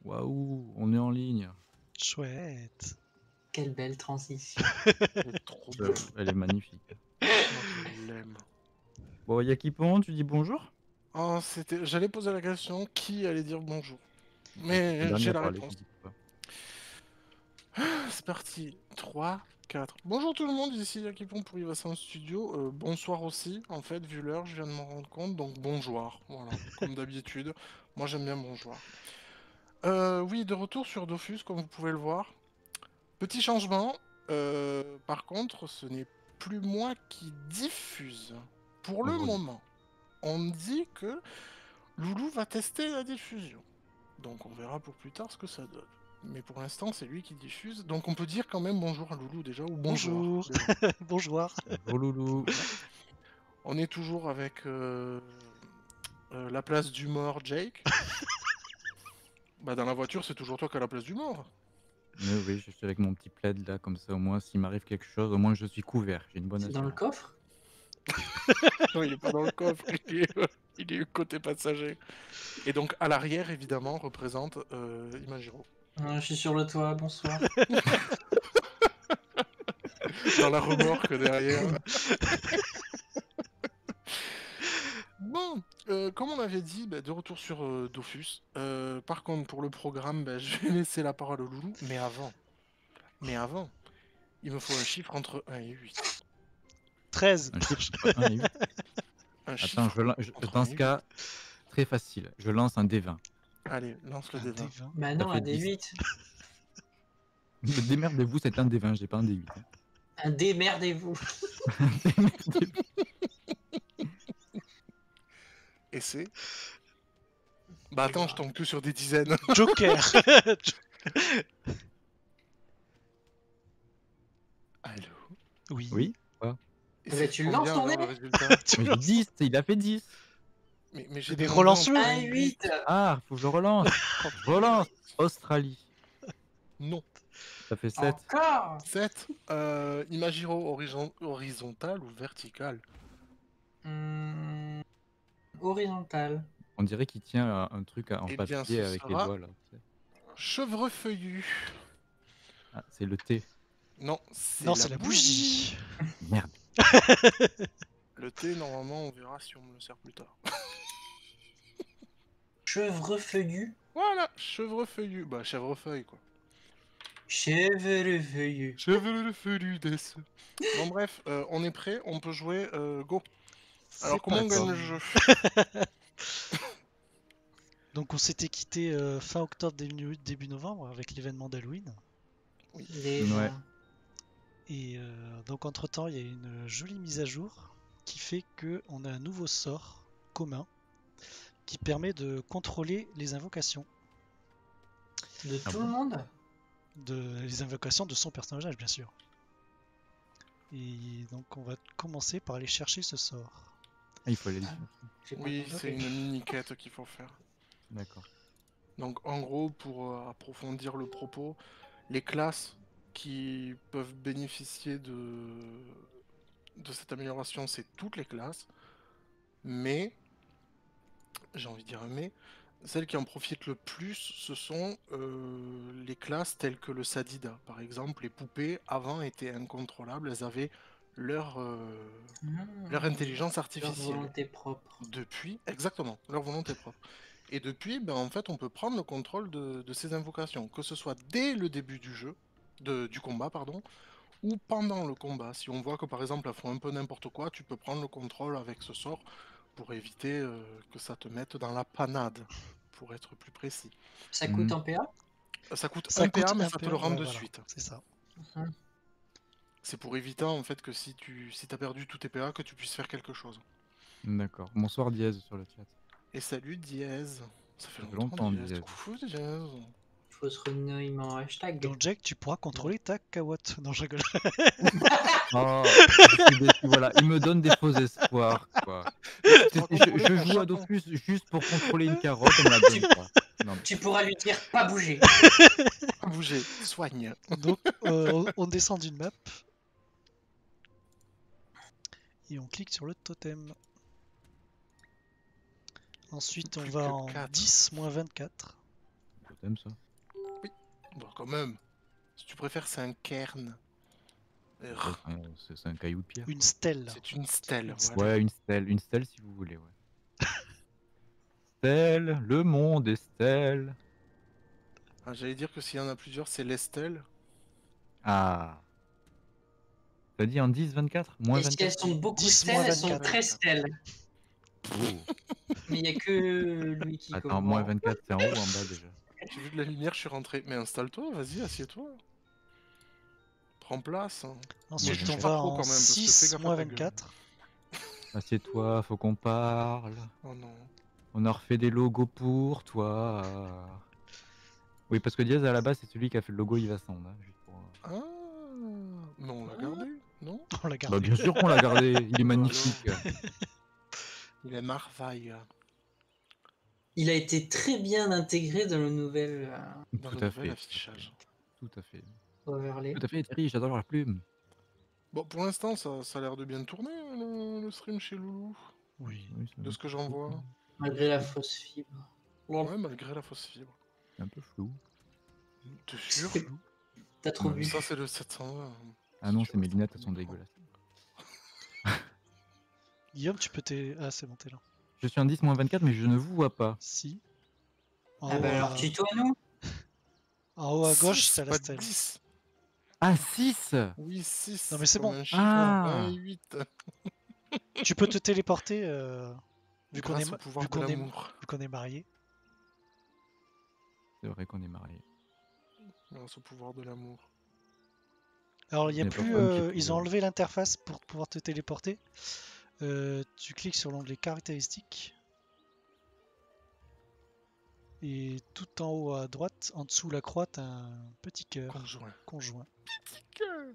Waouh, on est en ligne. Chouette. Quelle belle transition. Elle est trop belle. Elle est magnifique. Moi, je l'aime. Bon, Yakipon, tu dis bonjour? Oh, j'allais poser la question qui allait dire bonjour. Le Mais dernier j'ai à la parler, réponse. tu dis pas. C'est parti. 3, 4. Bonjour tout le monde, ici Yakipon pour Ivasan Studio. Bonsoir aussi, en fait, vu l'heure, je viens de m'en rendre compte. Donc bonjour, voilà, comme d'habitude. Moi j'aime bien bonjour. Oui, de retour sur Dofus, comme vous pouvez le voir. Petit changement. Par contre, ce n'est plus moi qui diffuse. Pour le moment, on me dit que Loulou va tester la diffusion. Donc on verra pour plus tard ce que ça donne. Mais pour l'instant, c'est lui qui diffuse. Donc on peut dire quand même bonjour à Loulou déjà, ou bonjour. Bonjour. Bonjour. Bonjour Loulou. On est toujours avec la place du mort, Jake. Bah dans la voiture, c'est toujours toi qui as la place du mort. Mais oui, je suis avec mon petit plaid là, comme ça au moins s'il m'arrive quelque chose, au moins je suis couvert. J'ai une bonne C'est dans le assurance. coffre? Non, il est pas dans le coffre, il est côté passager. Et donc à l'arrière, évidemment, représente Imagiro. Je suis sur le toit, bonsoir. Dans la remorque derrière. Bon, comme on avait dit, de retour sur Dofus. Par contre, pour le programme, je vais laisser la parole au Loulou. Mais avant, il me faut un chiffre entre 1 et 8. 13. Un chiffre entre 1 et 8. Un Attends, chiffre entre dans 1 ce et 8. cas, très facile. Je lance un D20. Allez, lance le Un D20. D20. Bah non, fait un 10. D8. Démerdez-vous, c'est un D20, j'ai pas un D8. hein. Un démerdez-vous. Et c'est... Bah attends, je tombe que sur des dizaines. Joker. Allô. Oui. Oui. Et Bah, c'est tu le combien, lances, ton alors, nez le résultat? Mais j'ai 10, il a fait 10. Mais j'ai Mais demandé relance-le. entre Un 8. Ah, faut que je relance. Je relance. Australie. Non. Ça fait 7. Encore 7. Imagiro horizontal ou vertical? Horizontal. On dirait qu'il tient un truc en Eh bien, papier ce avec les sera- doigts là. tu sais. Chevrefeuillu. Ah, c'est le thé. Non, Non, c'est la bougie. Merde. Le thé, normalement, on verra si on me le sert plus tard. Chevrefeuillu. Voilà, chevrefeuillu. Bah, chèvrefeuille, quoi. Chevrefeuillu. Chevrefeuillu des... Bon, bref, on est prêt, on peut jouer, go. Alors, C'est comment on parti. gagne le jeu? Donc on s'était quitté fin octobre, début novembre avec l'événement d'Halloween. Déjà. Ouais. Et donc entre temps il y a une jolie mise à jour qui fait que on a un nouveau sort commun qui permet de contrôler les invocations. De Ah tout bon le monde? Les invocations de son personnage bien sûr. Et donc on va commencer par aller chercher ce sort. Ah, il faut aller le Ah. chercher. J'ai pas Oui, compris. c'est une mini-quête qu'il faut faire. D'accord. Donc, en gros, pour approfondir le propos, les classes qui peuvent bénéficier de cette amélioration, c'est toutes les classes. Mais, j'ai envie de dire mais, celles qui en profitent le plus, ce sont les classes telles que le Sadida. Par exemple, les poupées, avant, étaient incontrôlables. Elles avaient leur intelligence Leur artificielle. volonté propre. Depuis, exactement, leur volonté propre. Et depuis, en fait, on peut prendre le contrôle de ces invocations, que ce soit dès le début du jeu, du combat, pardon, ou pendant le combat. Si on voit que par exemple elles font un peu n'importe quoi, tu peux prendre le contrôle avec ce sort pour éviter que ça te mette dans la panade, pour être plus précis. Ça coûte un PA? Ça coûte Ça 1 PA, coûte mais un ça te PA, le rend ouais, de voilà, suite. c'est ça. C'est pour éviter en fait que si t'as perdu tous tes PA, que tu puisses faire quelque chose. D'accord. Bonsoir Diaz sur le chat. Et salut Diaz. Ça fait Ça fait longtemps, longtemps, Diaz. Diaz. Coucou Diaz. Faut se renouiller en hashtag. Donc Jack, tu pourras contrôler ta cawotte. Non, je rigole. Oh, je suis déçu, voilà. Il me donne des faux espoirs, quoi. Je joue à Dofus juste pour contrôler une carotte, on me la donne pas. Non, mais- Tu pourras lui dire pas bouger. Pas bouger, soigne. Donc on descend d'une map et on clique sur le totem. Ensuite on Plus va que en 4. 10 moins 24. T'aimes ça? Bon, quand même. Si tu préfères, c'est un cairn. Urgh, C'est un caillou de pierre. Une stèle. c'est une stèle, Une voilà. Ouais, une stèle si vous voulez, ouais. Stèle, le monde est stèle. Ah, j'allais dire que s'il y en a plusieurs, c'est les stèles. Ah. T'as dit en 10, 24? Moins Et si elles 24? sont beaucoup 10 stèles, moins elles sont 24. très stèles. Oh. Mais il n'y a que lui qui Attends, moins comprend. 24, c'est en haut ou en bas déjà? J'ai vu de la lumière, je suis rentré. Mais installe-toi, vas-y, assieds-toi. Prends place. Hein. Ensuite, Mais on je va pas trop en quand même, parce que fais 6 gaffe à moins ta gueule. 24. Assieds-toi, faut qu'on parle. Oh non. On a refait des logos pour toi. Oui, parce que Diaz, à la base, c'est celui qui a fait le logo Yvasand. Hein, juste pour... Ah, mais on l'a gardé, non? On l'a Bah, gardé. bien sûr qu'on l'a gardé, il est magnifique. Il est merveille. Il a été très bien intégré dans le nouvel Dans Tout le à nouvel fait. affichage. Tout à fait. overlay. Tout à fait, Thierry, j'adore la plume. Bon, pour l'instant, ça a l'air de bien tourner, le stream chez Loulou. Oui. Oui, c'est De ce que j'en vois. Malgré la fausse fibre. Ouais, malgré la fausse fibre. un peu flou. T'es sûr? T'as trop Ouais. bu. Ça, c'est le 720. Ah non, Si tu c'est mes restes lunettes, en elles sont micro. dégueulasses. Guillaume, tu peux Ah, c'est bon, t'es là. Je suis en 10 moins 24, mais je ne vous vois pas. Si. En, Ah haut, bah à... alors tutoie-nous. en haut à gauche, Six, t'as la pas stèle. 10. Ah, 6! Oui, 6. Non, mais c'est comme bon. un chiffre, Ah. 1 et 8. Tu peux te téléporter vu qu'on Grâce est, au pouvoir vu de qu'on est... l'amour. vu qu'on est mariés. C'est vrai qu'on est mariés. Grâce au pouvoir de l'amour. Alors, il y a Il y a plus. personne qui est Ils ont ouvert. enlevé l'interface pour pouvoir te téléporter. Tu cliques sur l'onglet caractéristiques. Et tout en haut à droite, en dessous la croix, t'as un petit cœur Conjoint. conjoint. Petit cœur.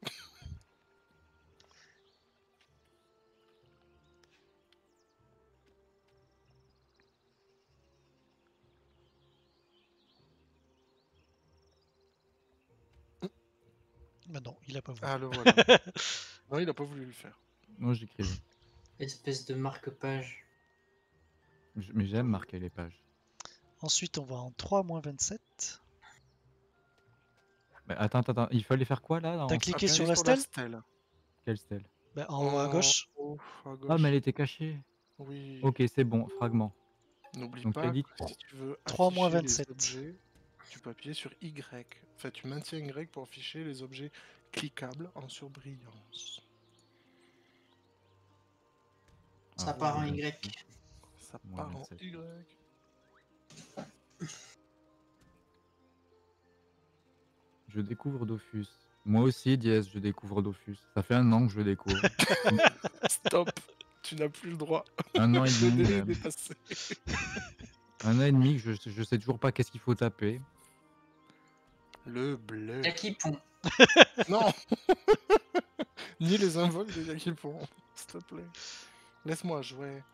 Bah non, il a pas voulu. Ah, le voilà. Non, il a pas voulu le faire. Moi, j'écrivais. Espèce de marque-page. Mais j'aime marquer les pages. Ensuite, on va en 3 moins 27. Bah, attends, il fallait faire quoi là? T'as cliqué sur Appuyez la stèle Quelle stèle? Bah, en haut à gauche. haut à gauche. Ah, mais elle était cachée. Oui. Ok, c'est bon, fragment. N'oublie Donc, pas t'as dit que 3. si tu veux 3 moins afficher 27. les objets, tu peux appuyer sur Y. Enfin, tu maintiens Y pour afficher les objets cliquables en surbrillance. Ça Ah, part en oui, Y. Ça Moins part en 27. Y. Je découvre Dofus. Moi aussi, Diaz, je découvre Dofus. Ça fait 1 an que je le découvre. Stop. Tu n'as plus le droit. 1 an et Le demi délai est même. dépassé. 1 an et demi que je sais toujours pas qu'est-ce qu'il faut taper. Le bleu. Yakipon. Non. Ni les invoques de Yakipon. S'il te plaît. Laisse-moi jouer.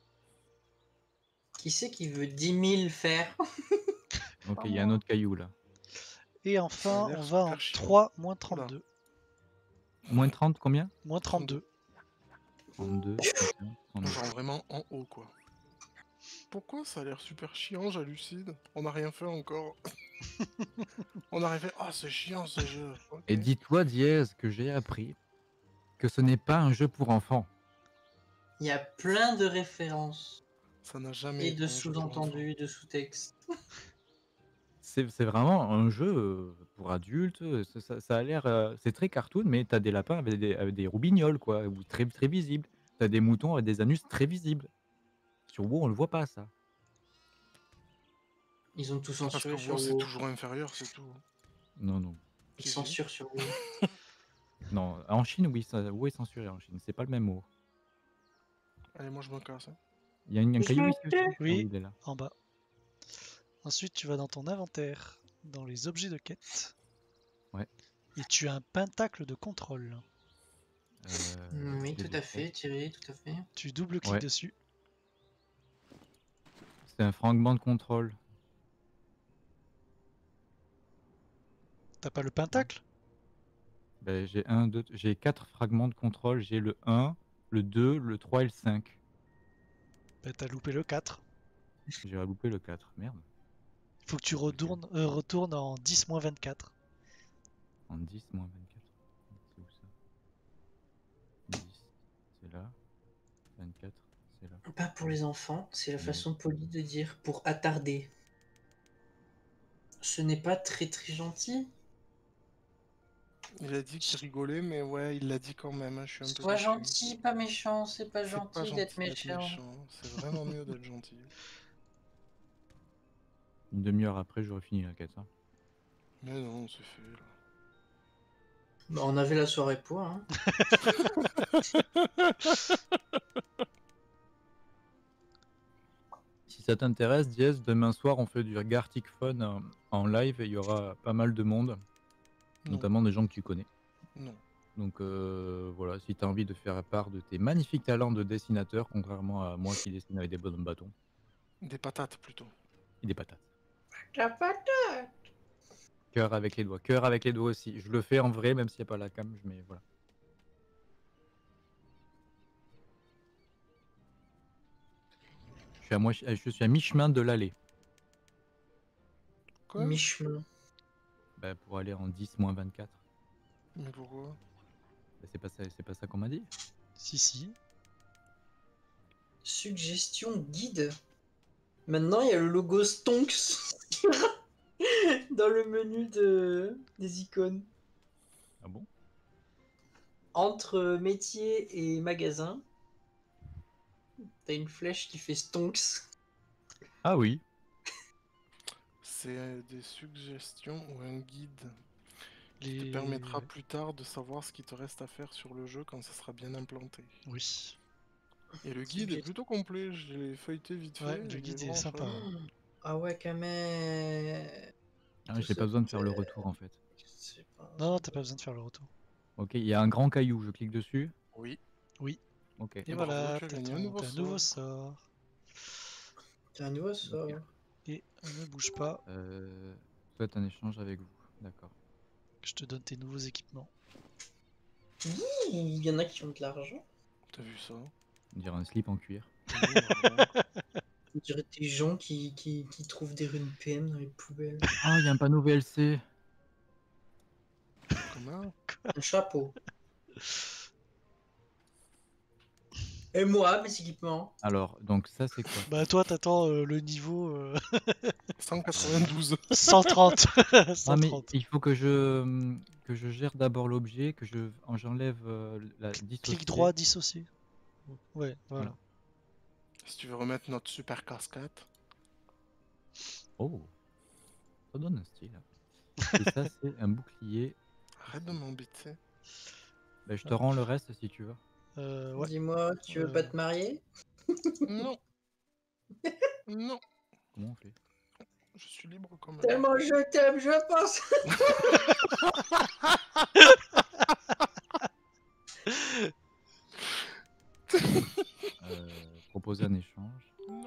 Qui c'est qui veut 10 000 faire? Ok, il y a un autre caillou là. Et Ça a enfin, l'air on va en super chiant. 3 moins 32. Moins 30, combien? Moins 32. 32, 31, Genre vraiment en haut, quoi. Pourquoi ça a l'air super chiant, j'hallucine? On n'a rien fait encore. On a fait, ah c'est chiant ce jeu. Ok. Et dis-toi, Diaz, que j'ai appris que ce n'est pas un jeu pour enfants. Il y a plein de références. Ça n'a jamais Et été de un jeu pour enfants. sous-entendus, de sous-textes. C'est vraiment un jeu pour adultes. Ça a l'air. C'est très cartoon, mais t'as des lapins avec des roubignoles, quoi, ou très, très visibles. T'as des moutons avec des anus très visibles. Sur WoW, on le voit pas, ça. Ils ont tout Parce que censuré sur WoW c'est WoW. toujours inférieur, c'est tout. Non, non. Ils Si, si. censurent sur WoW. Non, en Chine, oui, WoW est censuré en Chine. C'est pas le même mot. Allez, moi je me casse. Hein. Il y a un caillou ici aussi? Oui. Ah oui, il est là. En bas. Ensuite, tu vas dans ton inventaire, dans les objets de quête. Ouais. Et tu as un pentacle de contrôle. Oui, je l'ai tout vu à fait, Thierry, tout à fait. Tu double-cliques Ouais. dessus. C'est un fragment de contrôle. T'as pas le pentacle? Ben, j'ai 4 fragments de contrôle. J'ai le 1, le 2, le 3 et le 5. Bah, t'as loupé le 4. J'ai loupé le 4. Merde. Faut que tu retournes en 10-24. En 10 moins 24. C'est où ça? 10, c'est là. 24, c'est là. Pas pour les enfants, c'est la Mais- façon polie de dire pour attarder. Ce n'est pas très très gentil. Il a dit qu'il rigolait, mais ouais, il l'a dit quand même. Hein, je suis un peu Sois déçu. gentil, pas méchant, c'est pas C'est pas gentil gentil d'être méchant. C'est vraiment mieux d'être gentil. Une demi-heure après, j'aurais fini la quête. Hein. Mais non, c'est fait là. Bah, on avait la soirée pour, hein. Si ça t'intéresse, Diez, demain soir, on fait du Gartic Fun en live et il y aura pas mal de monde, Non, notamment des gens que tu connais. non. Donc voilà, si tu as envie de faire part de tes magnifiques talents de dessinateur, contrairement à moi qui dessine avec des bonhommes bâtons Des patates plutôt. et des patates. La patate. Cœur avec les doigts aussi. Je le fais en vrai, même s'il n'y a pas la cam, mais voilà. Je suis à mi-chemin de l'allée. Quoi? Mi-chemin. Bah, pour aller en 10 moins 24. Mais pourquoi? Bah, c'est pas ça qu'on m'a dit. Si. Suggestion guide. Maintenant, il y a le logo Stonks dans le menu des icônes. Ah bon? Entre métier et magasin, t'as une flèche qui fait Stonks. Ah oui. C'est des suggestions ou un guide qui Les... te permettra plus tard de savoir ce qu'il te reste à faire sur le jeu quand ça sera bien implanté. Oui. Et le guide est plutôt complet, je l'ai feuilleté vite Ouais, fait. le il guide est vraiment sympa. chouette. Ah ouais, quand même. Ah, j'ai pas besoin de faire le retour en fait. Je sais pas. Non, t'as pas besoin de faire le retour. Ok, il y a un grand caillou, je clique dessus. Oui. Ok. Et Bravo, voilà, tu as t'as gagné un nouveau t'as un nouveau sort. sort. C'est un nouveau sort. Et ne bouge pas, Souhaite un échange avec vous. D'accord. je te donne tes nouveaux équipements. Il y en a qui ont de l'argent. T'as vu ça? On dirait un slip en cuir. Oui, vraiment. On dirait des gens qui trouvent des runes PM dans les poubelles. Ah, il y a un panneau VLC. Comment? Un chapeau. Et moi, mes équipements. Alors, donc ça c'est quoi? Bah toi t'attends le niveau 192. 130. Ah mais 130. il faut que je gère d'abord l'objet, que j'enlève la dissocier. Clic droit, dissocier. Ouais, voilà. Voilà. Si tu veux remettre notre super casquette. Oh, ça donne un style. Et ça c'est un bouclier. Arrête de m'embêter. Bah, je te rends le reste si tu veux. Ouais. Dis-moi, tu veux pas te marier? Non. Non. Comment on fait? Je suis libre comme Tellement je t'aime, je pense. Proposer un échange. Non.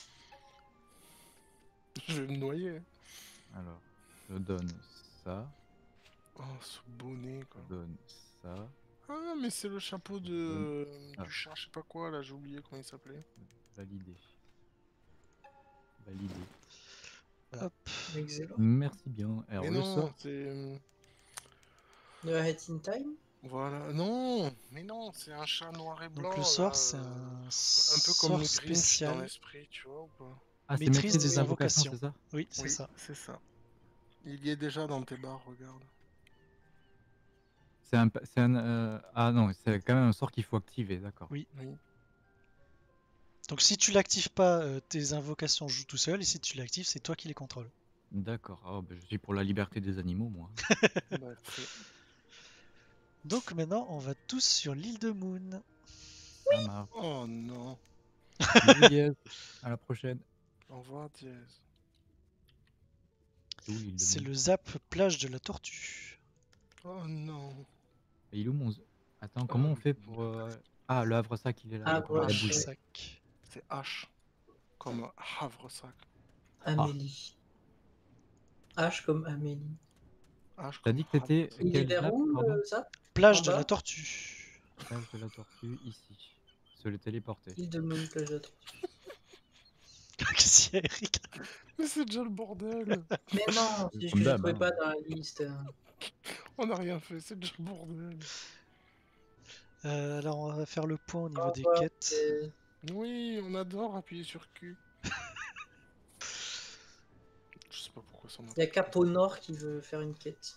Je vais me noyer. Alors, je donne ça, Oh, ce bonnet quoi. je donne ça, Ah, mais c'est le chapeau de Ah. du chat, je sais pas quoi, là, j'ai oublié comment il s'appelait. valider. Valider. Excellent. Merci bien. Alors Mais le non, sort. c'est... No Hat in Time? Voilà, non, mais non, c'est un chat noir et blanc. Donc le là, sort c'est un un peu comme sort le Grinch dans spécial. l'esprit, tu vois ou pas? Ah, c'est Maîtrise maîtrise des des invocations, invocations. c'est ça? Oui, c'est Oui, ça. c'est ça. Il y est déjà dans tes barres, regarde. Ah non, c'est quand même un sort qu'il faut activer, d'accord. Oui. Oui. Donc si tu l'actives pas, tes invocations jouent tout seul, et si tu l'actives, c'est toi qui les contrôles. D'accord. Oh, bah, je suis pour la liberté des animaux, moi. Bah, c'est- Donc maintenant, on va tous sur l'île de Moon. Ça marche. Oh non. Bisous, Diez. À la prochaine. Au revoir, Diaz. C'est où l'île de C'est Moon? le zap plage de la tortue. Oh non. Et il est où mon... Attends, comment on fait pour... Ah, le Havre-Sac, il est là. Ah, D'accord, il a ouais. bougé. Sac. C'est H. Comme Havresac. Amélie. H comme Amélie. H T'as comme dit que t'étais... Il est Quel vers zap, où, pardon? ça? Plage En de bas la tortue. Plage de la tortue, ici. Se le téléporter. Île de Moon, plage de la tortue. Qu'est-ce qu'il y a, Eric? Mais c'est déjà le bordel. Mais non, c'est juste Comme que je d'hab, trouvais hein. pas dans la liste. On n'a rien fait, c'est déjà le bordel. Alors, on va faire le point au niveau Au des revoir, quêtes. Oui, on adore appuyer sur Q. Je sais pas pourquoi ça m'a. Il y a Capo Nord qui veut faire une quête.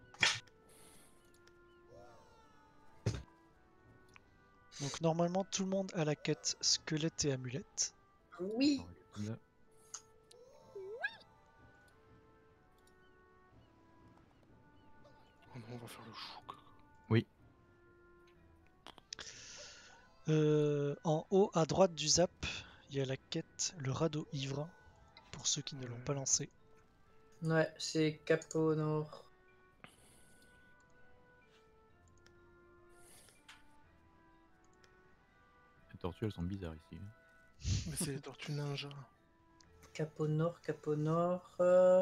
Donc, normalement, tout le monde a la quête squelette et amulette. Oui. Comme ça. Oh non, on va faire le chouk. Oui. En haut à droite du zap, il y a la quête le radeau ivre. Pour ceux qui ne l'ont pas lancé. Ouais, c'est Capo Nord. Les tortues, elles sont bizarres ici. Mais c'est les tortues ninja. Capo Nord, Capo Nord.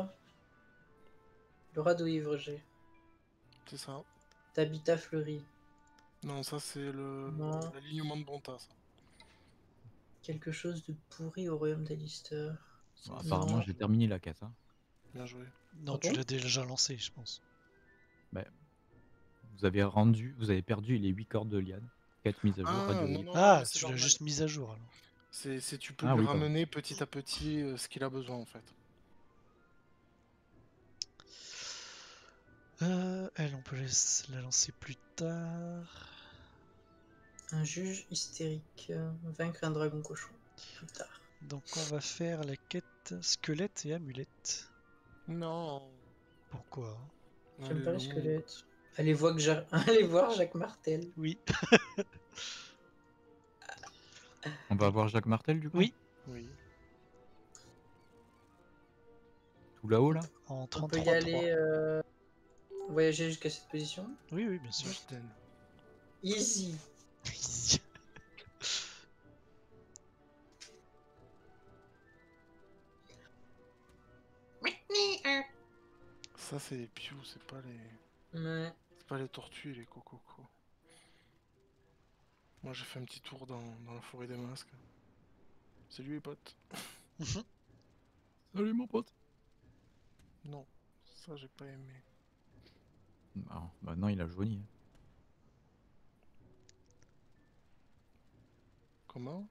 Le radeau ivre, j'ai. C'est ça. Tabitha Fleury. Non, ça c'est Non. l'alignement de Bonta, ça. Quelque chose de pourri au royaume d'Alistair. Bon, apparemment, Non. j'ai terminé la quête. Hein. Bien joué. Non, Ah tu bon l'as déjà lancé, je pense. Vous avez perdu les 8 cordes de liane. 4 mises à jour. Ah, radio non, libre. non, Ah, mais c'est tu l'as normal. juste mise à jour alors. C'est tu peux Ah lui oui, pardon. ramener petit à petit ce qu'il a besoin en fait. Elle, on peut la lancer plus tard. Un juge hystérique. Vaincre un dragon cochon. Plus tard. Donc on va faire la quête squelette et amulette. Non. Pourquoi? J'aime pas les Allez, squelettes. Allez voir, Allez voir Jacques Martel. Oui. On va voir Jacques Martel du coup. Oui. Oui. Tout là-haut là. En On peut 33.3. y aller voyager jusqu'à cette position. Oui, oui, bien sûr. Justin. Easy. Ça c'est les pious, c'est pas les. Ouais. C'est pas les tortues et les cococos. Moi j'ai fait un petit tour dans la forêt des masques. Salut les potes. Salut mon pote. Non, ça j'ai pas aimé. Ah, maintenant il a jauni. Comment?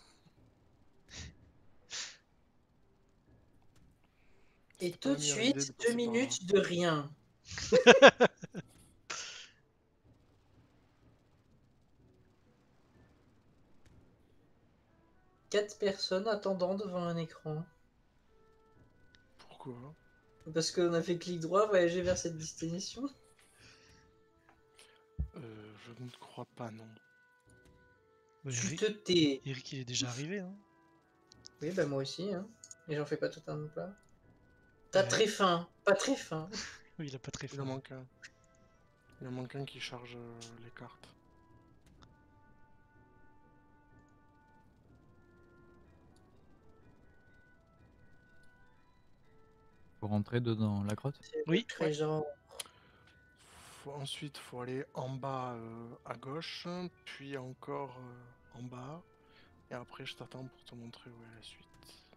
Et C'était pas tout la de meilleure idée de suite, passer 2 par là. minutes de rien. Quatre personnes attendant devant un écran. Pourquoi? Parce qu'on a fait clic droit, voyager vers cette destination. Je ne crois pas, non. Ouais, Tu Eric, te tais. Eric, il est déjà arrivé, hein. Oui, bah moi aussi, hein. Et j'en fais pas tout un plat. T'as Ouais. très faim. Pas très faim. Oui, il a pas très Il en faim. manque un. Il en manque un qui charge les cartes. Faut rentrer dedans la grotte. Oui, ouais. Trésor. Ensuite, faut aller en bas à gauche, puis encore en bas. Et après, je t'attends pour te montrer où est la suite.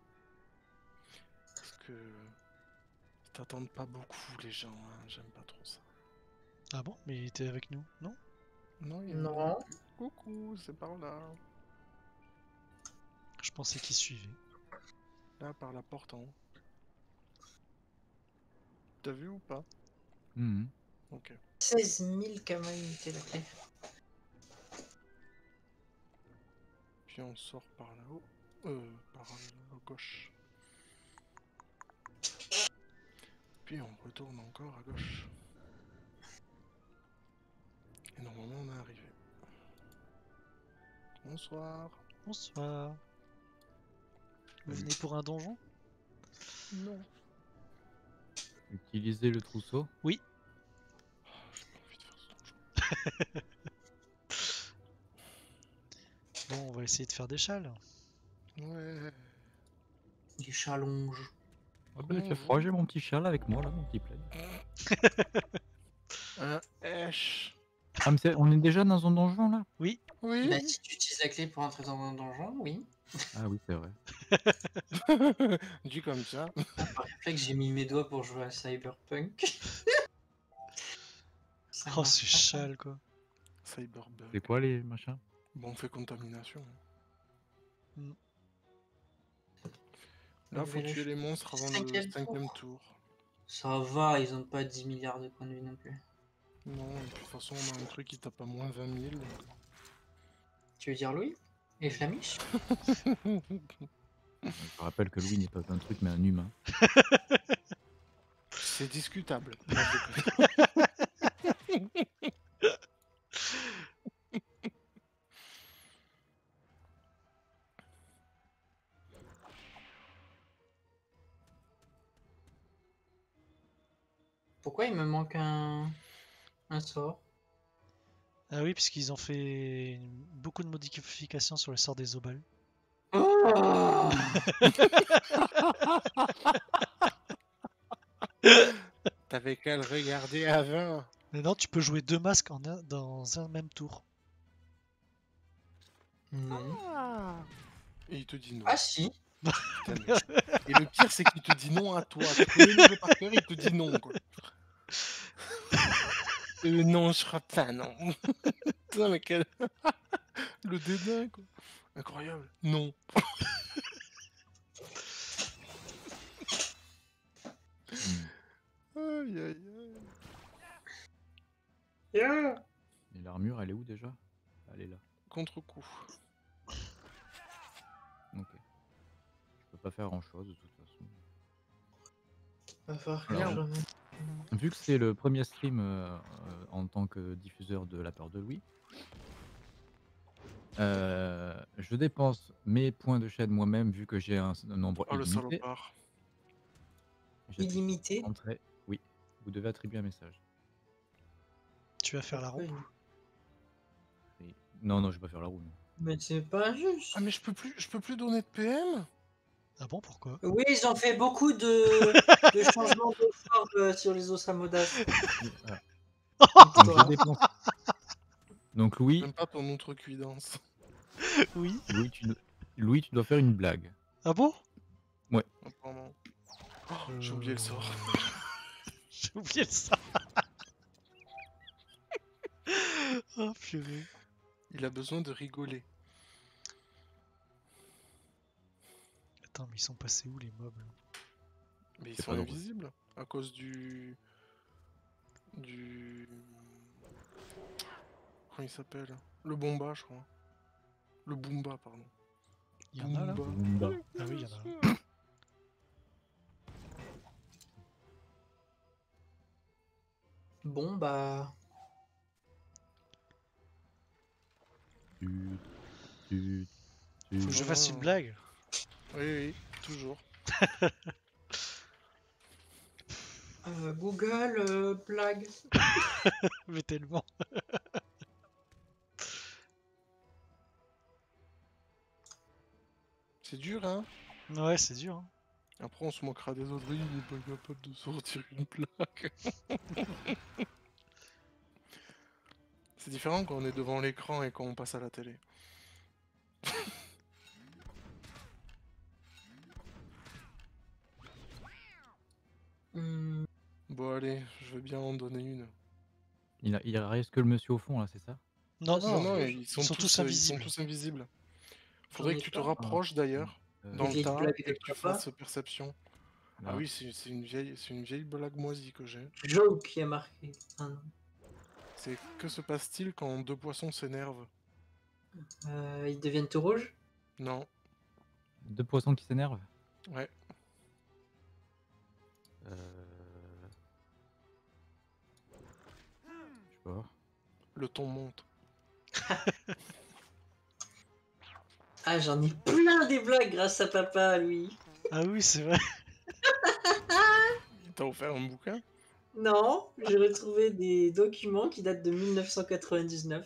Parce que ils t'attendent pas beaucoup les gens, hein. J'aime pas trop ça. Ah bon? Mais il était avec nous, non? Non, il y a Non. Coucou, c'est par là. Je pensais qu'il suivait. Là, par la porte en haut. T'as vu ou pas? Mhm. Ok. 16 000 camanités la clé. Puis on sort par là-haut. Par la gauche. Puis on retourne encore à gauche. Et normalement on est arrivé. Bonsoir. Bonsoir. Vous Salut. venez pour un donjon? Non. Utiliser le trousseau. Oui. J'ai pas envie de faire ce donjon. Bon, on va essayer de faire des châles. Ouais. Des challonges. Ah bah, il fait froid, j'ai mon petit chat là avec moi là, mon petit plaid. Un H. Ah mais on est déjà dans un donjon là. Oui. Oui. Bah, si tu utilises la clé pour entrer dans un donjon, oui. Ah oui c'est vrai. Dit comme ça. Par réflexe, j'ai mis mes doigts pour jouer à Cyberpunk. Ça Oh, marche c'est pas, ça. chale quoi. Cyberbug. C'est quoi les machins? Bon, on fait contamination. Mm. Là, faut tuer les monstres avant le Cinquième 5ème tour. tour. Ça va, ils ont pas 10 milliards de points de vie non plus. Non, et puis de toute façon, on a un truc qui tape à moins 20 000. donc- Tu veux dire Louis? Et Flamiche? Je rappelle que Louis n'est pas un truc mais un humain. C'est discutable. Non, je déconne. Pourquoi il me manque un sort? Ah oui, puisqu'ils ont fait beaucoup de modifications sur le sort des obals. Oh T'avais qu'à le regarder avant. Maintenant, tu peux jouer 2 masques dans un même tour. non. Et il te dit non. Ah si. Putain, mais- Et le pire, c'est qu'il te dit non à toi. Tu connais le jeu par cœur, il te dit non, quoi. Non, je crois pas, non. Putain, mais quel... le dédain, quoi. Incroyable. Non. Aïe, aïe, aïe. Yeah. Et l'armure, elle est où déjà? Elle est là. Contre-coup. Ok. Je peux pas faire grand chose de toute façon. Va falloir que Alors, je remette. Vu que c'est le premier stream en tant que diffuseur de la part de Louis, je dépense mes points de chaîne moi-même vu que j'ai un nombre Oh, le illimité. salopard. Illimité. Entrée, oui. Vous devez attribuer un message. Tu vas faire la roue. Et- Non, non, je vais pas faire la roue. Non. Mais c'est pas injuste. Ah, mais je peux plus donner de PM? Ah bon, pourquoi? Oui, ils ont fait beaucoup de changements de sort sur les Osamodas. Voilà. Donc, Donc, toi, je dépense. Donc Louis, Même pas ton outrecuidance. Oui. Louis, tu dois faire une blague. Ah bon? Apparemment. Oh, j'ai oublié le sort. J'ai oublié ça. Oh purée. Il a besoin de rigoler. Attends, mais ils sont passés où les mobs là? Mais ils C'est sont pas drôle. invisibles à cause du... Comment il s'appelle? Le Bomba, je crois. Le Boomba, pardon. Il y en a là? Boomba. Ah oui, il y en a un. bon, bah. Tut, tut, tut. Faut que je fasse une blague. Oui, oui, toujours. Google, blague. Mais tellement. C'est dur, hein? Ouais, c'est dur. Hein. Après, on se moquera des autres. Il n'est pas capable de sortir une plaque. C'est différent quand on est devant l'écran et quand on passe à la télé. Hmm, Bon, allez, je vais bien en donner une. Il reste que le monsieur au fond là, c'est ça? Non, Ça, non, Non, non, je- ils sont tous Ils sont invisibles. tous invisibles. Faudrait J'en ai que tu te pas. rapproches d'ailleurs, dans Vieille le tas, blague et de que tu papa. fasses perception. Ah Là. oui, c'est une vieille blague moisie que j'ai. Joke qui a marqué. Ah non. C'est que se passe-t-il quand deux poissons s'énervent? Ils deviennent tout rouges. Non. Deux poissons qui s'énervent? Ouais. Je sais pas. Le ton monte. Ah, j'en ai plein des blagues grâce à papa, lui. Ah oui, c'est vrai. Il t'a offert un bouquin? Non, j'ai retrouvé des documents qui datent de 1999.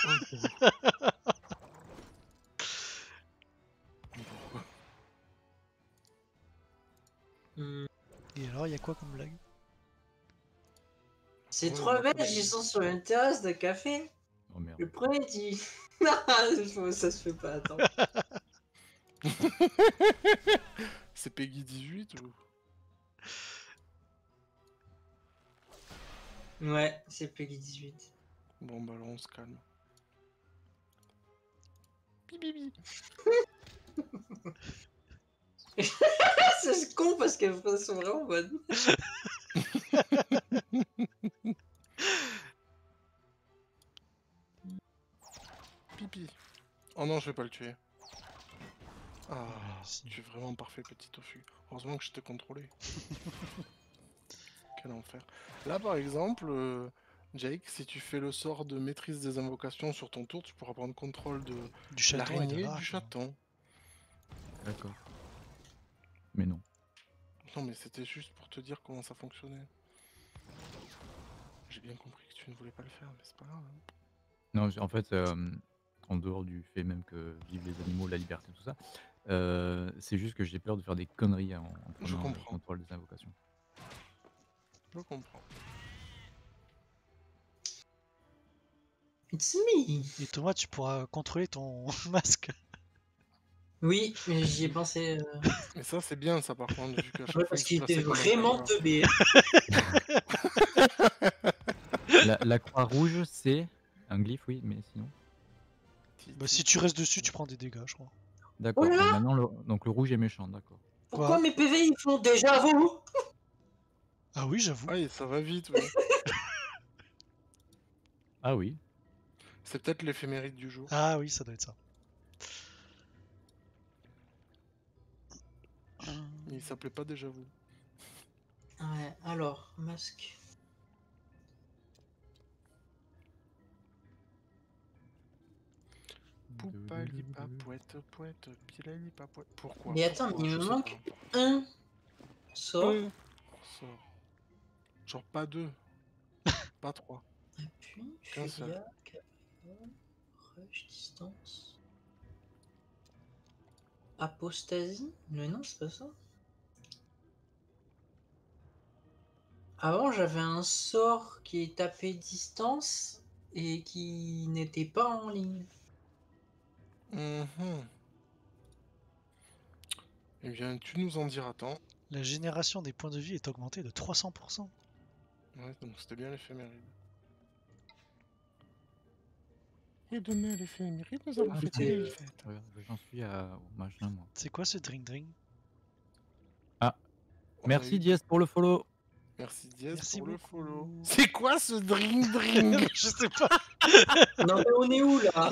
Pourquoi? Hmm. Et alors, il y a quoi comme blague? Ces Ouais, trois on a pas Belges, de- ils sont sur une terrasse de café. Oh merde. Le premier dit. Non, ça se fait pas, attends. C'est Peggy 18 ou... Ouais, c'est Peggy 18. Bon bah là on se calme. Bibibi. C'est con parce qu'elles sont vraiment bonnes. Pipi. Oh non, je vais pas le tuer. Ah, Ouais, si. tu es vraiment parfait, petit tofu. Heureusement que je t'ai contrôlé. Quel enfer. Là, par exemple, Jake, si tu fais le sort de maîtrise des invocations sur ton tour, tu pourras prendre contrôle de Du chaton et de l'araignée et l'arabe. du chaton. D'accord. Mais non. Non, mais c'était juste pour te dire comment ça fonctionnait. J'ai bien compris que tu ne voulais pas le faire, mais c'est pas grave. Hein. Non, en fait, en dehors du fait même que vivent les animaux, la liberté, tout ça, c'est juste que j'ai peur de faire des conneries en Je prenant le comprends. contrôle des invocations. Je comprends. It's me. Et Thomas, tu pourras contrôler ton masque. Oui, mais j'y ai pensé. Mais ça, c'est bien, ça, par contre, vu qu'à chaque Ouais, fois, parce il se qu'il était plaçait comme un vraiment cadeau. teubé. La croix rouge, c'est un glyphe, oui, mais sinon. Bah, si tu restes dessus, tu prends des dégâts, je crois. D'accord. Oh là Donc là. maintenant, donc le rouge est méchant, d'accord. Pourquoi Quoi mes PV ils font déjà vous? Ah oui, j'avoue. Ah, et ça va vite, oui. Ah oui. C'est peut-être l'éphéméride du jour. Ah oui, ça doit être ça. Il s'appelait pas déjà vous. Ouais, alors, masque. Poupali papouette, pouette, pilali papouette. Pourquoi? Mais attends, Pourquoi mais il Je me sais manque pas. un sort. Sort. Genre pas deux, pas trois. Appui, Qu'un seul. Furia, Capricorne, Rush, Distance. Apostasie? Mais non, c'est pas ça. Avant, j'avais un sort qui est tapé distance et qui n'était pas en ligne. Mhm. Eh bien, tu nous en diras tant. La génération des points de vie est augmentée de 300%. Ouais, donc c'était bien l'éphéméride. Et demain, l'éphéméride, nous avons Ah, fêté c'est- les fêtes. Regarde, j'en suis au machin, moi. C'est quoi ce Dring Dring? Ah, On a merci eu- Diaz pour le follow. Merci Diaz Merci pour le beaucoup. follow. C'est quoi ce Dring Dring? Je sais pas. Non, mais on est où là?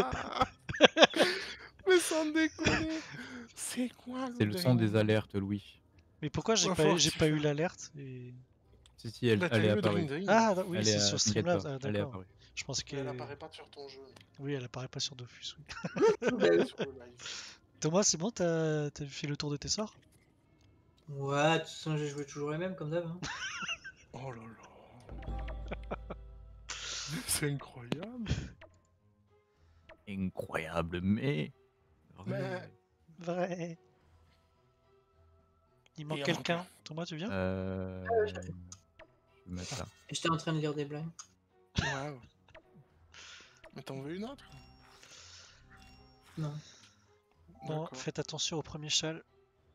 Mais sans déconner. C'est quoi C'est le son des alertes, Louis. Mais pourquoi j'ai Va pas, falloir j'ai s'y pas eu faire. l'alerte et... Si, elle, Bah, t'as elle eu est le apparue. Dring Dring. Ah oui, Elle c'est est, sur t'inquiète Streamlabs. pas, Ah, elle est d'accord. apparue. Je pensais Mais elle qu'elle... apparaît pas sur ton jeu. Oui, elle apparaît pas sur Dofus, oui. Bah oui. Sur le live. Thomas, c'est bon, t'as fait le tour de tes sorts? Ouais, de toute façon, j'ai joué toujours les mêmes comme d'hab. Hein. Oh là là. C'est incroyable. Incroyable, mais... vrai. Vrai. Il manque Et quelqu'un. Thomas, tu viens? Je vais mettre là. Et j'étais en train de lire des blagues. Ouais. Mais t'en veux une autre? Non. Bon, D'accord. faites attention au premier châle.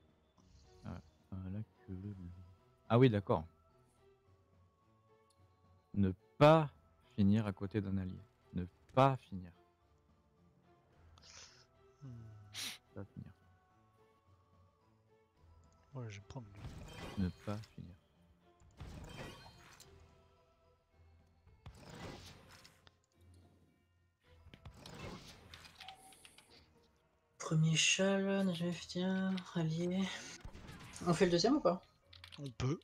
Voilà que le- Ah oui, d'accord. Ne pas finir à côté d'un allié. Ne pas finir. Hmm. Pas finir. Ouais, je vais prendre lui. Ne pas finir. Premier châle, Najef, tiens, allié. On fait le deuxième ou pas? On peut.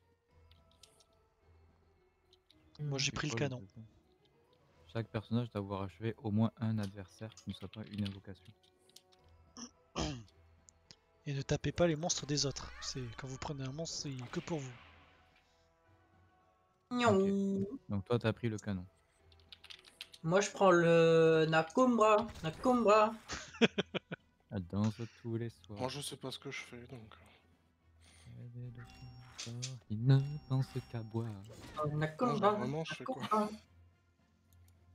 Moi, j'ai C'est pris le quoi canon. deuxième? Chaque personnage doit avoir achevé au moins un adversaire qui ne soit pas une invocation. Et ne tapez pas les monstres des autres. C'est quand vous prenez un monstre, c'est que pour vous. Gnon. Donc toi, t'as pris le canon. Moi, je prends le Nakumbra. Nakumbra. Elle danse tous les soirs. Moi je sais pas ce que je fais donc. Il ne pense qu'à boire. Nakumbra. Non, vraiment, je fais quoi? Nakumbra.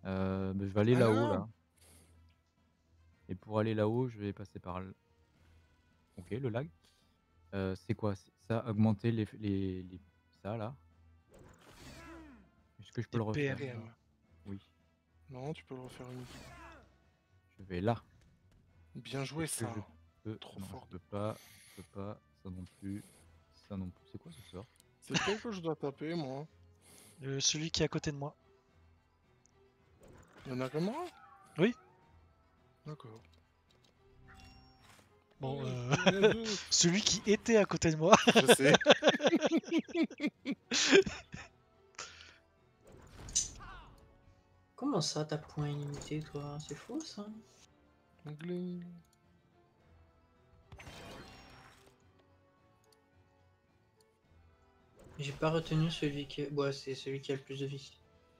Je vais aller Ah là-haut non. là. Et pour aller là-haut, je vais passer par OK, le lag. C'est quoi? Ça, augmenter ça là? Est-ce que je peux Les le refaire PM. ça? PM. Oui. Non, tu peux le refaire une fois. Je vais là. Bien joué Est-ce que ça. je peux? Trop Non, fort. je peux pas. Je peux pas. Ça non plus. Ça non plus. C'est quoi ce sort? C'est lequel que je dois taper, moi? Celui qui est à côté de moi. Il y en a que moi? Oui. D'accord. Bon, Il y en a deux. celui qui était à côté de moi. Je sais. Comment ça, t'as point illimité, toi? C'est faux, ça? Gling. J'ai pas retenu celui qui... Ouais, c'est celui qui a le plus de vie.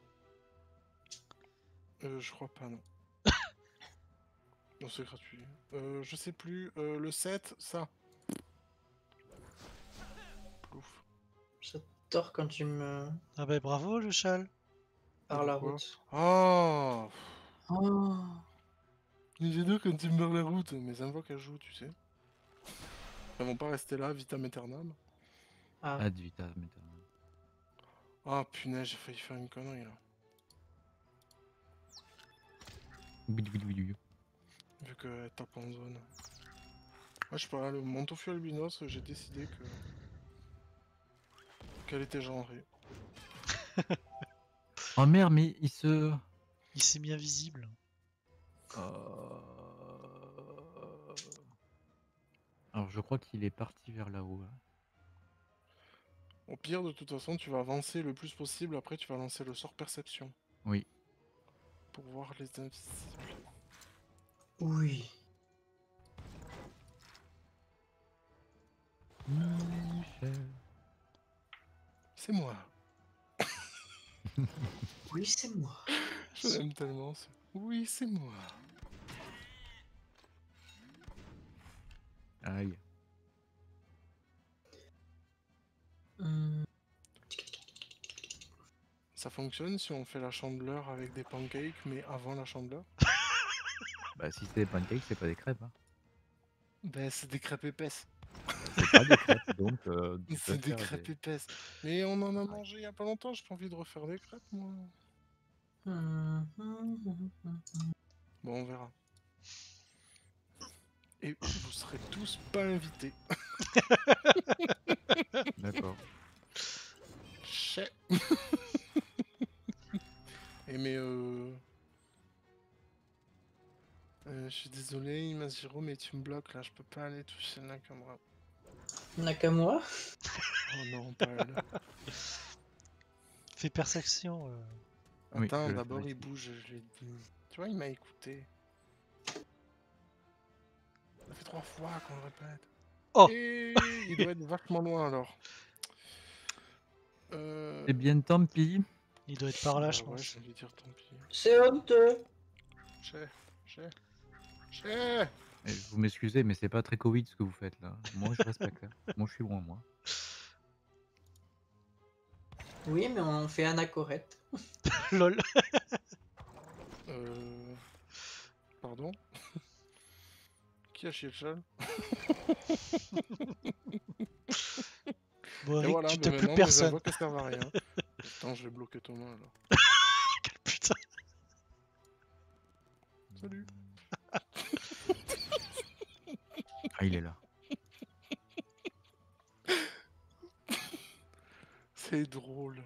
Je crois pas, non. Non, c'est gratuit. Je sais plus. Le 7, ça. Plouf. Ça tord quand tu me... Ah bah bravo le châle. par la Pourquoi? route. Oh, Oh. les deux quand ils me barrent la route. Mes invoques elles jouent, tu sais. Elles vont pas rester là, vitam aeternam. Ah. Ad vitam aeternam. Ah punaise, j'ai failli faire une connerie là. Bidouidouidou. Vu qu'elle tape en zone. Moi je sais pas, le mon tofu albinos, j'ai décidé que... qu'elle était genrée. Oh merde, mais il se... Il s'est mis invisible. Alors je crois qu'il est parti vers là-haut. Là. Au pire, de toute façon, tu vas avancer le plus possible, après tu vas lancer le sort perception. Oui. Pour voir les invisibles. Oui. Michel. C'est moi. Oui, c'est moi. Je l'aime tellement. Oui, c'est moi. Aïe. Hum, Ça fonctionne si on fait la chandeleur avec des pancakes, mais avant la chandeleur? Bah si c'est des pancakes, c'est pas des crêpes. Hein. Ben, c'est des crêpes épaisses. C'est pas des crêpes, donc tu peux C'est des faire crêpes épaisses. Mais on en a mangé il y a pas longtemps, j'ai pas envie de refaire des crêpes, moi. Bon, on verra. Et vous serez tous pas invités. D'accord. Chais. Et mais je suis désolé, Imaziro, mais tu me bloques là, je peux pas aller toucher Nakamura. Nakamura? Oh non, pas elle. Fais perception. Oui, Attends, je le d'abord ferai il ici. bouge, je l'ai dit. Tu vois, il m'a écouté. Ça fait 3 fois qu'on le répète. Oh. Et il doit être vachement loin alors. Eh bien, tant pis. Il doit être par là, Bah je ouais, pense. j'ai envie de dire tant pis. C'est honteux. Chais. Eh, vous m'excusez, mais c'est pas très Covid ce que vous faites là. Moi, je respecte. Hein. Moi, je suis loin, moi. Oui, mais on fait anacorette. Lol. Pardon. Qui a chié le châle? Bon, Et Eric, voilà, tu mais t'as plus maintenant, mes personne. invoques elles servent à rien. Attends, je vais bloquer Thomas alors. Putain. Salut. Ah, il est là. C'est drôle.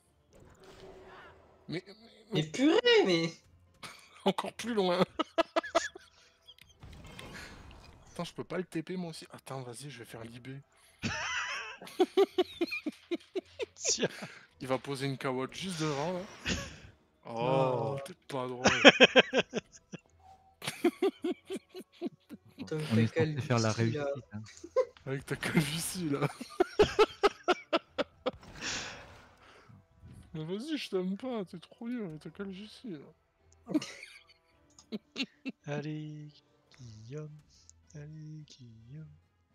Mais Mais purée, mais... encore plus loin. Attends, je peux pas le TP moi aussi. Attends, vas-y, je vais faire l'IB. Tiens. Il va poser une carotte juste devant là. Oh. Oh, t'es pas drôle. T'as On est fait censé faire la calvitie, là. réussite. Hein. Avec ta calvitie là. Mais vas-y, je t'aime pas, t'es trop dur avec ta calvitie là. Allez, Guillaume. Allez, Guillaume.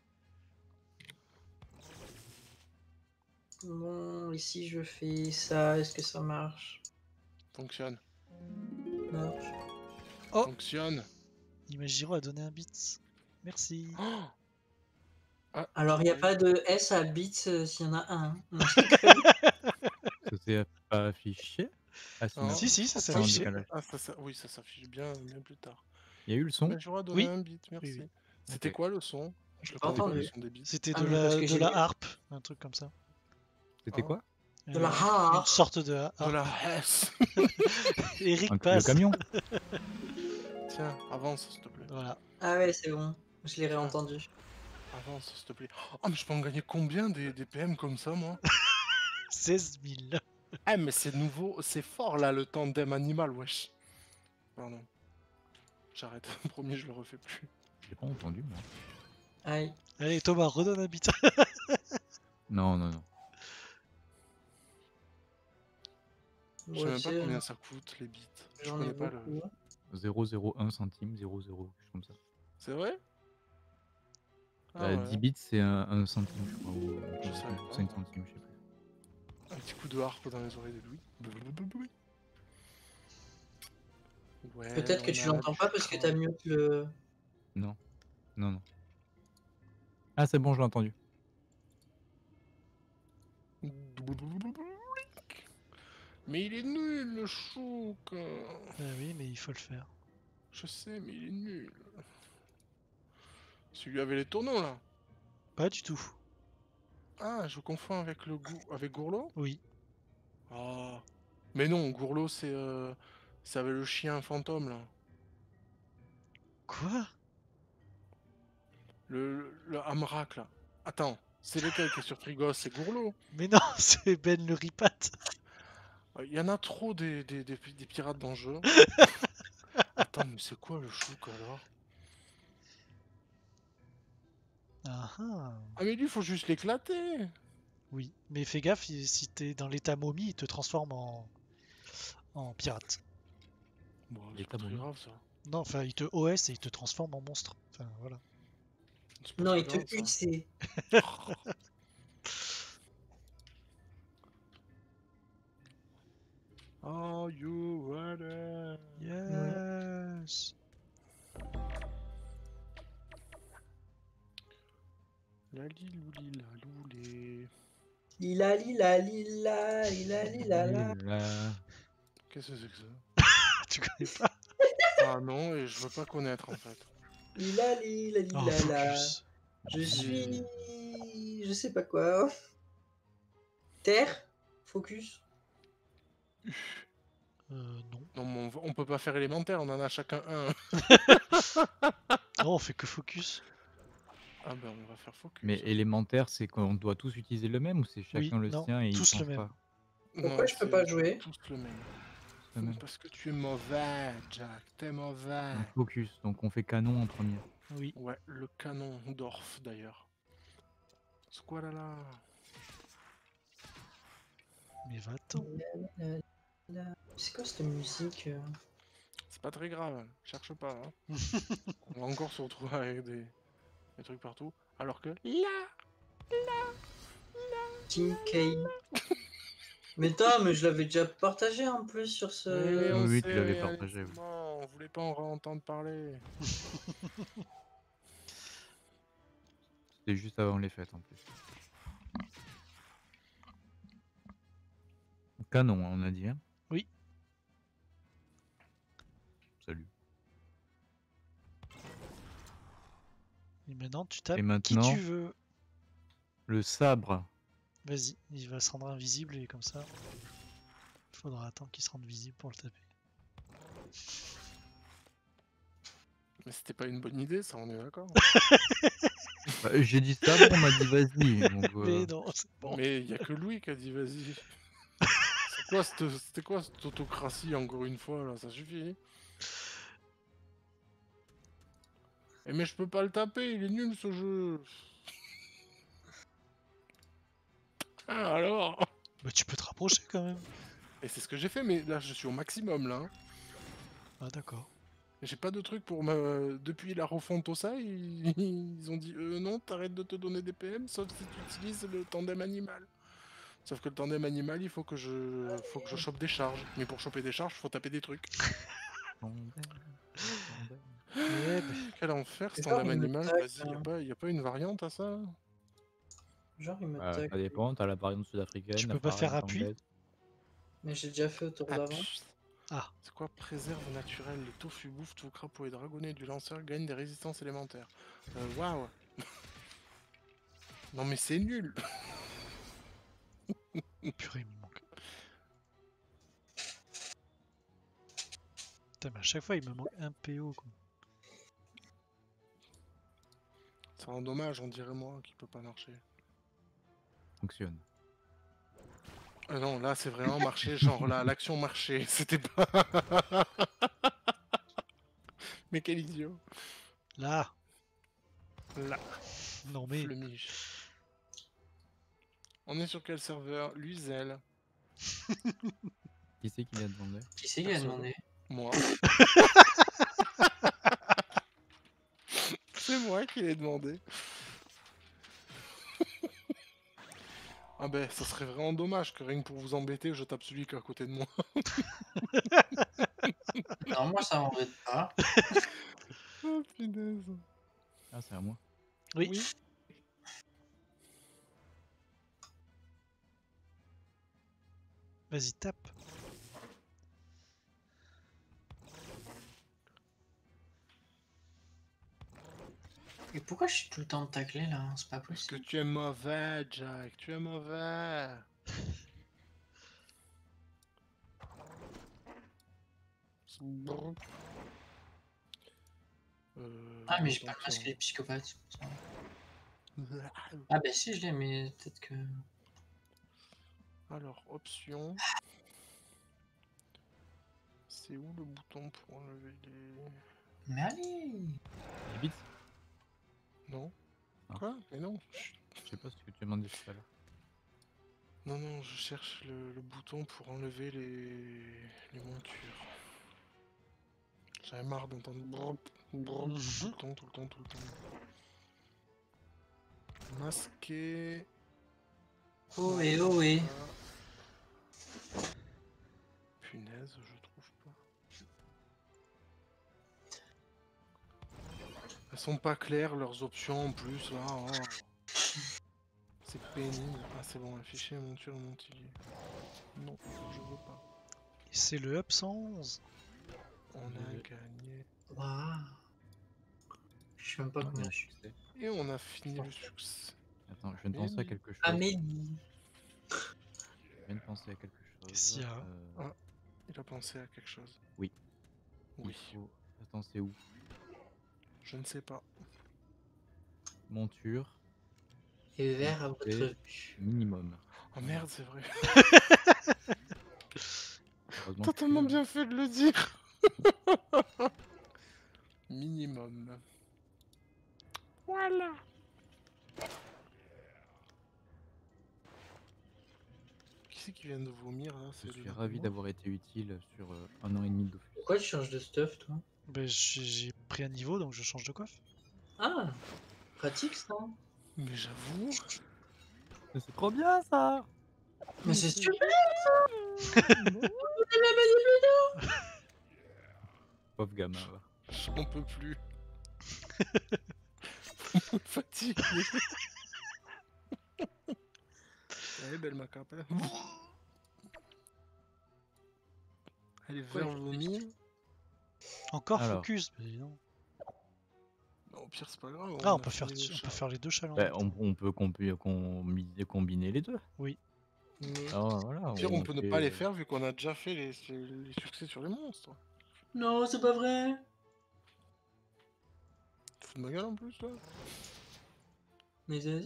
Bon, ici je fais ça, est-ce que ça marche? Fonctionne. Marche. Oh. Fonctionne. Imagiro a donné un bit. Merci. Oh, Ah, Alors, il n'y a ouais. pas de S à bits s'il y en a un. Hein. Non, je déconne. Ça s'est pas affiché? Ah si, Non. non. Si, ça Si, C'est en s'affichait. décalage. Ah, oui, ça s'affiche bien plus tard. Il y a eu le son? Mais j'aurais donné Oui. un bit, merci. Oui. C'était OK. quoi le son? Je J'ai le pas connais pas, le entendu. son des bits. C'était Ah, de mais parce que de j'ai la lu. harpe, un truc comme ça. C'était Ah. quoi? De la Une harpe. sorte de De harpe. la hesse. Eric Le passe. camion? Tiens, avance, s'il te plaît. Voilà. Ah ouais, c'est bon. Je l'ai réentendu. Avance, s'il te plaît. Oh, mais je peux en gagner combien des PM comme ça, moi? 16 000. Ah, mais c'est nouveau, c'est fort là, le tandem animal, wesh. Pardon. J'arrête, promis, je le refais plus. J'ai pas entendu, moi. Aïe. Allez, Thomas, redonne un bit. Non, non, non. Je sais Ouais, même pas tu sais, combien ça coûte, les bits. Je j'en ai connais pas le... beaucoup. 0,01 centime, 0,0, quelque chose comme ça. C'est vrai? Ah Bah, ouais, 10 bits, c'est un centime, je crois, ou je savais pas. 5 centimes, je sais plus. Un petit coup de harpe dans les oreilles de Louis. Ouais, Peut-être que on tu a l'entends du pas parce que cran. t'as mute le. Non. Non, non. Ah, c'est bon, je l'ai entendu. Mais il est nul, le chouk. Oui, mais il faut le faire. Je sais, mais il est nul. Celui avec les tourneaux, là. Pas du tout. Ah, je confonds avec avec Gourlot? Oui. Ah. Mais non, Gourlot, c'est avec le chien fantôme, là. Quoi? Le Hamrak, là. Attends, c'est lequel qui est sur Trigos? C'est Gourlot. Mais non, c'est Ben le ripat. Il y en a trop des pirates dans le jeu. Attends, mais c'est quoi le chouk, alors? Ah ah. Ah, mais lui, faut juste l'éclater. Oui, mais fais gaffe, si t'es dans l'état momie, il te transforme en pirate. Bon, c'est L'état pas très momie. grave, ça. Non, enfin, il te OS et il te transforme en monstre. Enfin, voilà. C'est pas Non, très il te grave, ça. UC. Are you ready? Yes. La lilouli, la loulé. Lila, lila, lila, lila, lila, la. Là. Qu'est-ce que c'est que ça? Tu connais pas? Ah non, et je veux pas connaître, en fait. Lila, lila, Oh, lila, la. focus. Je suis. Je sais pas quoi. Terre. Focus. Non. Non, mais on peut pas faire élémentaire, on en a chacun un. Non, on fait que focus. Ah ben, on va faire focus. Mais élémentaire, c'est qu'on doit tous utiliser le même ou c'est Oui, chacun le non, sien et il tous le change même. pas? Pourquoi je peux pas jouer? Tous le même. Le même. Parce que tu es mauvais, Jack, t'es mauvais. Donc focus, donc on fait canon en premier. Oui. Ouais, le canon d'Orf d'ailleurs. Squalala. Mais va-t'en. C'est quoi cette musique? C'est pas très grave, cherche pas. Hein. On va encore se retrouver avec des trucs partout. Alors que Team K. Mais attends, mais je l'avais déjà partagé en plus sur Mais ce. on Oui, sait, tu l'avais allez, partagé, c'est oui. bon, on voulait pas en entendre parler. C'était juste avant les fêtes en plus. Canon, on a dit, hein? Oui. Salut. Et maintenant, tu tapes Et qui maintenant, tu veux. le sabre. Vas-y, il va se rendre invisible et comme ça, il faudra attendre qu'il se rende visible pour le taper. Mais c'était pas une bonne idée, ça, on est d'accord. Bah, j'ai dit sabre, on m'a dit vas-y. Donc, Mais non, c'est bon. Mais il y a que Louis qui a dit vas-y. C'était quoi cette autocratie encore une fois là, ça suffit. Eh mais je peux pas le taper, il est nul ce jeu. Ah, alors. Bah, tu peux te rapprocher quand même. Et c'est ce que j'ai fait, mais là je suis au maximum là. Hein. Ah, d'accord. J'ai pas de truc pour me... Depuis la refonte au ça, ils ont dit non, t'arrêtes de te donner des PM sauf si tu utilises le tandem animal. Sauf que le tandem animal, il faut que je chope des charges. Mais pour choper des charges, faut taper des trucs. Eh ben, Quel enfer ce C'est ça, tandem on me animal, tape, vas-y, y a pas une variante à ça? Genre, il me Ça tacle. dépend, t'as la variante sud-africaine, Tu la peux pas faire variante appui? anglaise. Mais j'ai déjà fait au tour Ah, d'avant. pfft. Ah, C'est quoi préserve naturel? Le tofu bouffe tout crapaud et dragonnet du lanceur gagne des résistances élémentaires. Waouh! Non mais c'est nul! purée, il me manque. Putain, mais à chaque fois, il me manque un PO, quoi. C'est un dommage, on dirait moi, qui peut pas marcher. Fonctionne. Ah non, là c'est vraiment marché, genre là, l'action marché, c'était pas... Mais quel idiot! Là! Là, Non mais... flemiche. On est sur quel serveur? Luisel. Qui c'est qui vient de demander? Qui c'est qui a Personne. demandé? Moi. C'est moi qui l'ai demandé. Ah ben, ça serait vraiment dommage que rien que pour vous embêter, je tape celui qui est à côté de moi. Non, moi ça m'embête pas. Oh punaise. Ah, c'est à moi. Oui. Oui. Vas-y, tape. Et pourquoi je suis tout le temps taclé là? C'est pas Parce que possible. tu es mauvais, Jack, tu es mauvais. Brrr. Ah, mais j'ai pas donc, le masque des psychopathes. c'est pour ça. euh, Ah, bah si, je l'ai, mais peut-être que. Alors, option. C'est où le bouton pour enlever les... Mais allez! Les bits? Non. Ah. Quoi? Mais non. Je sais pas ce que tu as demandé tout à l'heure. Non, non, je cherche le bouton pour enlever les montures. J'avais marre d'entendre brrr, brrr, tout le temps, tout le temps, tout le temps. Masqué. Oh et oh et. Punaise, je trouve pas. Elles sont pas claires leurs options en plus là. Oh. C'est pénible. Ah c'est bon, afficher monture montilier. Non, je veux pas. Et c'est le up 111. On a gagné. Waouh! Je sais même pas combien je suis. Et on a fini le succès. Attends, je viens de penser à quelque chose. Amélie! Je viens de penser à quelque chose. Qu'est-ce qu'il y a? Il a pensé à quelque chose. Oui. Oui. Il faut- Attends, c'est où? Je ne sais pas. Monture Et vert à votre Et- vue. minimum. Oh merde, c'est vrai. Heureusement T'as que tellement tu- bien fait de le dire. Minimum. Voilà. Qui c'est qui vient de vomir là? Je C'est suis le- ravi moi d'avoir été utile sur 1 an et demi de Dofus. Pourquoi tu changes de stuff, toi? Ben, j'ai pris un niveau, donc je change de coiffe. Ah! Pratique ça! Mais j'avoue. C'est trop bien ça! Mais c'est super! Pauvre gamin, va. J'en peux plus. Fatigué. Allez, belle macape. Allez, vers vomir. Encore Alors. focus, mais non. Bah, au pire, c'est pas grave. Ah, on a peut faire, fini le on peut chat. faire les deux challenges. Bah, on peut combiner les deux. Ouais. Alors, voilà, Au pire, on peut ne fait, pas les faire vu qu'on a déjà fait les succès sur les monstres. Non, c'est pas vrai! Fous de ma gueule en plus, là. Mais vas-y!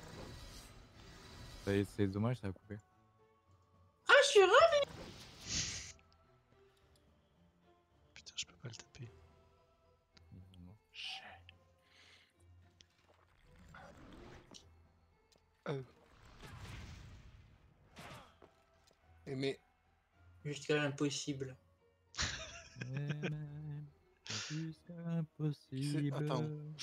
C'est dommage, ça a coupé. Ah, je suis ravi! Putain, je peux pas le taper. Et mais Jusqu'à l'impossible. Jusqu'à impossible. attends,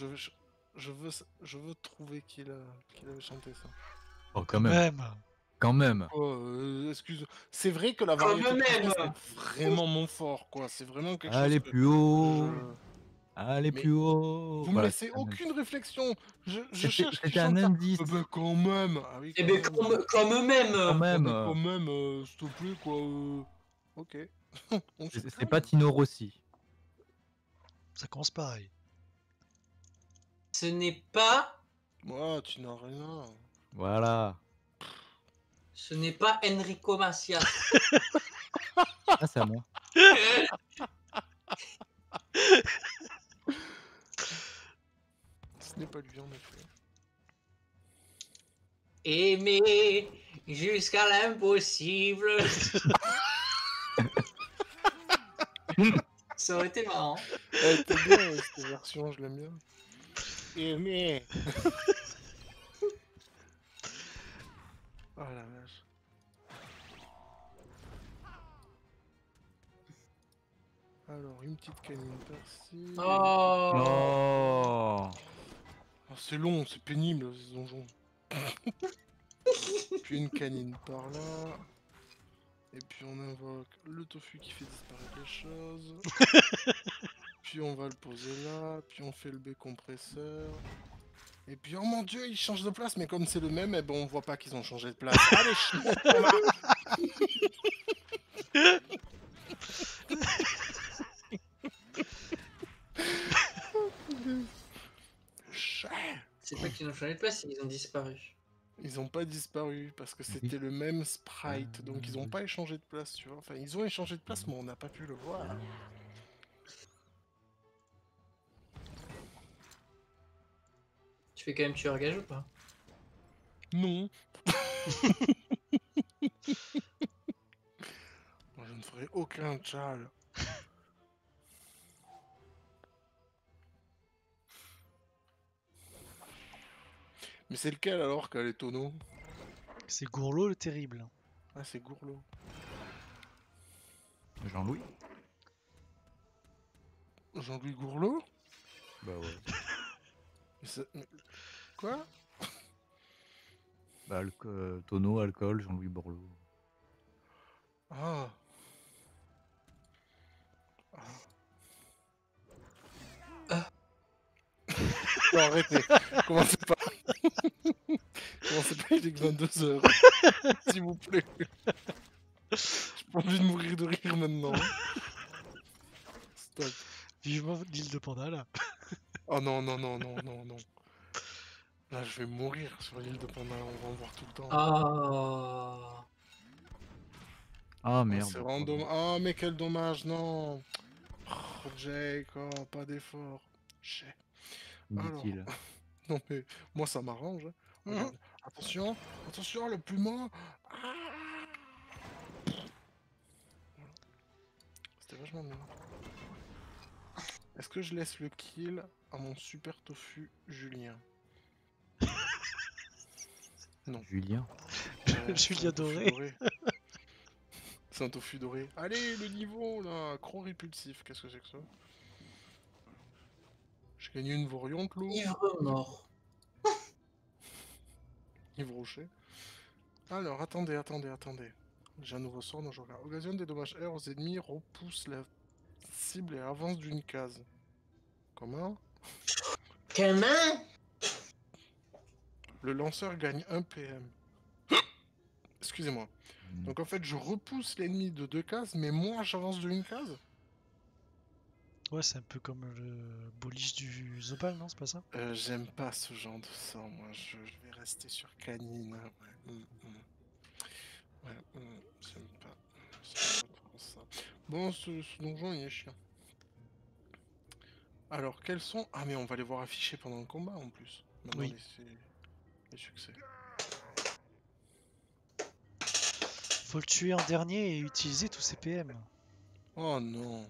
je veux trouver qui avait chanté ça. Oh, quand même. Quand même. Oh, excuse. C'est vrai que la Quand variété même. c'est vraiment mon fort, quoi. C'est vraiment quelque Allez chose que plus haut. Allez Mais plus haut. vous me Voilà, laissez c'était un indice. aucune réflexion. Je C'était cherche qui c'était un chante ça. indice. Ben quand même. Ah oui, Eh quand ben, même. comme Quand eux-mêmes. même, Quand même, s'il te plaît, quoi. Ok. On se c'est calme. pas Tino Rossi. Ça commence pareil. Ce n'est pas. Moi, tu n'as rien. Voilà. Ce n'est pas Enrico Macias. Ah, c'est à moi. Ce n'est pas lui, en effet. Aimer jusqu'à l'impossible. Ça aurait été marrant. Elle était bien, cette version, je l'aime bien. Aimer. Oh la vache. Alors, une petite canine par-ci. Oh. Oh. Oh, c'est long, c'est pénible, ces donjons. Puis une canine par là. Et puis on invoque le tofu qui fait disparaître les choses. Puis on va le poser là. Puis on fait le B compresseur. Et puis oh mon dieu, ils changent de place, mais comme c'est le même, eh ben on voit pas qu'ils ont changé de place. Allez, C'est pas qu'ils ont changé de place, ils ont disparu. Ils ont pas disparu parce que c'était le même sprite, donc ils ont pas échangé de place, tu vois. Enfin, ils ont échangé de place, mais on n'a pas pu le voir. Tu fais quand même tueur gage ou pas? Non. Moi, je ne ferai aucun tchal. Mais c'est lequel alors qu'a les tonneaux? C'est Gourlot le terrible. Ah, c'est Gourlot. Jean-Louis. Jean-Louis Gourlot? Bah ouais. Mais quoi? Bah, tonneau, alcool, Jean-Louis Borloo. Ah. Non, arrêtez. Commencez pas. Commencez pas, il est que 22h. S'il vous plaît. J'ai pas envie de mourir de rire maintenant. Stop. Vivement l'île de Panda là. Oh non, non, non, non, non, non. Là, je vais mourir sur l'île de Panda, on va en voir tout le temps. Oh. Ah Oh, merde. c'est vraiment dommage. Oh, mais quel dommage, non. Oh, Jake, oh, pas d'effort. Chais. Alors, Dit-il. non mais, moi ça m'arrange. Hein. Regarde. Attention, attention, le puma. Ah. Voilà. C'était vachement bien. Est-ce que je laisse le kill à mon super tofu Julien? Non. Julien. Julien Doré. C'est un tofu doré. Allez, le niveau là, cron répulsif, qu'est-ce que c'est que ça? J'ai gagné une Vorion, l'eau. Ivre mort. Yves Rocher. Alors, attendez, attendez, attendez. J'ai un nouveau sort dont je regarde. Occasionne des dommages air aux ennemis, repousse la cible et avance d'une case. Comment? Comment? Le lanceur gagne 1 PM. Excusez-moi. Donc en fait, je repousse l'ennemi de 2 cases, mais moi j'avance d'une case? Ouais, c'est un peu comme le boliche du Zopal, non? C'est pas ça? J'aime pas ce genre de sort, moi. Je vais rester sur canine. Hein. Ouais, j'aime pas. J'aime pas trop ça. Bon, ce donjon, il est chiant. Alors, quels sont... Ah, mais on va les voir affichés pendant le combat, en plus. Maintenant, Oui. les succès. Faut le tuer en dernier et utiliser tous ses PM. Oh non.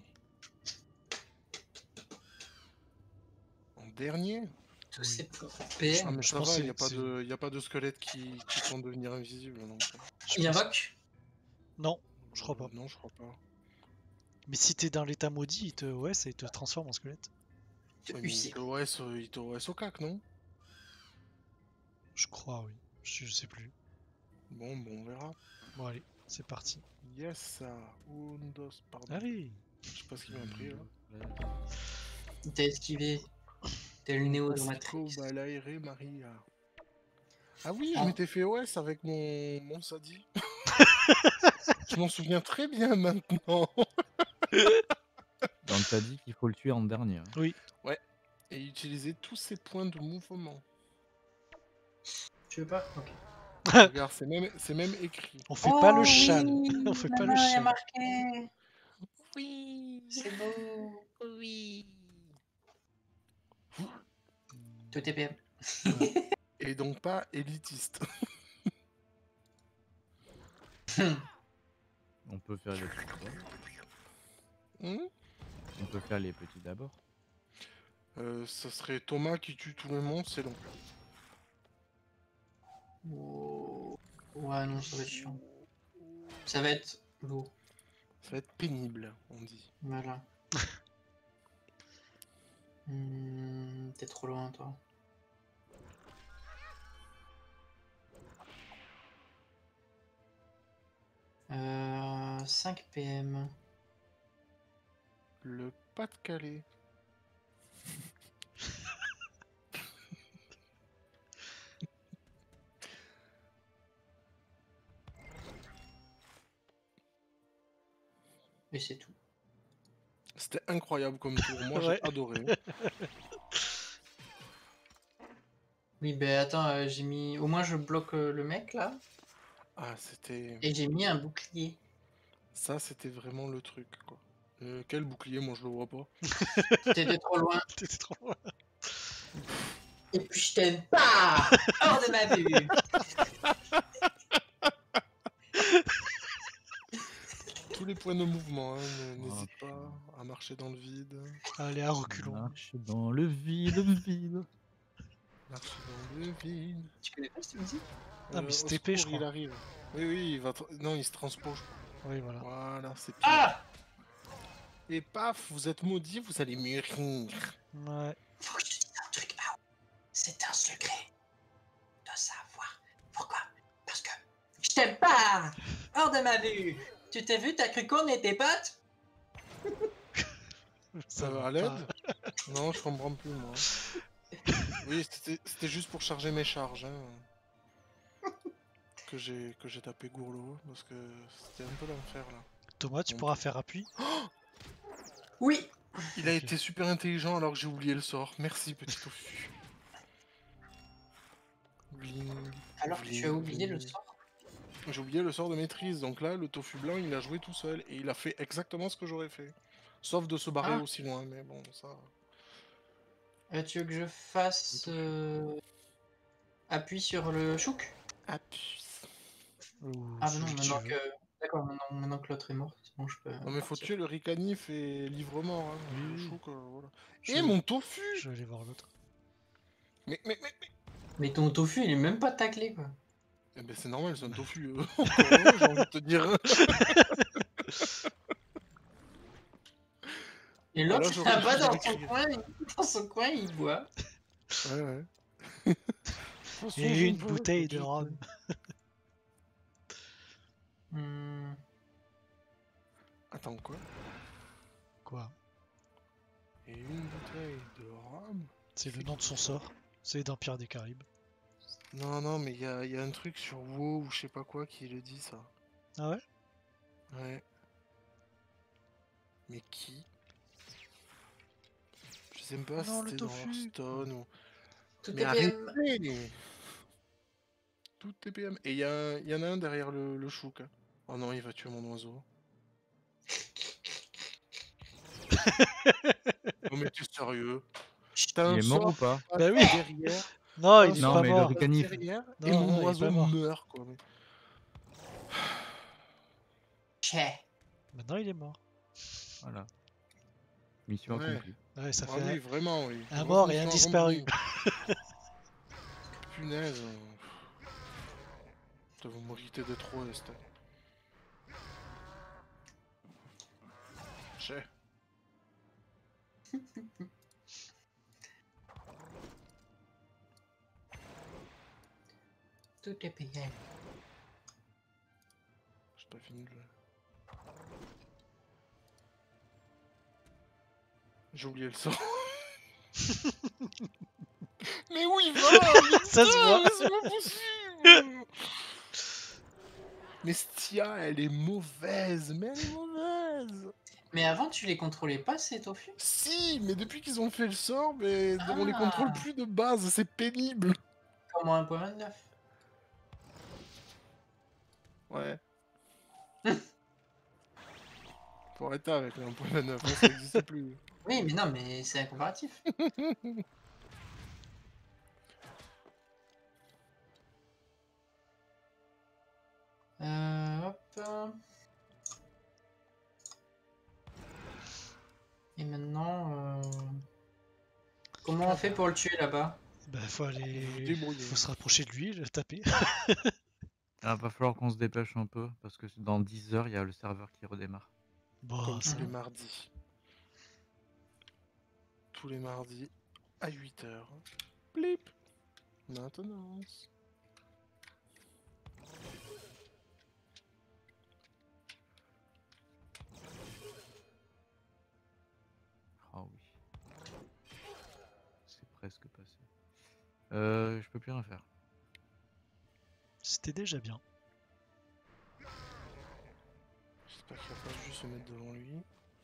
En dernier? Tous Oui. ces Ah, PM. mais je ça pense va, que il c'est- n'y a pas de squelettes qui vont devenir invisibles. Donc... Je Il pense- invoque? Non, je crois pas. Non, je crois pas. Mais si t'es dans l'état maudit, ouais, ça te transforme en squelette. Ouais, mais il te OS au cac, non? Je crois, oui. Je sais plus. Bon, on verra. Bon, allez, c'est parti. Yes, ça. Undos, pardon. Allez! Je sais pas ce qu'il m'a pris là. T'as esquivé. T'as le Néo dans Classico, Matrix. Balaire, Maria. Ah oui, je Ah. m'étais fait OS avec mon Sadi. Je m'en souviens très bien maintenant. On t'a dit qu'il faut le tuer en dernier, hein. Oui. Ouais. Et utiliser tous ses points de mouvement. Tu veux pas? Ok. Regarde, c'est même écrit. On fait pas le Oh châle. oui, On fait pas le maman, il y a châle. marqué. Oui. C'est beau. Oui. Tout est bien. Et donc pas élitiste. On peut faire les petits d'abord. Hmm. On peut faire les petits d'abord. Ça serait Thomas qui tue tout le monde, c'est long. Oh. Ouais, non, ça va être chiant. Ça va être lourd. Ça va être pénible, on dit. Voilà. T'es trop loin, toi. Euh, 5 PM. Le Pas-de-Calais. Et c'est tout. C'était incroyable comme tour, moi Ouais. j'ai adoré. Oui, ben attends, j'ai mis. Au moins, je bloque le mec là. Ah, c'était... Et j'ai mis un bouclier. Ça, c'était vraiment le truc, quoi. Quel bouclier, moi je le vois pas. T'étais trop loin. T'étais trop loin. Et puis je t'aime pas. Hors de ma vue. Tous les points de mouvement, hein, Ah. n'hésite pas à marcher dans le vide. Allez, à reculons. Marche dans le vide, vide. Marcher dans le vide. Tu connais pas cette musique? Ah, mais Au c'était épais, je secours, il crois. arrive. Oui, oui, il va... Non, il se transpose. Oui, voilà. Voilà, c'est pire. Ah! Et paf, vous êtes maudits, vous allez mûrir. Ouais. Faut que je te dise un truc, Mao. C'est un secret. De savoir. Pourquoi? Parce que je t'aime pas. Hors de ma vue. Tu t'es vu, t'as cru qu'on était potes? Ça va À pas. l'aide? Non, je comprends plus, moi. Oui, c'était juste pour charger mes charges. Hein. que j'ai tapé Gourlot, parce que c'était un peu l'enfer, là. Thomas, tu Donc- pourras faire appui. Oui. Il a Ok. été super intelligent alors que j'ai oublié le sort. Merci, petit tofu. Oui. Alors que tu as oublié le sort. J'ai oublié le sort de maîtrise, donc là, le tofu blanc, il a joué tout seul, et il a fait exactement ce que j'aurais fait. Sauf de se barrer Ah. aussi loin, mais bon, ça... Tu veux que je fasse appui sur le chouk? Appuie. Ou Ah celui non, que tu maintenant veux. que. D'accord, maintenant que l'autre est mort, c'est bon, je peux. Non mais faut partir. tuer le ricanif et livre mort, hein. Oui, Le oui. chouk, voilà. Je Et vais- mon tofu! Je vais aller voir l'autre. Mais... Mais ton tofu, il est même pas taclé, quoi. Eh ben c'est normal, c'est un tofu. Encore heureux, j'ai envie de te dire. Et Ah, là, l'autre, j'aurais là-bas dû dans son coin, il boit. Ouais, ouais. Et une bouteille de rhum. Hmm, Attends, quoi? Quoi? Et une bouteille de rhum? C'est le nom de son sort. C'est d'un Pierre des Caraïbes. Non, non, mais y a un truc sur WoW ou je sais pas quoi qui le dit, ça. Ah ouais? Ouais. Mais qui? Je sais même pas si Non, le c'était dans tofu. Hearthstone ou... Tout Mais est PM. arrêtez! Tout TPM. Et y en a un derrière le chouk. Hein. Oh non, il va tuer mon oiseau. Non mais t'es sérieux? T'as Il un est mort sort ou pas? qui passe Bah oui. derrière, Non, un il est Non, sort pas mais qui le mort. passe ricanif. derrière et Non, mon non, il est oiseau pas mort. meurt quoi. Mais... Tchè. Maintenant, il est mort. Voilà. Mission Ouais. accomplie. Ouais, ça Ah fait oui, vraiment, oui. un mort et un Mission disparu. accomplie. Punaise. Putain, vous méritez d'être ouest. Chais. Tout est PM. J'ai pas fini de jouer. J'ai oublié le sort. Mais où il va? Mais Ça se voit. mais c'est pas possible. Mais Stia, elle est mauvaise, mais elle est mauvaise. Mais avant, tu les contrôlais pas, ces tofu? Si, mais depuis qu'ils ont fait le sort, mais on les Ah. contrôle plus de base, c'est pénible. Comme 1.29. Ouais. Faut arrêter avec le 1.29, hein, ça n'existe plus. Oui, mais non, mais c'est un comparatif. Hop. Et maintenant, comment on fait pour le tuer là-bas? Bah, faut aller. Débrouiller. Faut se rapprocher de lui, le taper. Ah, va falloir qu'on se dépêche un peu parce que dans 10 heures, il y a le serveur qui redémarre. Bon, Comme ça tous les va. mardis. Tous les mardis à 8h. Blip. Maintenance. Ah oui. C'est presque passé. Je peux plus rien faire. C'était déjà bien. J'espère qu'il va pas juste se mettre devant lui.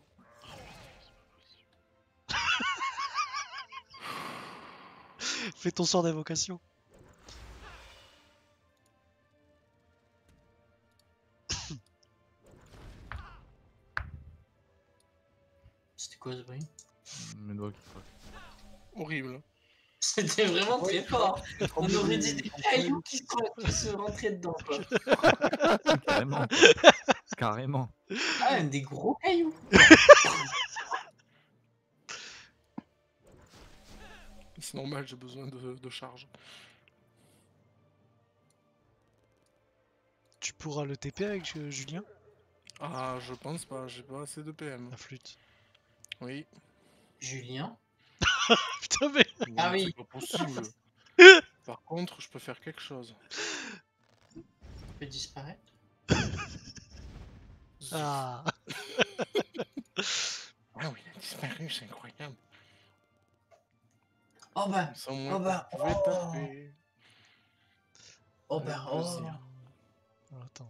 Fais ton sort d'invocation. C'était quoi ce bruit? Mes doigts qui croquent. Horrible. C'était vraiment très fort. On tremble aurait de- dit des il tremble cailloux de- qui se rentraient dedans, quoi. Carrément. Carrément. Ah, des gros cailloux. C'est normal, j'ai besoin de charge. Tu pourras le TP avec Julien? Ah, je pense pas, j'ai pas assez de PM. La flûte. Oui. Julien. Putain, mais. Ah Non, oui. C'est pas possible. Par contre, je peux faire quelque chose. Peut disparaître. Ah. Ah oui, il a disparu, c'est incroyable. Oh bah. Comme ça, au moins, Oh bah, je pouvais oh. taper. Oh Avec bah. Oh. plaisir. Oh, attends.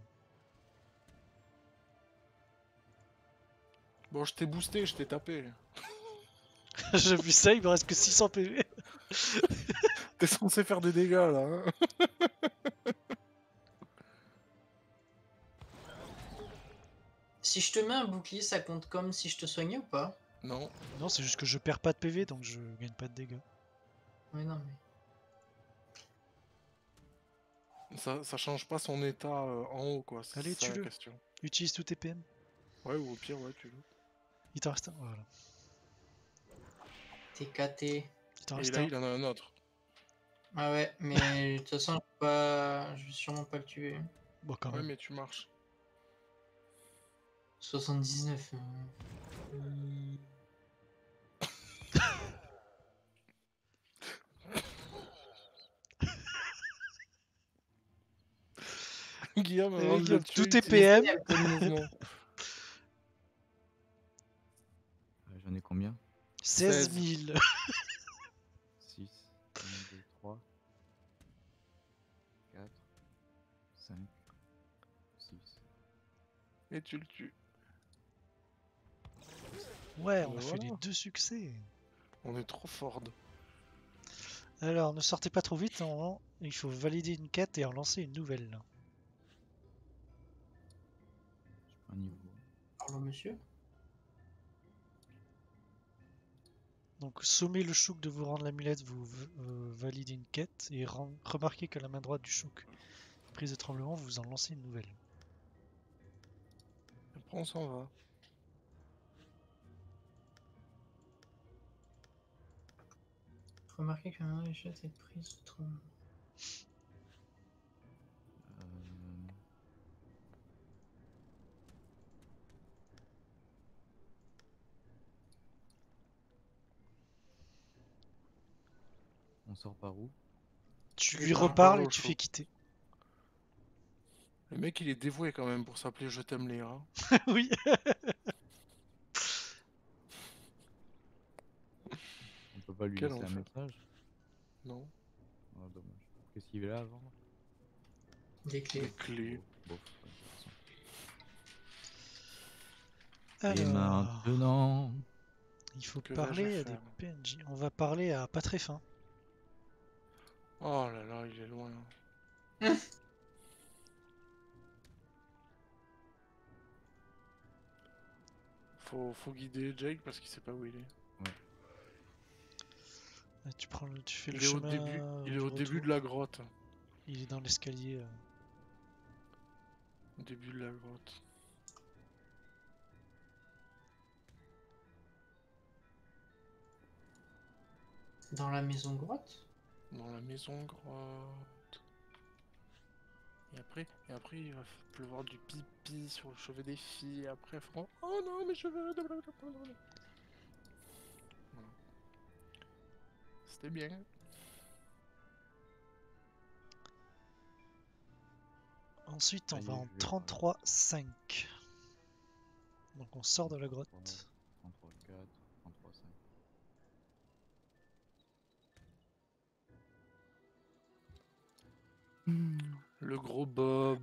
Bon, je t'ai boosté, je t'ai tapé. J'ai vu ça, il me reste que 600 PV. T'es censé faire des dégâts là. Hein. Si je te mets un bouclier, ça compte comme si je te soignais ou pas? Non. Non, c'est juste que je perds pas de PV donc je gagne pas de dégâts. Oui, non, mais. Ça change pas son état en haut quoi. C'est Allez, ça la tue-le. question. Utilise tous tes PM. Ouais, ou au pire, ouais, tu le. Il t'en reste un. Voilà. T'es caté. Il t'en Et reste là, un. il en a un autre. Ah ouais, mais de toute façon, je vais sûrement pas le tuer. Bon, quand Ouais, même. mais tu marches. 79. Guillaume, Eh, avant de Guillaume, le tuer, tout est utilise PM. le mouvement. J'en ai combien? 16 000. 6, 1, 2, 3, 4, 5, 6. Et tu le tues. Ouais, on a fait Voilà. les 2 succès. On est trop fort. Alors, ne sortez pas trop vite, normalement, il faut valider une quête et en lancer une nouvelle. Je prends un niveau. Pardon, monsieur. Donc, sommez le chouk de vous rendre l'amulette, vous validez une quête et remarquez que la main droite du chouk prise de tremblement, vous en lancez une nouvelle. Après, on s'en va. Remarquez que la main de l'échelle est prise trop. On sort par où? Tu Et lui par reparles rapport et au tu chouk. fais quitter. Le mec, il est dévoué quand même pour s'appeler Je t'aime les rats. Oui. On peut peut pas lui Quel laisser un enfer. message. Non. Oh, dommage. Qu'est-ce qu'il veut là avant? Des Les clés. clés. Bon, ouais, de toute façon. Et Alors, maintenant, il faut Que vais-je parler à des faire? PNJ. On va parler à pas très fin. Oh là là, il est loin. Faut guider Jake parce qu'il sait pas où il est. Là, tu fais le Il est au chemin début, il est du au début de retour. la grotte. Il est dans l'escalier. Au début de la grotte. Dans la maison grotte. Dans la maison grotte. Et après il va pleuvoir du pipi sur le chevet des filles. Et après, feront oh non, mes cheveux. Voilà. C'était bien. Ensuite, on ça y va est, en je vais 33-5. Donc on sort de la grotte. 33, 4, 33, 5. Le gros Bob.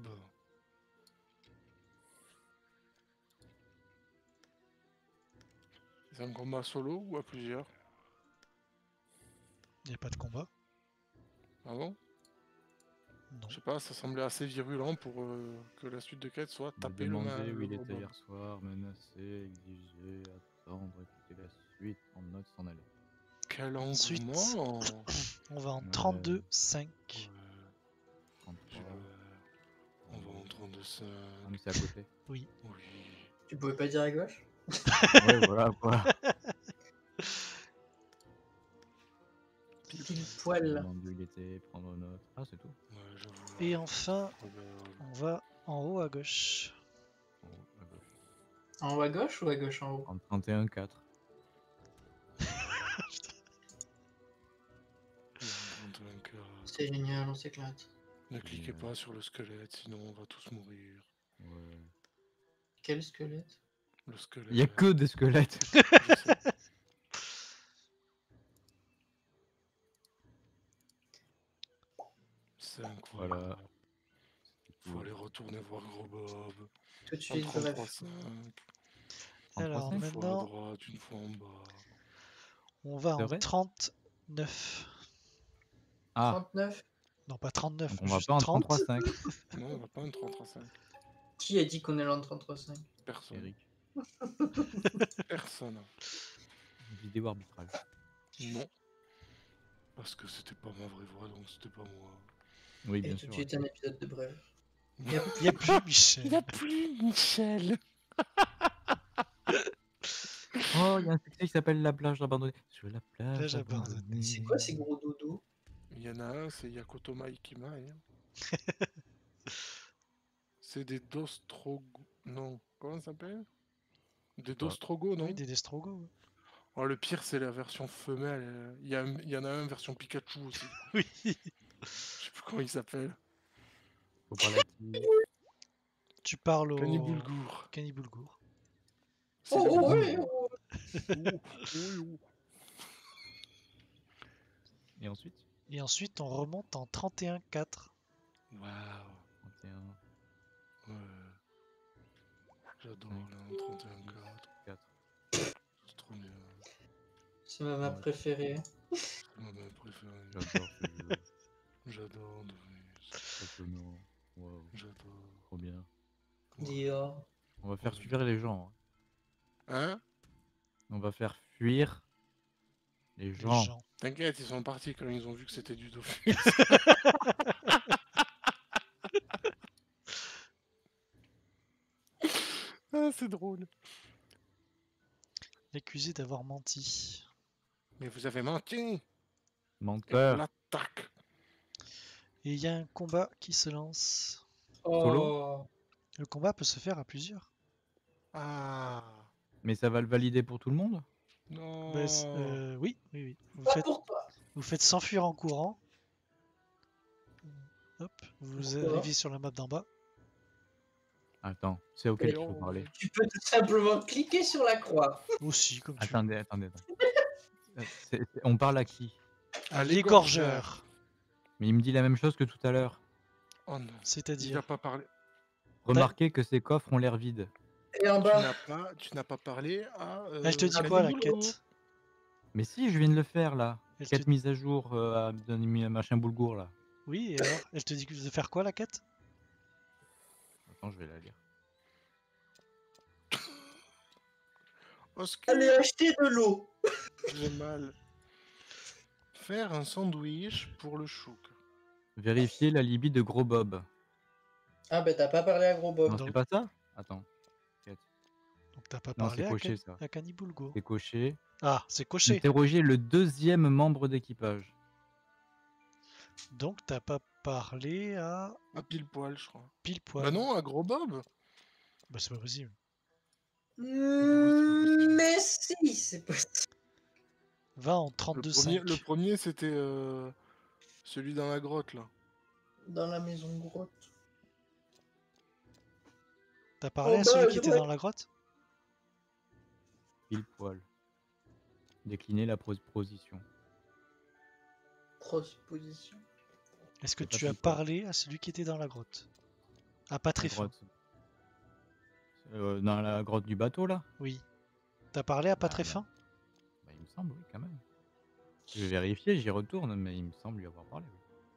C'est un combat solo ou à plusieurs? Il n'y a pas de combat. Ah bon? Non. Je sais pas, ça semblait assez virulent pour que la suite de quête soit Il m'a taper le demandé où le il gros était Bob. hier soir, menacer, exiger, attendre, écouter la suite, prendre note, s'en aller. Quel Ensuite, engouement! On va en Ouais. 32-5. Ouais, 33. on va en 32-5. Ah, mais c'est à côté. Oui. Oui. Tu pouvais pas dire à gauche? Ouais, voilà quoi. Pile Il m'a poil. demandé où il était, prendre note. Ah, c'est tout. Ouais, j'avoue. Et enfin, Regarde. on va en haut à gauche. En haut, à gauche. En haut à gauche ou à gauche en haut? En 31, 4. Il y a un 31 cas. C'est génial, on s'éclate. Ne cliquez pas sur le squelette, sinon on va tous mourir. Ouais. Quel squelette? Le squelette. Il y a que des squelettes. Je sais. C'est incroyable. Voilà. Faut aller retourner voir Gros Bob. Tout de En suite, bref. 33-5. Alors 33,5. Une fois à maintenant, droite, une fois en bas. on va C'est en vrai 39. Ah, 39? Non, pas 39, donc on va juste pas en 30. 33,5. Non, on va pas en 33-5. Qui a dit qu'on est là en 33,5? Personne. Eric. Personne. Vidéo arbitrage. Non. Parce que c'était pas ma vraie voix, donc c'était pas moi. Oui, Et bien tout sûr. de Ouais. suite un épisode de bref. Il n'y a plus Michel. Il a plus Michel. Oh, il y a un succès qui s'appelle La plage abandonnée. Sur la plage Plage abandonnée. abandonnée. C'est quoi ces gros dodos? Il y en a un, c'est Yakoto Ikimai. C'est des Dostrogo. Non, comment ça s'appelle? Des Dostrogo, non? Oui, des Destrogo. Ouais. Oh, le pire, c'est la version femelle. Il y en a un version Pikachu aussi. Oui. Je sais plus comment il s'appelle. Faut parler à qui? Tu parles au Cannibulgour. Cannibulgour. C'est Oh, le oh, même. ouais, oh. Oh. Et ensuite Et ensuite, on remonte en 31-4. Waouh. 31, Ouais. J'adore le 31 4. 4. C'est trop bien. C'est ma map Ouais. préférée. C'est ma map préférée. J'adore ce jeu. J'adore Doris. Passionnant. Waouh, J'adore. trop bien. Dior. On va faire fuir les gens. Hein? On va faire fuir les Les gens. gens. T'inquiète, ils sont partis quand ils ont vu que c'était du Dofus. Ah, c'est drôle. L'accusé d'avoir menti. Mais vous avez menti. Et on Menteur. l'attaque. Et il y a un combat qui se lance. Oh. Le combat peut se faire à plusieurs. Ah. Mais ça va le valider pour tout le monde? Non. Bah, oui. Pas pour toi. Vous faites s'enfuir en courant. Hop, vous Pourquoi arrivez sur la map d'en bas. Attends, c'est auquel il faut parler. Tu peux tout simplement cliquer sur la croix. Aussi, comme tu veux. Attendez. On parle à qui? Un l'égorgeur. égorgeur. Mais il me dit la même chose que tout à l'heure. Oh non, il t'a C'est-à-dire, pas parlé. Remarquez que ces coffres ont l'air vides. Et en bas, Tu n'as pas parlé à. elle te dit quoi la Cannibulgo. quête? Mais si, je viens de le faire là. Elle te- Quête mise à jour d'un machin boulgour là. Oui, et alors? Elle te dit de faire quoi la quête? Attends, je vais la lire. Oscar, allez acheter de l'eau. j'ai mal. Faire un sandwich pour le chouk. Vérifiez l'alibi de Gros Bob. Ah bah t'as pas parlé à Gros Bob. Non, Donc- c'est pas ça? Attends. Quête. Donc t'as pas Non, parlé c'est coché ça. à Cannibulgo. C'est coché. Ah, c'est coché. Interrogez le deuxième membre d'équipage. Donc t'as pas parlé à À pile poil, je crois. pile poil. Bah non, à Gros Bob. Bah c'est pas possible. Mais si, c'est possible. Va en Le 32-5. premier c'était celui dans la grotte là. Dans la maison grotte. T'as parlé Oh à celui bah, qui était ouais. dans la grotte? Pile poil. Déclinez la proposition. Proposition. Est-ce que C'est pas tu as pile poil. parlé à celui qui était dans la grotte? À La Patréfin. grotte. Dans la grotte du bateau là? Oui. T'as parlé à Bah, Patréfin? Bah, il me semble, oui, quand même. Je vais vérifier, j'y retourne, mais il me semble lui avoir parlé. Oui.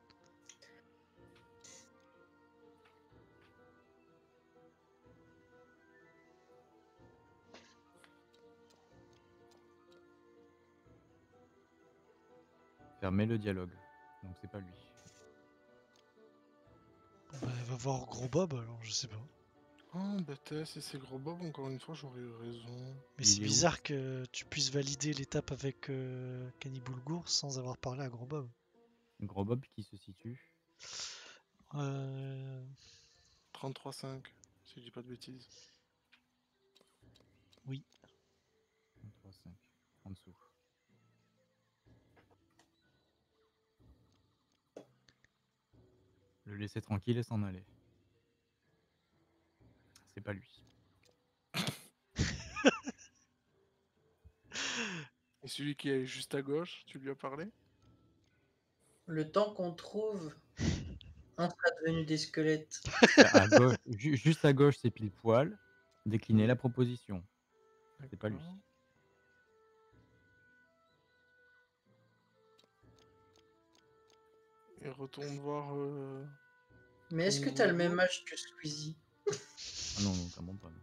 Fermez le dialogue. Donc c'est pas lui. Bah, va voir Gros Bob alors, je sais pas. Oh bêtise, si c'est Gros Bob, encore une fois j'aurais eu raison. Mais Il c'est est où? bizarre que tu puisses valider l'étape avec Cannibulgour sans avoir parlé à Gros Bob. Gros Bob qui se situe. Euh... 33,5, si je dis pas de bêtises. 3, 5. En dessous. Le laisser tranquille et s'en aller. C'est pas lui. Et celui qui est juste à gauche, tu lui as parlé? Le temps qu'on trouve, on sera devenu des squelettes. À gauche, juste à gauche, c'est pile poil. Déclinez la proposition. C'est pas lui. D'accord. Et retourne voir. Mais est-ce que t'as le même âge que Squeezie? Ah non, notamment pas. Non.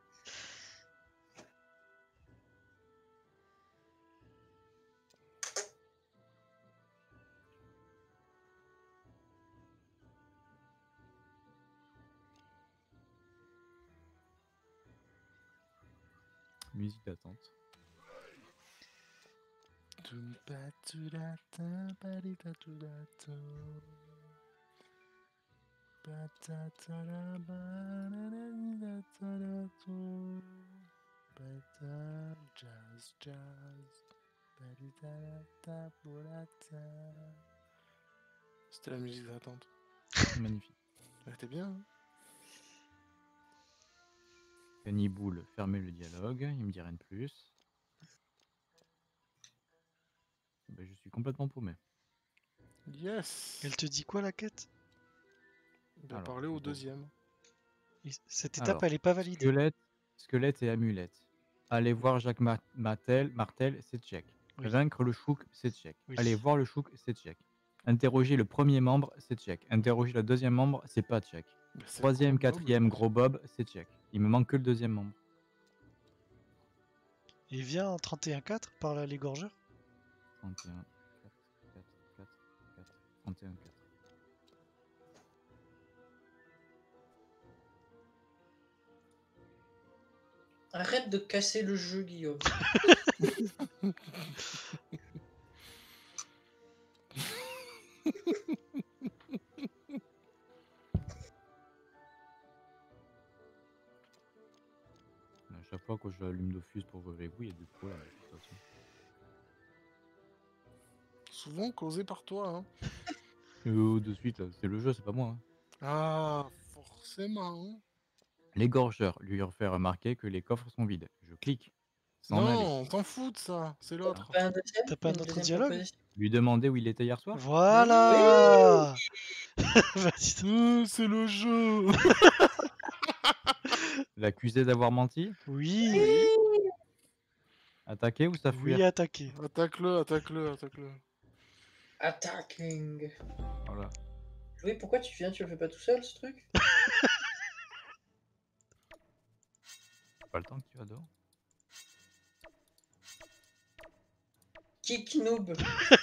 Musique d'attente. C'était la musique d'attente. Magnifique. Elle était bien. Hein. Canniboule, fermez le dialogue. Il me dit rien de plus. Ben, je suis complètement paumé. Yes. Elle te dit quoi la quête? Ben, Alors, parler au bon. deuxième. Cette étape Alors, elle est pas validée. Squelette et amulette. Allez voir Jacques Martel, c'est check. Oui. Vaincre le chouk, c'est check. Oui. Allez voir le chouk, c'est check. Interroger le premier membre, c'est check. Interroger le deuxième membre, c'est pas check. Ben, c'est Troisième, Gros Bob, quatrième, le Gros Bob, c'est check. Il me manque que le deuxième membre. Et viens en 31-4 par là l'égorgeur. 31, 4, 4, 4, 4, 31, 4. Arrête de casser le jeu, Guillaume. À chaque fois que je allume Dofus pour jouer avec vous, il y a des problèmes. De toute façon. Souvent causé par toi. Hein. De suite, là, c'est le jeu, c'est pas moi. Hein. Ah, forcément. L'égorgeur lui refait remarquer que les coffres sont vides. Je clique. S'en aller. Non, on s'en fout de ça, c'est l'autre. Pas un deuxième, T'as pas un une autre deuxième dialogue? proposition. Lui demander où il était hier soir? Voilà. Vas-y. C'est le jeu. L'accuser d'avoir menti? Oui. Attaquer ou s'enfuir? Oui, attaquer. Attaque-le, attaque-le, attaque-le. Attacking. Voilà. Oui, pourquoi tu viens? Tu le fais pas tout seul, ce truc? Pas le temps que tu vas dehors. Kick noob.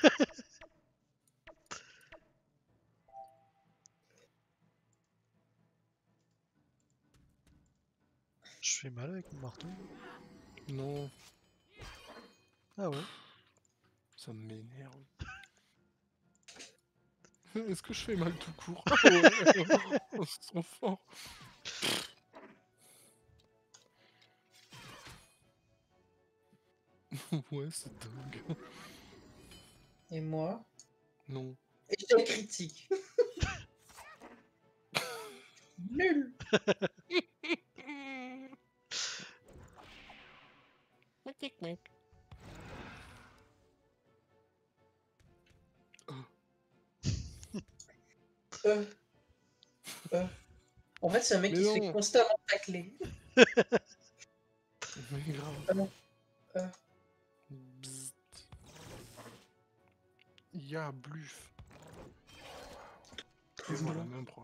Je fais mal avec mon marteau. Non, Ah ouais. ça m'énerve. Est-ce que je fais mal tout court? Ouais, ils sont forts. Ouais, c'est dingue. Et moi? Non. Échec critique. Nul. Euh. En fait, c'est un mec Mais qui se fait non. constamment tacler. Mais grave. Bzzzt. Ya, bluff. Et voilà, même point.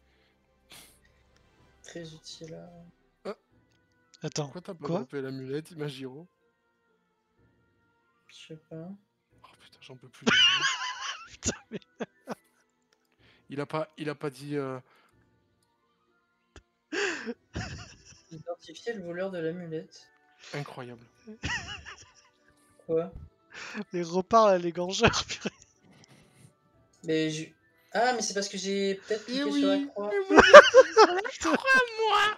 Très utile. Attends. Pourquoi t'as pas Quoi? droppé l'amulette, Imagiro? Je sais pas. Oh putain, j'en peux plus. de lui. Putain, mais... Il a pas dit. Identifier le voleur de l'amulette. Incroyable. Quoi? Les reparts, les gangeurs, purée. Mais je... Ah, mais c'est parce que j'ai peut-être Eh cliqué sur la oui. croix. Mais vous êtes sur la croix, moi.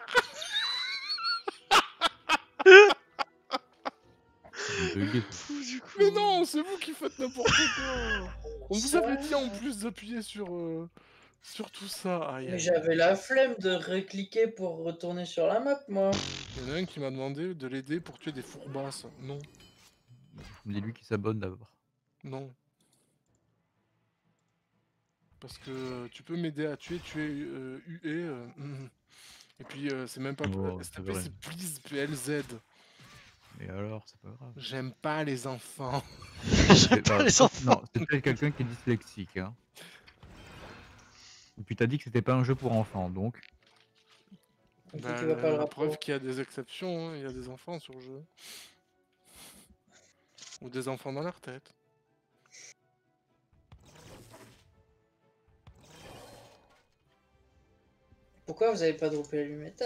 Bugué. Fou, du coup. Mais non, c'est vous qui faites n'importe quoi. On vous avait dit en plus d'appuyer sur tout ça. Aïe, Mais aïe, j'avais aïe. la flemme de recliquer pour retourner sur la map, moi. Il y en a un qui m'a demandé de l'aider pour tuer des fourbasses. Non, Dis-lui qu'il s'abonne d'abord. non. Parce que tu peux m'aider à tuer UE. Et puis c'est même pas Oh, ça STP, veut rien. c'est please PLZ. Et alors, c'est pas grave. J'aime pas les enfants. J'aime pas les enfants. Non, c'est peut-être quelqu'un qui est dyslexique. Hein. Et puis t'as dit que c'était pas un jeu pour enfants, donc. Donc, Bah, tu vas pas le la rappeler. preuve qu'il y a des exceptions, hein, il y a des enfants sur le jeu. Ou des enfants dans leur tête. Pourquoi vous avez pas droppé l'allumette?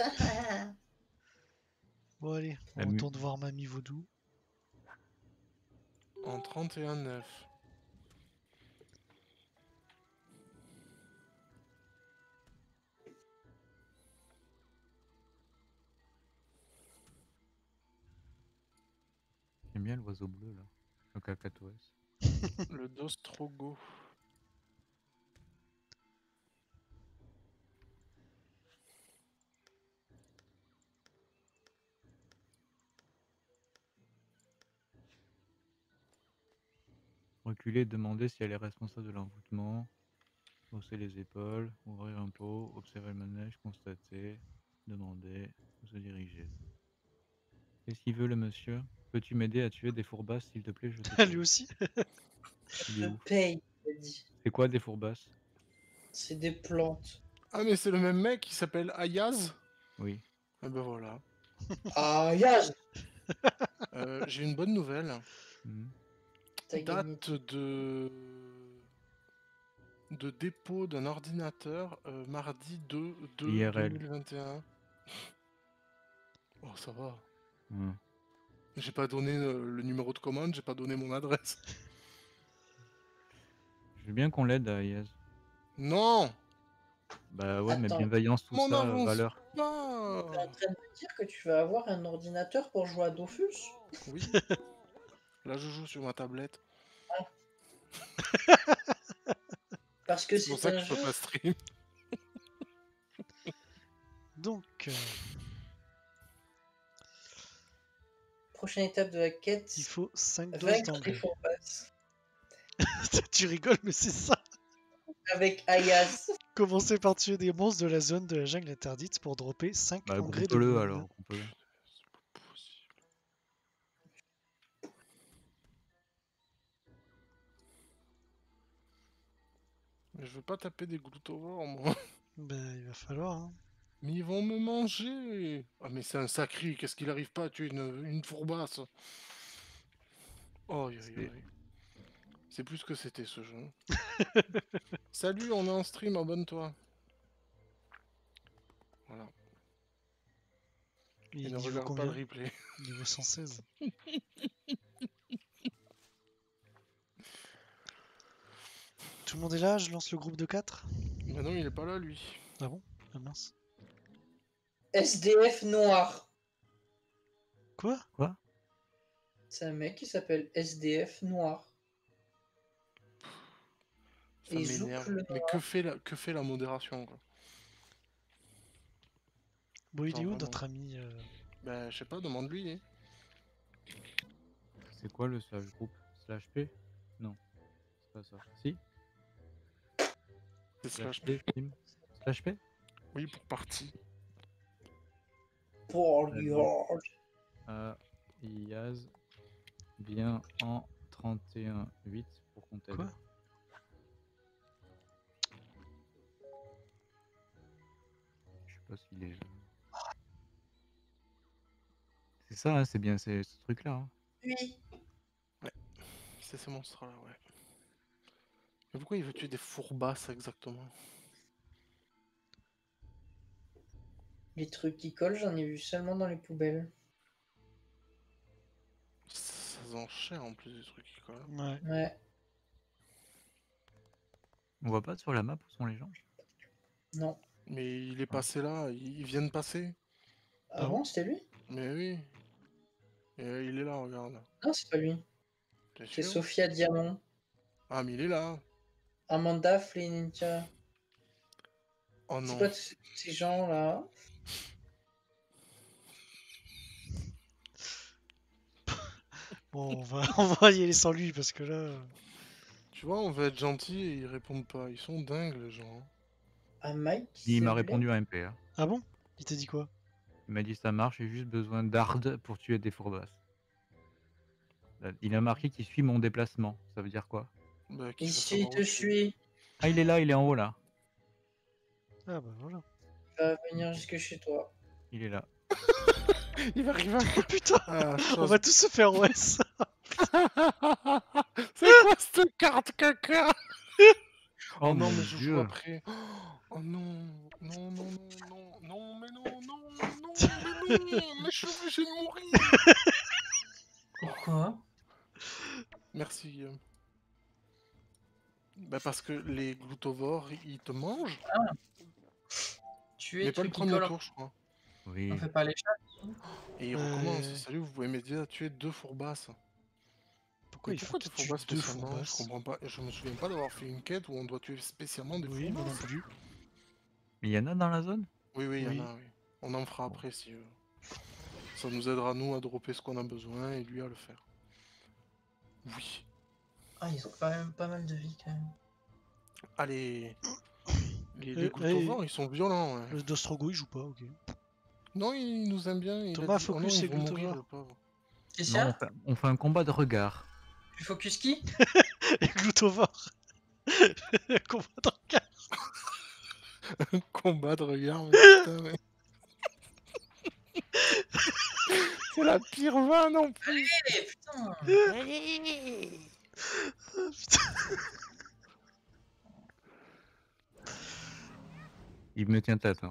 Bon, allez, on La mu- retourne voir Mamie Vaudou. En 31-9. J'aime bien l'oiseau bleu là. Le cacatoès. Le Dostrogo. Reculer et demander si elle est responsable de l'envoûtement. Hausser les épaules, ouvrir un pot, observer le manège, constater, demander, se diriger. Qu'est-ce qu'il veut le monsieur? Peux-tu m'aider à tuer des fourbasses s'il te plaît, je te Lui paye. aussi. Il est Je où? paye, il a dit. C'est quoi des fourbasses? C'est des plantes. Ah mais c'est le même mec qui s'appelle Ayaz. Oui. Ah ben voilà. Ah, Yaz! J'ai une bonne nouvelle. Mhm. T'as gagné. Date de dépôt d'un ordinateur mardi 2 IRL. 2021. Oh ça va. Mhm. J'ai pas donné le numéro de commande, j'ai pas donné mon adresse. Je veux bien qu'on l'aide à Yaz. Non. Bah ouais, mais Attends. bienveillance, tout Mon ça, avance valeur. pas. T'es en train de me dire que tu vas avoir un ordinateur pour jouer à Dofus? Oui. Là je joue sur ma tablette. Parce que C'est pour c'est ça que un je peux jeu. pas stream. Donc, Prochaine étape de la quête. Il faut 5 doses Vaincre les d'engrais. fourbasse. Tu rigoles, mais c'est ça. Avec Ayas. Commencez par tuer des monstres de la zone de la jungle interdite pour dropper 5 Bah, engrais de groupe-le moon. alors, groupe-le. C'est pas possible. Mais je veux pas taper des gloutovores, moi. Ben, il va falloir. Hein. Mais ils vont me manger. Ah, mais c'est un sacré. Qu'est-ce qu'il arrive pas à tuer une fourbasse? Oh, c'est plus que c'était ce jeu. Salut, on est en stream, abonne-toi. Voilà. Et Et ne niveau regarde pas combien le replay. Niveau 116. Tout le monde est là, je lance le groupe de 4. Mais non, il est pas là, lui. Ah bon? Ah mince. SDF noir. Quoi? C'est un mec qui s'appelle SDF noir. Ça Et Zouk m'énerve. le Mais que fait la modération, quoi? Bon, il est Genre, où vraiment. notre ami Bah, je sais pas, demande-lui. Hein. C'est quoi le slash groupe? Slash P? Non, c'est pas ça. Si? C'est Slash slash P? Team Slash P? Oui, pour partie. Pour Allez. George. Iaz bien en 31-8 pour qu'on t'aide. Quoi? Je sais pas s'il est. C'est ça, hein, c'est bien ce truc-là. Hein. Oui. C'est ce monstre-là, ouais. Mais pourquoi il veut tuer des fourbasses exactement? Les trucs qui collent, j'en ai vu seulement dans les poubelles. Ça se vend cher en plus des trucs qui collent. Ouais. Ouais. On voit pas sur la map où sont les gens. Non. Mais il est passé là, il vient de passer. Ah bon, c'était lui? Mais oui. Et il est là, regarde. Non, c'est pas lui. T'es C'est sûr? Sophia Diamant. Ah, mais il est là. Amanda Flynn Ninja. Oh C'est non. quoi tous ces gens-là? Bon, on va y aller sans lui parce que là. Tu vois, on veut être gentil et ils répondent pas. Ils sont dingues, les gens. Ah, Mike? Il m'a s'il te plaît. répondu à MP. Hein. Ah bon? Il t'a dit quoi? Il m'a dit ça marche, j'ai juste besoin d'hard pour tuer des fourbasses. Il a marqué qu'il suit mon déplacement. Ça veut dire quoi? Bah, qui veut Ici, il savoir te où tu es. suit. Ah, il est là, il est en haut là. Ah bah voilà. Il va venir jusque chez toi. Il est là. Il va arriver à... Oh putain! Ah, On chose... va tous se faire OS! C'est quoi cette carte caca? Oh, Oh non, mon mais je joue Dieu. après. Oh non, non, non, non, non, non, mais non, non, non, mais non, mais je suis obligé de mourir. Pourquoi? Merci Guillaume. Bah parce que les gloutovores, ils te mangent. Tu es Mais pas le truc qui premier colle. tour, je crois. Oui. On fait pas les chats. Et ils recommencent. Salut, vous pouvez m'aider à tuer 2 fourbasses. Pourquoi Mais il faut pourquoi que des tu tues fourbasses 2 spécialement? Je fourbasses? comprends pas. Je me souviens pas d'avoir fait une quête où on doit tuer spécialement des Oui, moi non fourbasses. plus. Mais il y en a dans la zone? Oui, oui, il Oui. y en a, oui. On en fera Bon. après si ça nous aidera nous à dropper ce qu'on a besoin et lui à le faire. Oui. Ah, ils ont quand même pas mal de vie quand même. Allez. Les gloutovores, Hey, ils sont violents. Ouais. le Dostrogo il joue pas, ok. Non, il nous aime bien. Il Thomas, a dit... focus oh non, les ils vont mourir, gloutovores. le pauvre. Qu'est-ce Non, qu'il y a? on fait un combat de regard. Tu focus qui? Les gloutovores! Combat de regard. Un combat de regard, mais putain, mais... C'est la pire vanne en plus. Eh putain! Ah, putain. Il me tient tête. Hein.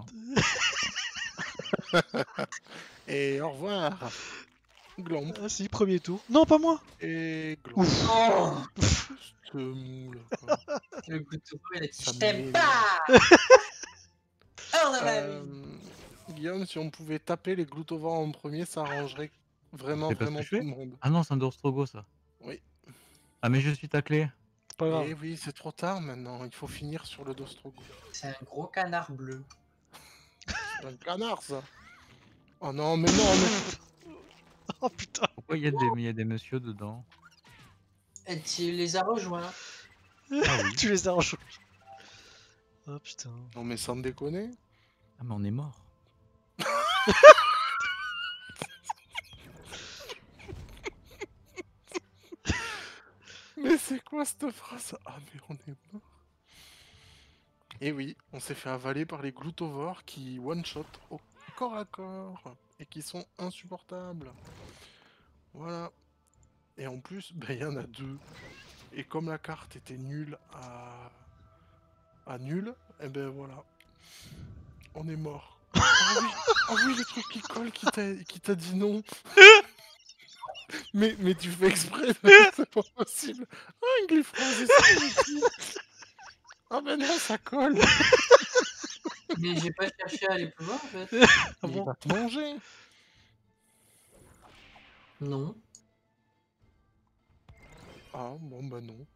Et au revoir. Glomp. Ah si, premier tour. Non, pas moi! Et glomp. Oh! Ce moule, quoi. Le couteau, il a dit Ça je t'aime m'énerve. pas! Hors de ma vie! Guillaume, si on pouvait taper les gloutovores en premier, ça arrangerait vraiment, C'est pas ce vraiment que je tout fais? le monde. Ah non, c'est un Dostrogo ça. Oui. Ah mais je suis taclé. C'est pas grave. Et oui, c'est trop tard maintenant. Il faut finir sur le Dostrogo. C'est un gros canard bleu. C'est un canard, ça. Oh non, mais non, mais... Oh putain. Pourquoi il y a des messieurs dedans? Et tu les as rejoints. Ah oui. Tu les as rejoints. Oh putain. Non mais sans déconner. Ah mais on est mort. Mais c'est quoi cette phrase? Ah mais on est mort. Et oui, on s'est fait avaler par les gloutovores qui one-shot au corps à corps et qui sont insupportables. Voilà. Et en plus, il y en a 2. Et comme la carte était nulle à nul, et ben voilà. On est mort. Ah oui, le truc qui colle qui t'a dit non. Mais tu fais exprès, c'est pas possible. Ah, un glyphrose ici. Ah ben non, ça colle. Mais j'ai pas cherché à aller plus loin en fait. Ah Il bon? va te manger. Non. Ah bon bah non.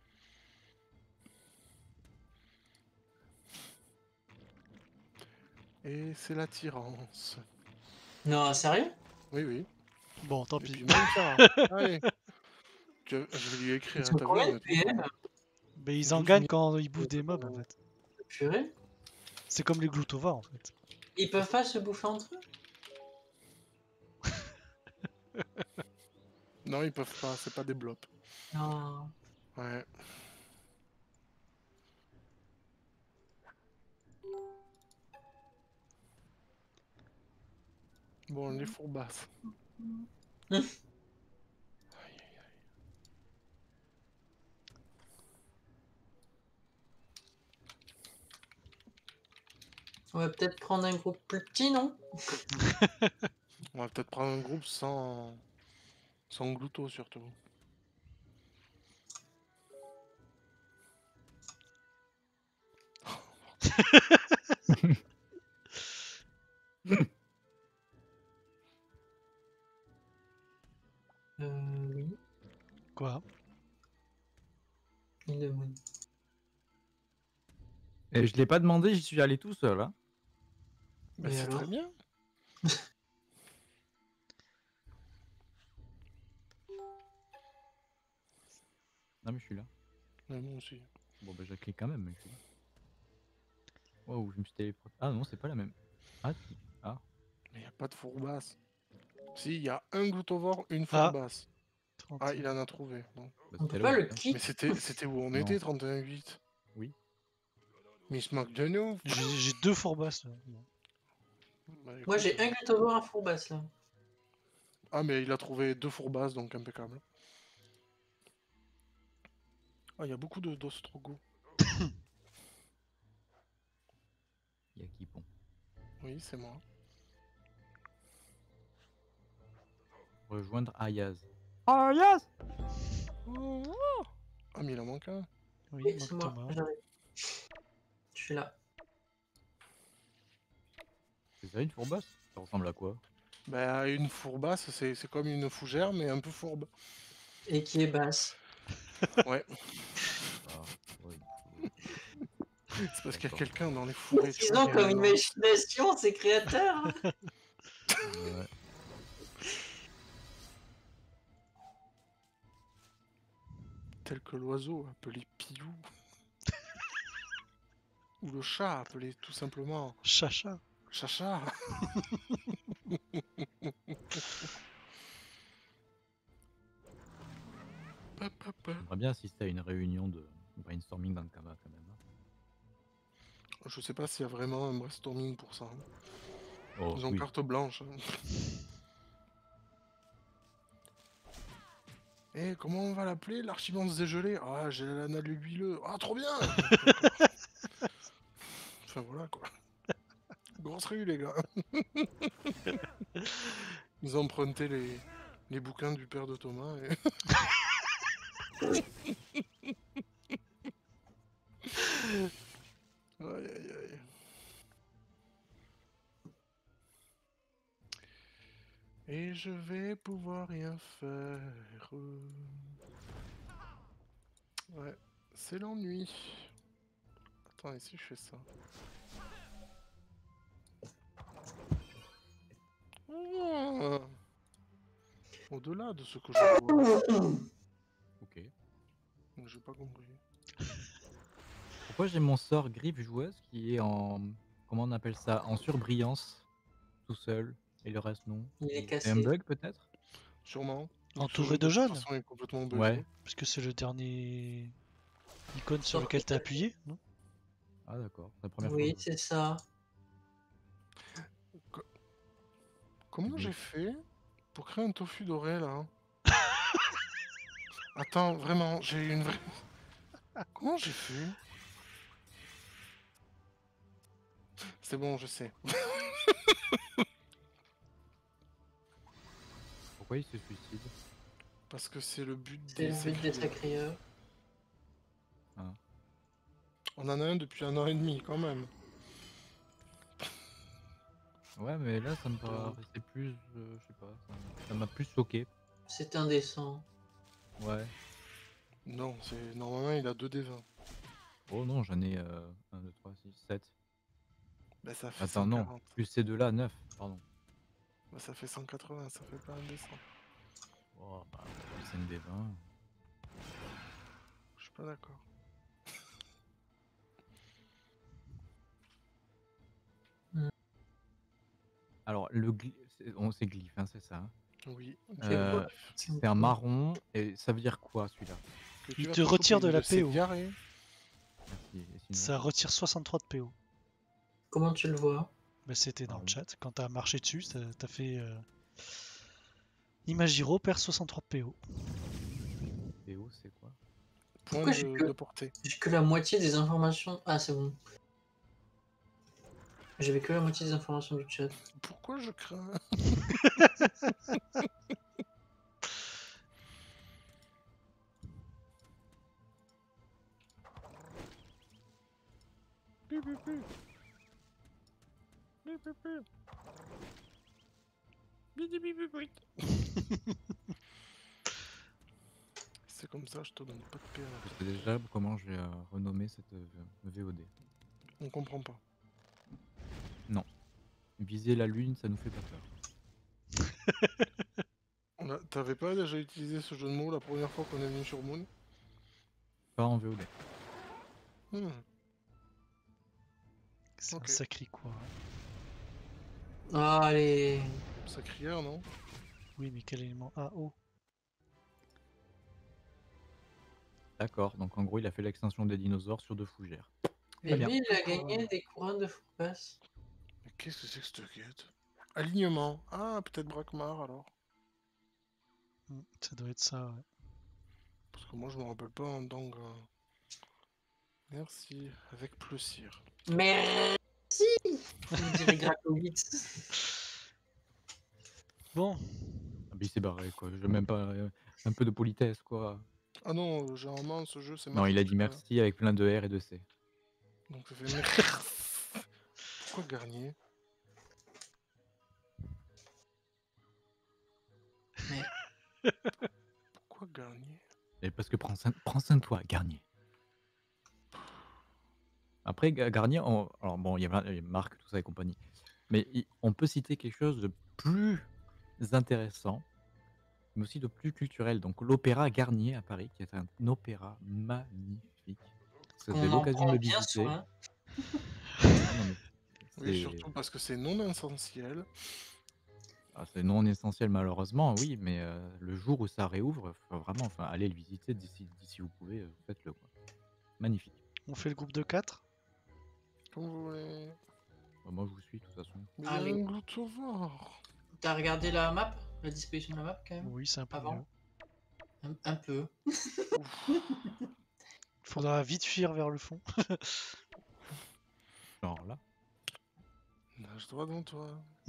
Et c'est l'attirance. Non, sérieux? Oui, oui. Bon, tant Et pis. puis même ça. Allez. Je vais lui écrire, Ils hein, sont t'as vu, combien on de est trop PM? fort. Mais ils en 12 gagnent 000. quand ils bouffent des mobs en fait. Purée. C'est comme les gloutovores en fait. Ils peuvent pas se bouffer entre eux? Non, ils peuvent pas, c'est pas des blops. Non. Ouais. Bon, les fourbasses. Aïe, aïe, aïe. On va peut-être prendre un groupe plus petit, non? On va peut-être prendre un groupe sans glouto surtout. Oui. Quoi? Il demande. Et je l'ai pas demandé, j'y suis allé tout seul, hein. Bah, Et c'est alors? très bien. Non mais je suis là. Ouais, moi aussi. Bon bah je clique quand même, mais je suis là. Waouh, je me suis téléporté. Ah non, c'est pas la même. Ah si. Ah. Mais y a pas de fourbasse. Si, il y a un gloutovore, une Ah. fourbasse. 30. Ah, il en a trouvé. Bon. Bah, On c'était peut pas le logique, hein. kick. Mais c'était où on Non. était, 31-8. Oui. Mais il se moque de nous. J'ai 2 fourbasses. Là. Bon. Bah, Moi écoute, j'ai un glutovore à fourbasse là. Ah, mais il a trouvé 2 fourbasses, donc impeccable. Ah, il y a beaucoup de d'ostrogoths. Il y a qui bon. Oui, c'est moi. Rejoindre Ayaz. Ayaz. Ah, mais il en manque un. Oui, Oui, manque c'est moi. Thomas. J'arrive. Je suis là. C'est ça une fourbasse? Ça ressemble à quoi? Bah, une fourbasse, c'est comme une fougère, mais un peu fourbe. Et qui est basse. Ouais, Ah, ouais. c'est parce qu'il y a D'accord. quelqu'un dans les fourrés. tu Ils vois, ont qui a comme un- imagination ces créateurs. Hein. Ouais. Tel que l'oiseau appelé Piou. Ou le chat appelé tout simplement Chacha. Chacha. J'aimerais bien assister à une réunion de brainstorming dans le Kama quand même, hein. Je sais pas s'il y a vraiment un brainstorming pour ça. Hein. Oh Ils ont oui. carte blanche. Hein. Eh, comment on va l'appeler? L'archimance dégelée. Ah, j'ai l'anal huileux. Ah, trop bien. Enfin voilà quoi. Grosse réu les gars. Ils ont emprunté les bouquins du père de Thomas. Et... Aïe aïe aïe. Et je vais pouvoir rien faire. Ouais, c'est l'ennui. Attends, et si je fais ça? Ah. Au-delà de ce que je vois. Ok. J'ai pas compris. Pourquoi j'ai mon sort griffe joueuse qui est en... Comment on appelle ça? En surbrillance, tout seul, et le reste non. Il est C'est un cassé. bug peut-être? Sûrement. Ce Entouré jeu de de toute jaune, façon est complètement Ouais. buggé. puisque c'est le dernier icône sur Sort lequel qui t'as casse. appuyé, non? Ah d'accord, c'est la première fois Oui, que je c'est ça. Comment vois. j'ai fait pour créer un tofu doré là? Attends, vraiment, j'ai une vraie. Comment j'ai fait? C'est bon, je sais. Pourquoi il se suicide? Parce que c'est le but C'est des le but des sacriers. sacrieurs. Ah. On en a un depuis 1 an et demi quand même. Ouais, mais là, ça me paraissait plus... je sais pas, ça m'a plus choqué. C'est indécent. Ouais. Non, c'est normalement il a 2 des 20. Oh non, j'en ai 1, 2, 3, 6, 7. Bah ça fait Attends, non. 140. Plus ces deux-là, 9. Pardon. Bah ça fait 180, ça fait pas indécent. Oh, bah, c'est une des 20. Je suis pas d'accord. Alors, c'est glyphe, hein, c'est ça. Hein. Oui. C'est quoi? C'est un marron, et ça veut dire quoi, celui-là? Que Il vas te choper retire de la c'est PO. garé. Merci. Et sinon, Ça retire 63 de PO. Comment tu le vois? Bah, c'était dans le marron. chat. Quand t'as marché dessus, t'as fait. Imagiro perd 63 PO. PO, c'est quoi? Point Pourquoi j'ai de portée. que la moitié des informations? Ah, c'est bon. J'avais que la moitié des informations du chat. Pourquoi je crains? C'est comme ça, je te donne pas de PA. Je sais déjà comment je vais renommer cette VOD. On comprend pas. Non. Viser la lune, ça nous fait pas peur. T'avais pas déjà utilisé ce jeu de mots la première fois qu'on est venu sur Moon? Pas en VOD. C'est Ok. un sacré quoi. Ah, allez. Ça crière, non? Oui, mais quel élément A, O? D'accord, donc en gros, il a fait l'extinction des dinosaures sur 2 fougères. Et bien. lui, il a gagné des couronnes de Foucasse. Mais qu'est-ce que c'est que cette quête? Alignement. Ah, peut-être Brakmar alors. Ça doit être ça, ouais. Parce que moi je me rappelle pas en tant que... Merci, avec plaisir. Merci. Il dirait Gracowitz. Bon, Ah, bah, il s'est barré, quoi. Je même pas un peu de politesse, quoi. Ah non, généralement ce jeu c'est Non, il a dit merci. merci avec plein de R et de C. Donc ça fait merci. Pourquoi Garnier? Mais Pourquoi Garnier? Et parce que prends soin de toi, Garnier. Après, Garnier, alors bon, il y a Marc, tout ça et compagnie. Mais on peut citer quelque chose de plus intéressant, mais aussi de plus culturel. Donc l'opéra Garnier à Paris, qui est un opéra magnifique. Ça on fait en l'occasion de prend le bien visiter. soin. Ah non, mais Oui, c'est surtout parce que c'est non essentiel. c'est non essentiel malheureusement, oui, mais le jour où ça réouvre, faut vraiment, enfin, allez le visiter d'ici vous pouvez, faites-le quoi. Magnifique. on fait le groupe de 4. Comme vous voulez. Bah, moi je vous suis de toute façon. Mais il y a Allez. un gloutovore. T'as regardé la map? La disposition de la map quand même? Oui, c'est un peu Avant? mieux. Un peu. Faudra vite fuir vers le fond. Genre là. Nage droit dans toi.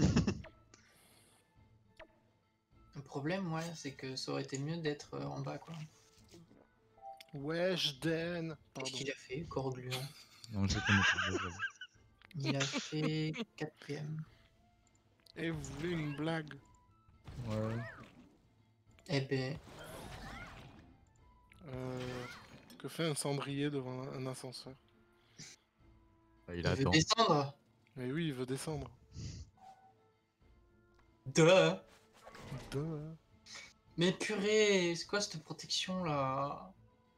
Le problème, ouais, c'est que ça aurait été mieux d'être en bas, quoi. Wesh, Den. Qu'est-ce Pardon. qu'il a fait, Corgluon? Non, je connais pas. Désolé. Il a fait 4 PM. Et vous voulez une blague? Ouais. Eh ben, Que fait un cendrier devant un ascenseur? Bah, il il veut attend. descendre. Mais oui, il veut descendre. Duh. Duh. Mais purée, c'est quoi cette protection là?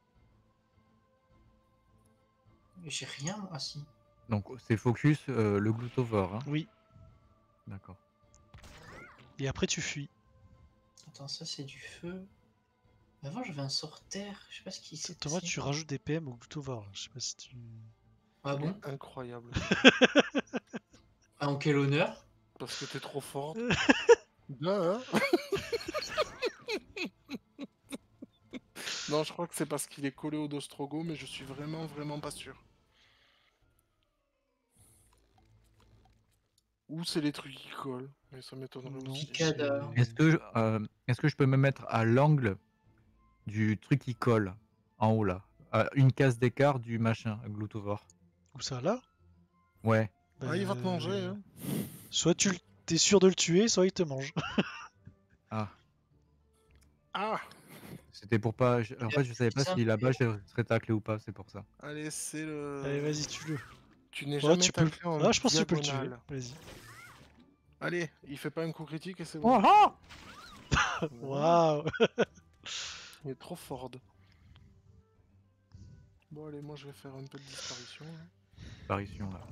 J'ai rien. Ah si. Donc c'est focus le Glutovore, hein? Oui. D'accord. Et après tu fuis. Attends, ça c'est du feu. Avant j'avais un sort terre, je sais pas ce qui s'est Thomas, passé. tu rajoutes des PM au Glutovore. Je sais pas si tu. Ah bon? Incroyable. Ah, en quel honneur? Parce que t'es trop forte. Hein. Non, je crois que c'est parce qu'il est collé au Dostrogo, mais je suis vraiment pas sûr. Ou c'est les trucs qui collent, mais ça m'étonnerait Non. aussi. Cicada. Est-ce que je peux me mettre à l'angle du truc qui colle en haut là, à une case d'écart du machin Glutovore? Où ça là? Ouais. Ah, il va te manger, hein. Soit tu t'es sûr de le tuer, soit il te mange. Ah, Ah, c'était pour pas. En fait, je savais pas Ça, si là-bas je serais taclé ou pas, c'est pour ça. allez, c'est le... Allez, vas-y, tue-le. Tu n'es Oh, jamais tu peux. taclé en Ah, je pense que tu peux le tuer. diagonale. Vas-y. Allez, il fait pas un coup critique et c'est bon. Oh, Waouh. Il est trop fort. Bon, allez, moi je vais faire un peu de disparition. Là. Apparition là.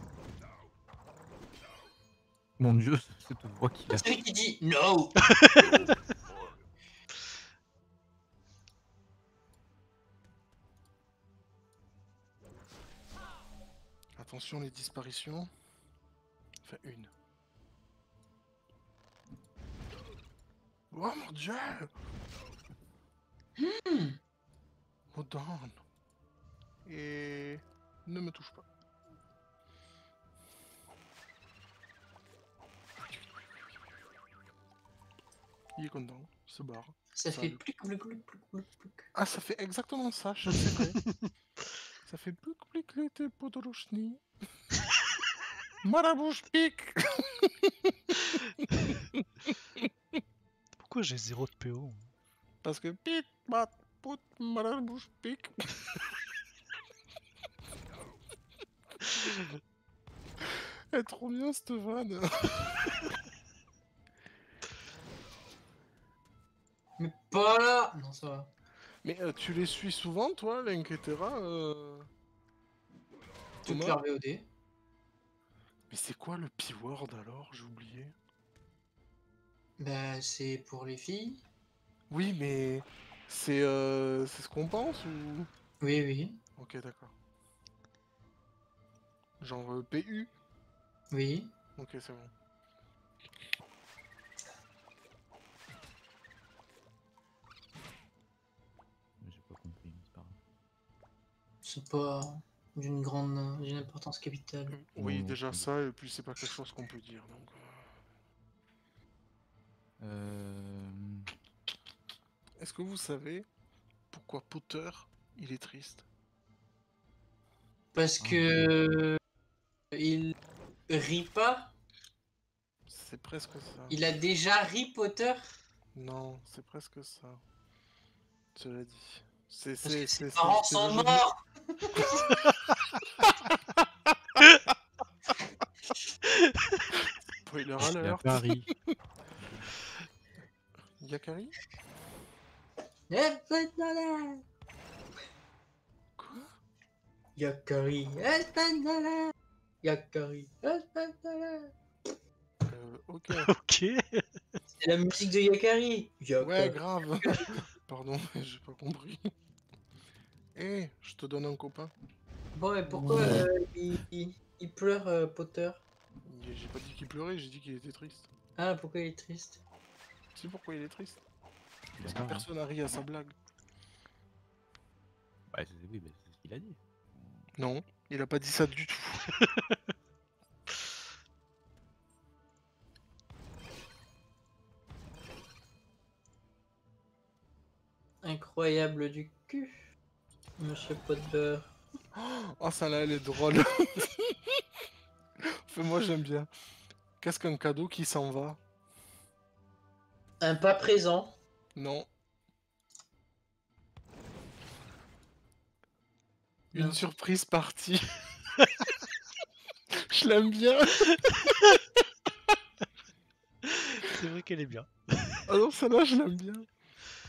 Mon dieu, cette voix qu'il a. celui qui dit no. Attention, les disparitions. Enfin, une. Oh mon dieu! Oh down. Et ne me touche pas. Il est content, il se barre. Ça fait Salut. plus. Ah, ça fait exactement ça, je sais vrai. Ça fait plus tes podorochni. Marabouche pique. Pourquoi j'ai 0 de PO? Parce que pique, mat, put, marabouche pique. Elle est trop bien cette vanne. Mais pas là. Non, ça va. Mais tu les suis souvent, toi, l'Inquetera Toute Thomas leur VOD. Mais c'est quoi le P-word alors? J'ai oublié. Bah, c'est pour les filles. Oui, mais c'est ce qu'on pense ou... Oui, oui. Ok, d'accord. Genre PU? Oui. Ok, c'est bon. J'ai pas compris, mais c'est pas grave. C'est pas d'une importance capitale. Oui, Non, déjà c'est ça, et puis c'est pas quelque chose qu'on peut dire, donc... Est-ce que vous savez pourquoi Potter, il est triste? Parce que il rit pas. C'est presque ça. Il a déjà ri Potter. Non, c'est presque ça. Cela dit. C'est Parce que ses le parents sont jeu de- morts. Spoiler Il y a alert. Paris. Yakari? Espagnol. Quoi? Yakari. Espagnol. Yakari. Espagnol. Ok. Ok. C'est la musique de Yakari. Ouais, grave. Pardon, j'ai pas compris. Eh, je te donne un copain. Bon, et pourquoi il pleure Potter? J'ai pas dit qu'il pleurait, j'ai dit qu'il était triste. Ah, pourquoi il est triste? Tu sais pourquoi il est triste? Parce que D'accord, hein. personne n'a ri à sa blague. Bah, oui, bah, c'est ce qu'il a dit. Non, il a pas dit ça du tout. Incroyable du cul, Monsieur Potter. Oh, ça là, elle est drôle. Enfin, moi, j'aime bien. Qu'est-ce qu'un cadeau qui s'en va? Un pas présent. Non. Une Non. surprise partie. Je l'aime bien. C'est vrai qu'elle est bien. Ah non, celle-là, je l'aime bien.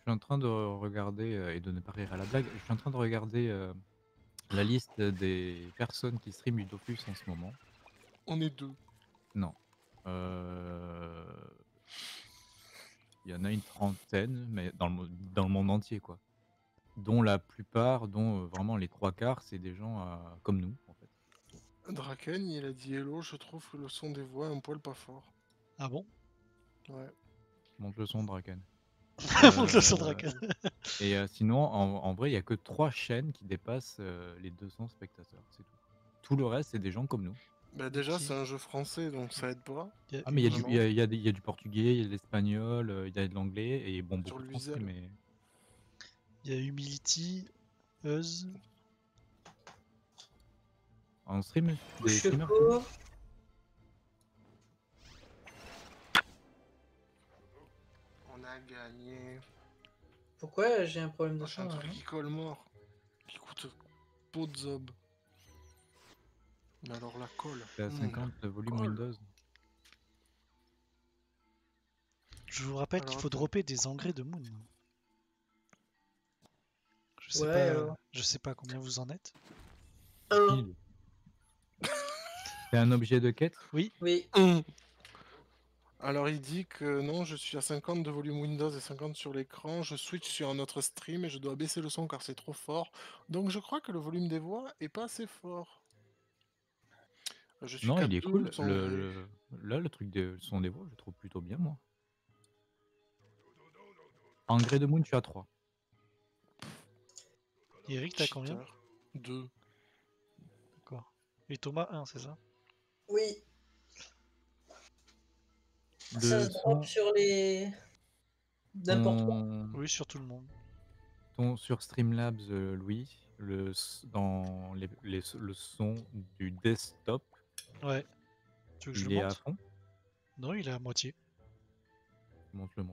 suis en train de regarder, et de ne pas rire à la blague, je suis en train de regarder, la liste des personnes qui streament du Dofus en ce moment. On est 2. Non. Il y en a une trentaine, mais dans le monde entier, quoi. Dont la plupart, vraiment les 3/4, c'est des gens comme nous, en fait. Draken, il a dit hello, je trouve que le son des voix est un poil pas fort. Ah bon? Ouais. Monte le son, Draken. Monte le son, Draken. Et sinon, en vrai, il n'y a que 3 chaînes qui dépassent les 200 spectateurs, c'est tout. Tout le reste, c'est des gens comme nous. Bah déjà, Ok. c'est un jeu français, donc ça aide pas. Ah, mais il y a Vraiment. il y a du portugais, il y a de l'espagnol, il y a de l'anglais, et bon, Sur beaucoup de français, l'Uzel. mais... Il y a Humility, Euse. En stream, des Je streamers cours. On a gagné. Pourquoi j'ai un problème de C'est un son là, truc non qui colle mort. Qui coûte pot de zob. Mais alors la colle. c'est à 50 volume colle. Windows. Je vous rappelle qu'il Alors, faut attends. dropper des engrais de Moon. Ouais, Je sais pas combien vous en êtes. Un. C'est un objet de quête? Oui. Alors il dit que non, je suis à 50 de volume Windows et 50 sur l'écran. Je switch sur un autre stream et je dois baisser le son car c'est trop fort. Donc je crois que le volume des voix est pas assez fort. Je suis Non, qu'à il est 2 cool. sans gré. Là, le truc de son des voix, je le trouve plutôt bien, moi. Engrais de Moon, je suis à 3. Eric, t'as combien? 2. D'accord. Et Thomas, 1, c'est ça? Oui. Le Ça se son, drop sur les. N'importe quoi. Oui, sur tout le monde. sur Streamlabs, Louis, le son du desktop, Ouais. Tu veux que je il le est à monte? fond? Non, il est à moitié. Monte-le.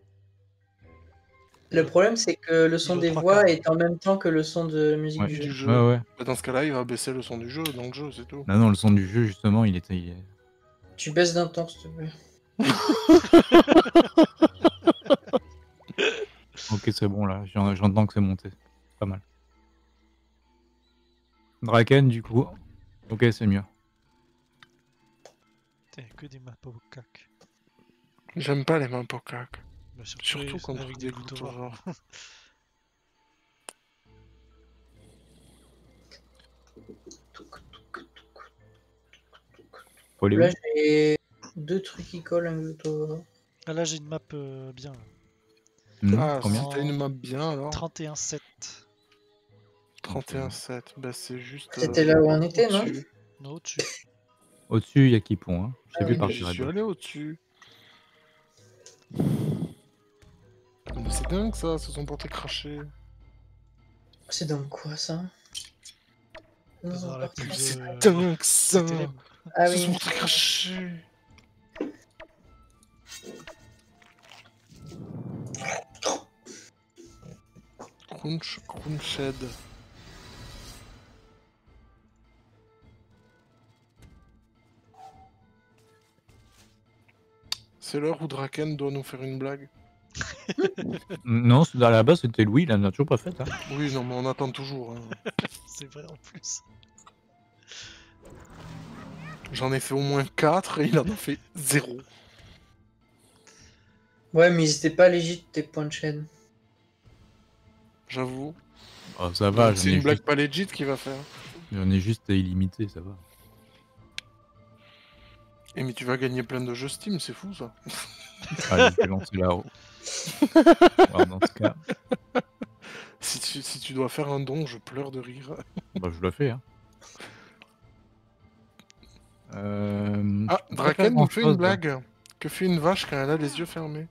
Le problème, c'est que le son doit des trois voix quarts. est en même temps que le son de musique Ouais. du jeu. Du jeu. Ouais. Bah, dans ce cas-là, il va baisser le son du jeu, dans le jeu, c'est tout. Non, le son du jeu, justement, il est... Tu baisses d'un temps, s'il te plaît. Ok, c'est bon, là. J'entends que c'est monté. Pas mal. Draken, du coup. Ok, c'est mieux. Putain, que des maps au cac. J'aime pas les mains pour cac. Bah, Surtout contre avec des gouttes gouttes. Faut aller Là, où? j'ai 2 trucs qui collent un glouto. Ah là, j'ai une map bien. Ah, Combien? si t'as une map bien alors. 31-7. 31-7, bah c'est juste. C'était là où on était, non? au-dessus. Non, au-dessus. Au-dessus, il y a Kipon. Hein. Je t'ai Ah vu oui. par Mais j'y suis Red. allé au-dessus. Mais c'est dingue ça, se sont portés crachés. C'est dans quoi ça? Non, Dans la pub C'est de dingue ça. CTLM. Ah Se sont oui. portés crachés. Crunched. C'est l'heure où Draken doit nous faire une blague. Non, à la base, c'était Louis, il en a toujours pas fait. Hein. Oui, non, mais on attend toujours. Hein. C'est vrai en plus. J'en ai fait au moins 4 et il en a fait 0. Ouais, mais ils étaient pas légit tes points de chaîne. J'avoue. Oh, ça va, C'est une blague pas legit qu'il va faire. J'en ai juste illimité, ça va. Et mais tu vas gagner plein de jeux Steam, c'est fou ça. Allez, je vais lancer là-haut. Alors, dans ce cas, Si tu dois faire un don, je pleure de rire. bah, je le fais. Hein. Ah, Draken nous fait une blague. Que fait une vache quand elle a les yeux fermés?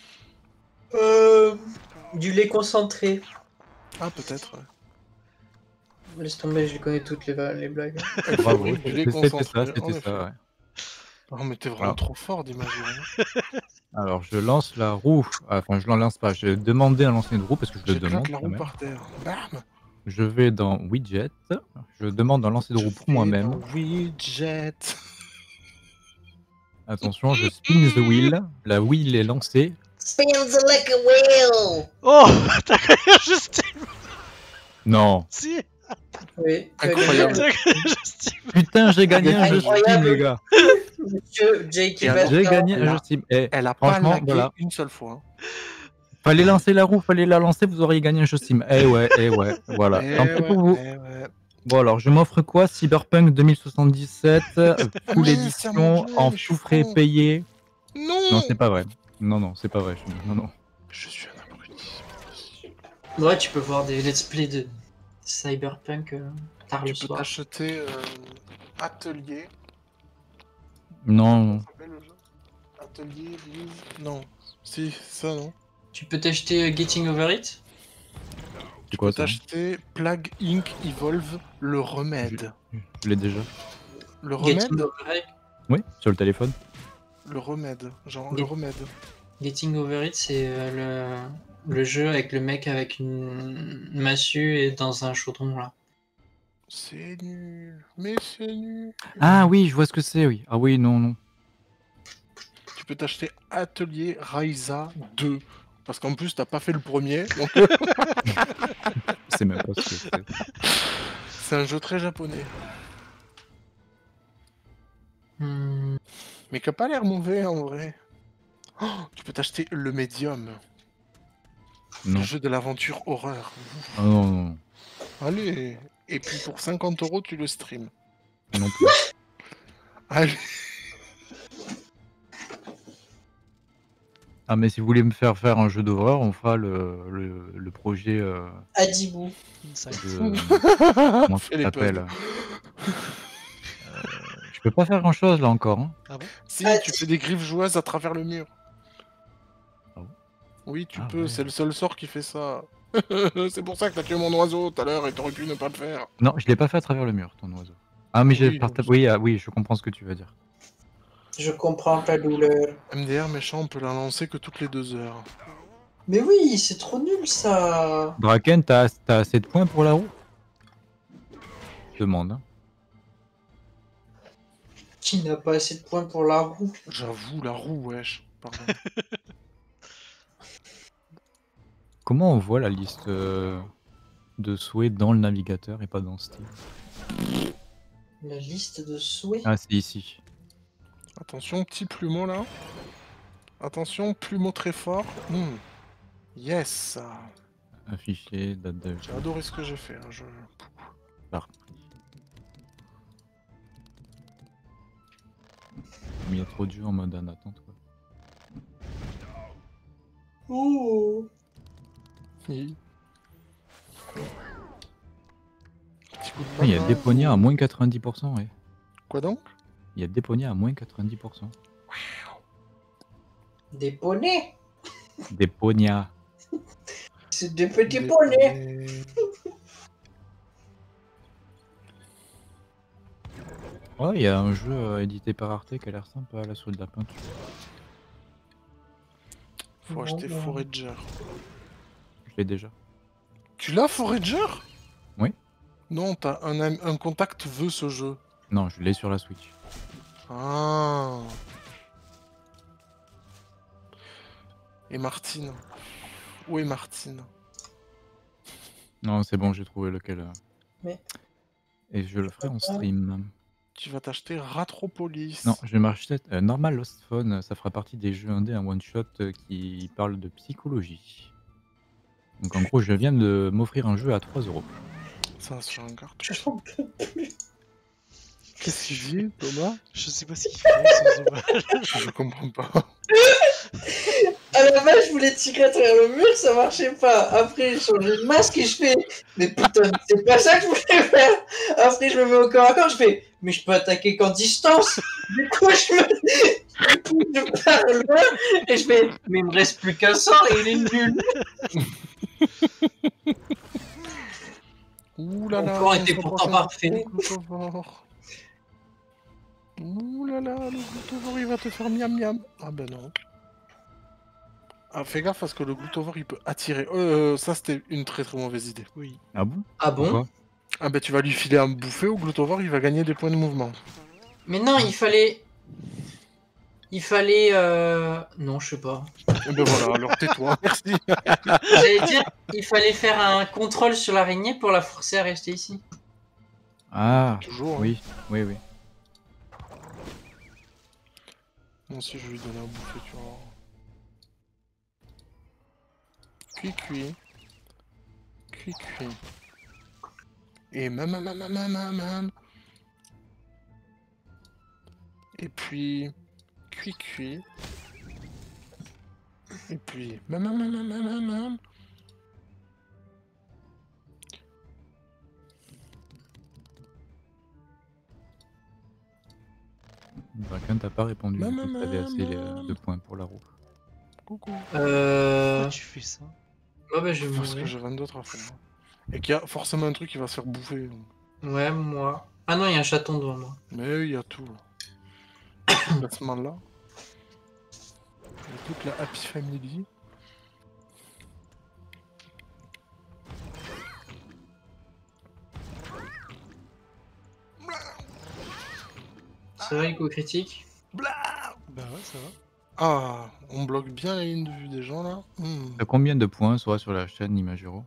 Du lait concentré. Ah, peut-être. Ouais. Laisse tomber, je les connais toutes les blagues. Bravo, Du lait c'était concentré, ça, en c'était effet. ça, ouais. Oh, mais t'es vraiment trop fort d'imaginer. Alors, je lance la roue. Enfin, je l'en lance pas. Je vais demander à lancer une roue parce que je le demande. la quand roue même. par terre. Bam. Je vais dans Widget. Je demande un lancer de roue pour moi-même. Widget. Attention, je spin the wheel. La wheel est lancée. Spins like a whale. Oh, t'as gagné Justine. Non. Si, Oui. Incroyable. t'as gagné Justine. Putain, j'ai gagné un jeu Incroyable. Steam, les gars. Monsieur Jake Et alors, J'ai gagné elle un a- jeu Steam. Et Elle a pas franchement, lagué voilà. une seule fois. Hein. Fallait lancer la roue, fallait la lancer, vous auriez gagné un jeu Steam. Eh ouais, voilà. Tant pis pour vous. Bon alors, je m'offre quoi? Cyberpunk 2077, full Mais c'est à mon édition, jeu, en mais je suis tout frais con. payé. Non, Non, c'est pas vrai. Non, c'est pas vrai. Non. Je suis un abruti. Ouais, tu peux voir des let's play de Cyberpunk tard le Tu peux soir. t'acheter Atelier. Non. Comment ça s'appelle le jeu Atelier, Release. Non. Si, ça non. Tu peux t'acheter Getting Over It. C'est quoi Tu peux ça? t'acheter Plague Inc. Evolve, le remède. Je l'ai déjà. Le Getting remède Over It. Oui, sur le téléphone. Le remède. Genre, le Get- remède. Getting Over It, c'est le jeu avec le mec avec une massue et dans un chaudron là. C'est nul. Mais c'est nul. Ah oui, je vois ce que c'est, oui. Ah oui, non. Tu peux t'acheter Atelier Raiza 2. Parce qu'en plus, t'as pas fait le premier. Donc C'est même pas ce que c'est. c'est un jeu très japonais. Hmm. Mais qui a pas l'air mauvais en vrai. Oh, tu peux t'acheter Le Médium. Non. Le jeu de l'aventure horreur. Ah non. Allez. Et puis pour 50 € tu le streams. Non plus. Allez. Ah mais si vous voulez me faire un jeu d'horreur, on fera le projet Adibou. Inside. de... Comment Fais ça les s'appelle Je peux pas faire grand chose là encore. Hein. Ah bon? Si, tu fais des griffes joueuses à travers le mur. Ah bon Oui, tu Ah peux, ouais. c'est le seul sort qui fait ça. C'est pour ça que t'as tué mon oiseau tout à l'heure et t'aurais pu ne pas le faire. Non, je l'ai pas fait à travers le mur, ton oiseau. Ah mais j'ai Oui, oui, oui, je comprends ce que tu veux dire. Je comprends ta douleur. MDR méchant, on peut la lancer que toutes les 2 heures. Mais oui, c'est trop nul ça. Draken, t'as assez de points pour la roue? Demande. Hein. Qui n'a pas assez de points pour la roue? J'avoue, la roue, wesh. Pardon. Comment on voit la liste de souhaits dans le navigateur et pas dans Steam? La liste de souhaits. Ah, c'est ici. Attention, petit plumeau là. Attention, plumeau très fort. Yes. Affiché, date de J'ai adoré ce que j'ai fait. Hein. parti. Mais il y a trop de jeux en mode en attente. Quoi. Oh. Oui. Petit coup de Ah, il y a main. Déponia à moins 90%. Ouais. Quoi donc? Il y a Déponia à moins 90%. Des poneys. Déponia. C'est des petits poneys. Ouais, il y a un jeu édité par Arte qui a l'air sympa là sur de la peinture. Faut acheter Bon. Forager. Je l'ai déjà. Tu l'as, Forager? Oui. Non, t'as un contact veut ce jeu. Non, je l'ai sur la Switch. Ah. Et Martine? Où est Martine? Non, c'est bon, j'ai trouvé lequel. Mais- Et je le ferai en stream. Tu vas t'acheter Ratropolis. Non, je vais m'acheter Normal Lost Phone. Ça fera partie des jeux indés en one shot qui parlent de psychologie. Donc en gros, je viens de m'offrir un jeu à 3 €. Ça sur un carte. J'en peux plus. Qu'est-ce qu'il dit, Thomas? Je sais pas ce qu'il fait, ce dommage. Je comprends pas. À la base, je voulais tirer à travers le mur, ça marchait pas. Après, j'ai changé de masque et je fais. Mais putain, c'est pas ça que je voulais faire. Après, je me mets au corps à corps, je fais. Mais je peux attaquer qu'en distance. Du coup, je pars loin et je fais. Mais il me reste plus qu'un sort et il est nul. Ouh là là. Mon corps on était se pourtant rapproche parfait. du gloutovore. Ouh là là, le gloutovore il va te faire miam miam. Ah ben non. Ah, fais gaffe parce que le gloutovore il peut attirer. Ça c'était une très très mauvaise idée. Oui. Ah bon? Ah bon? Pourquoi? Ah ben tu vas lui filer un bouffé au gloutovore, il va gagner des points de mouvement. Mais non, il fallait. Il fallait... Non, je sais pas. Et ben voilà, alors tais-toi, merci. J'allais dire, il fallait faire un contrôle sur l'araignée pour la forcer à rester ici. Ah, Toujours, hein. oui, oui, oui. Moi aussi, je vais lui donner à bouffer, tu vois. Cuit. Et mam. Et puis... Cuit. Et puis... Mam. Draken, t'as pas répondu. Du coup, Maman, t'avais assez maman. de points pour la roue. Coucou. Pourquoi tu fais ça? Ouais, bah, je vais Parce que mourir. j'ai rien d'autre à faire. Et qu'il y a forcément un truc qui va se faire bouffer. Donc. Ouais, moi. Ah non, il y a un chaton devant moi. Mais il y a tout. Là. Ce placement-là. Il y a toute la Happy Family. C'est vrai, coup critique. Blah. Bah ouais, ça va. Ah, on bloque bien la ligne de vue des gens là. T'as combien de points, soit sur la chaîne Imagiro?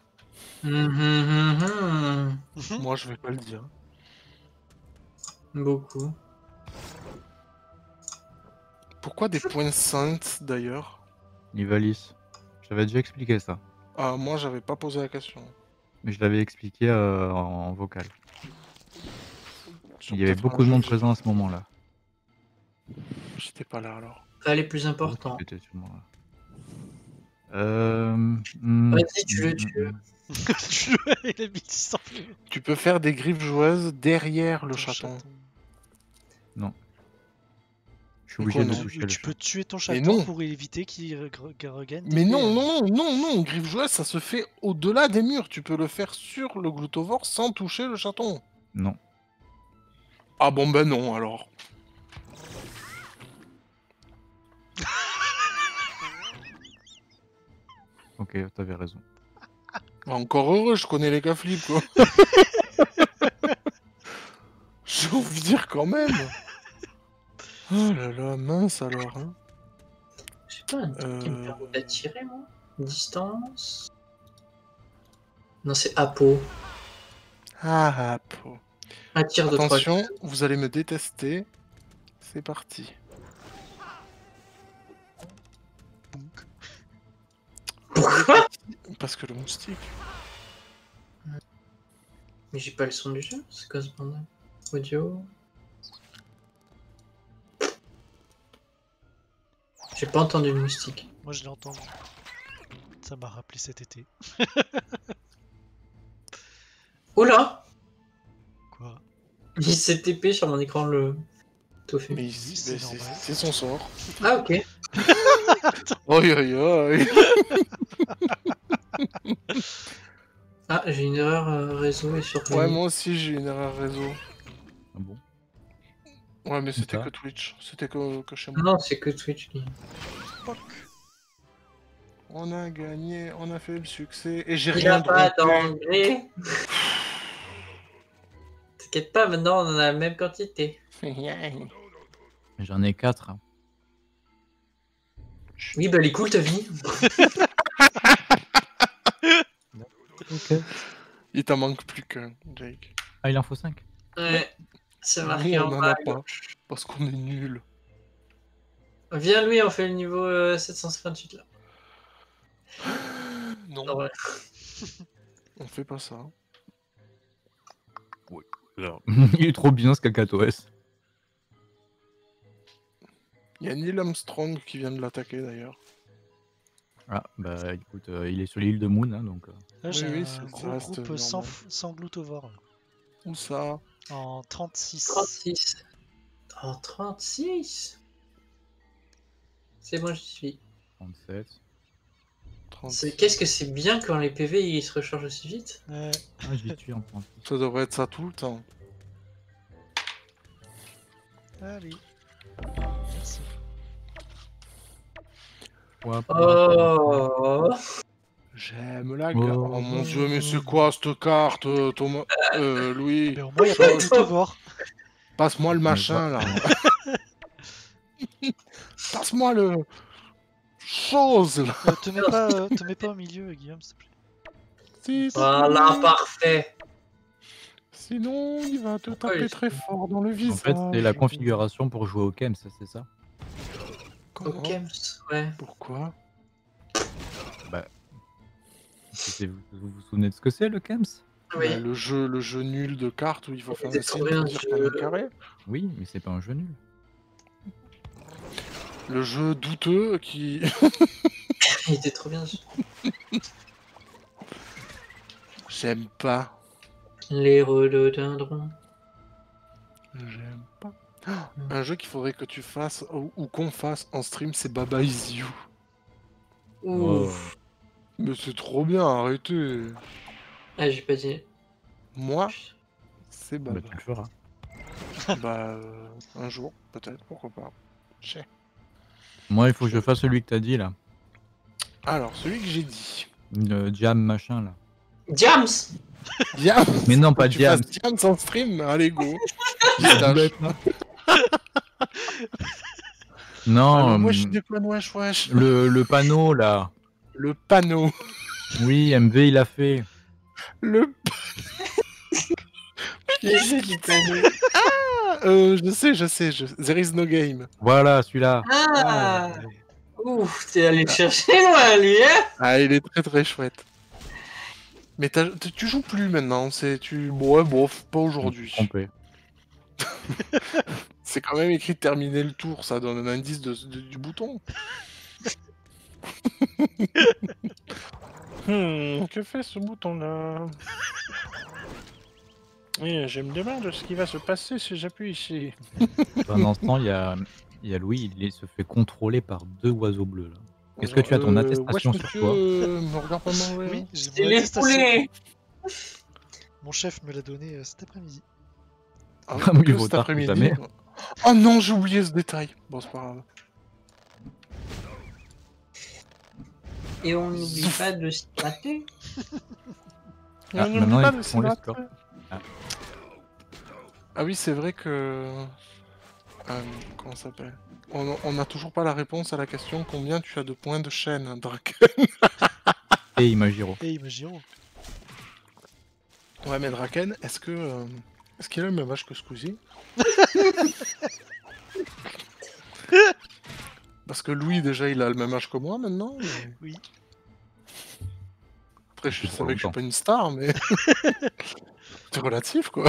Moi, je vais pas le dire. Beaucoup. Pourquoi des points saints d'ailleurs? Ivalice. J'avais déjà expliqué ça. Ah, moi, j'avais pas posé la question. Mais je l'avais expliqué en vocal. Sur Il y avait peut-être un beaucoup de jeu monde que présent à ce moment-là. J'étais pas là alors. Pas les plus importants. J'étais sûrement là. Vas-y, tu le tues. Il a mis 600 plus. Tu peux faire des griffes joueuses derrière le Ton chaton. Non. Je suis Mais obligé quoi, de non toucher Tu le peux chat. tuer ton Mais chaton non. pour éviter qu'il regagne des Mais PN. non, griffe joueuse, ça se fait au-delà des murs. Tu peux le faire sur le gloutovore sans toucher le chaton. Non. Ah bon, ben non, alors. Ok, t'avais raison. Encore heureux, je connais les cas flips, quoi. J'ai envie de dire quand même. Oh là là, mince alors, hein. Je sais pas, un truc qui me permet d'attirer, moi. Distance. Non, c'est Apo. Ah, po. Attire de 3. Attention, vous allez me détester. C'est parti. Pourquoi? Parce que le moustique. Mais j'ai pas le son du jeu, c'est quoi ce bordel? Audio. J'ai pas entendu le moustique. Moi je l'ai entendu. Ça m'a rappelé cet été. Oula! Quoi? Il s'est TP sur mon écran le tofu. Mais c'est normal. c'est son sort. Ah, ok. Oi, oi, oi. Ah, j'ai une erreur réseau et sur Ouais, moi aussi j'ai une erreur réseau. Ah bon? Ouais, mais c'était ça que Twitch. C'était que chez moi. Non, c'est que Twitch qui. Fuck. On a gagné, on a fait le succès. Et j'ai Il rien a pas droppé. d'engrais. T'inquiète pas, maintenant on en a la même quantité. J'en ai 4. Hein. Oui, bah, elle est cool ta vie. Ok. Il t'en manque plus qu'un, Jake. Ah, il en faut 5. Ouais, c'est Nous, marqué on en en bas. a pas. Parce qu'on est nuls. Viens, Louis, on fait le niveau 758 là. Non, Non, ouais. on fait pas ça. Alors. Il est trop bien ce cacatoès. Il y a Neil Armstrong qui vient de l'attaquer d'ailleurs. Ah, bah écoute, il est sur l'île de Moon, hein, donc. Là j'ai oui, un ça gros reste groupe normal. sans gloutovore. Où ça? En 36. 36. Oh, 36. C'est bon, je suis. 37. 36. Qu'est-ce que c'est bien quand les PV ils se rechargent aussi vite? Ouais. Ah, je l'ai tué en 36. Ça devrait être ça tout le temps. Allez. Merci. Oh. J'aime la carte. Oh. Oh mon dieu, mais c'est quoi cette carte, Thomas? Louis, Mais au moins il n'y a pas de gloutovore. passe-moi le machin là. Passe-moi le... chose, là. Te mets pas au milieu, Guillaume, s'il te plaît. S'il te Voilà, plaît. parfait. Sinon, il va te Pourquoi taper il- très fort dans le En visage. fait, c'est la configuration pour jouer au Kems, c'est ça? Comment Ok, ouais. Pourquoi? Vous vous souvenez de ce que c'est le Kems? Oui. Bah, le jeu nul de cartes où il faut faire C'était un trop signe bien, pour dire ce qu'on est jeu. carré. Oui, mais c'est pas un jeu nul. Le jeu douteux qui... Il était trop bien. J'aime pas. Les rhododendrons. J'aime pas. Un jeu qu'il faudrait que tu fasses ou qu'on fasse en stream, c'est Baba Is You. Ouf. Mais c'est trop bien, arrêtez. Ah, j'ai pas dit. Moi, c'est Bah, Baba. tu le feras. Bah, un jour, peut-être, pourquoi pas. Je sais. Moi, il faut que je fasse celui que t'as dit là. Alors, celui que j'ai dit. Le jam machin là. Jams. Diams. Mais non, pas Tu Diams. fasses Diams en stream, allez go. Non, Allô, wesh, déconne, wesh. le panneau là. Le panneau. Oui, MV il a fait. Le... Les jeux du panneau. je sais. There is no game. Voilà, celui-là. Ah. Ouf, t'es allé le chercher loin, lui, hein. Ah, il est très très chouette. Mais tu joues plus maintenant, Ouais, bof, pas aujourd'hui. Trompé. C'est quand même écrit terminer le tour, ça donne un indice du bouton. Que fait ce bouton-là? Oui, je me demande ce qui va se passer si j'appuie ici. Pendant ce temps, il y a Louis, il se fait contrôler par 2 oiseaux bleus là. Est-ce que tu as ton attestation wesh, sur monsieur, toi? me regarde pas manger. Oui, j'ai C'est mon les attestation. poulets. Mon chef me l'a donné cet après-midi. Ah, Ah, mieux que vaut cet tard que après-midi. jamais. Oh non, j'ai oublié ce détail. Bon, c'est pas grave. Et on n'oublie pas de se mater. Ah, On n'oublie maintenant, pas ils de font les se scores. battre. Ah. Ah oui, c'est vrai que... comment ça s'appelle? On n'a toujours pas la réponse à la question combien tu as de points de chaîne, Draken. Et Imagiro. Et Imagiro. Ouais, mais Draken, est-ce qu'il a le même âge que Squeezie? Parce que Louis, déjà, il a le même âge que moi maintenant. Mais... Oui. Après, je Depuis trop savais que je suis longtemps. pas une star, mais... c'est relatif, quoi.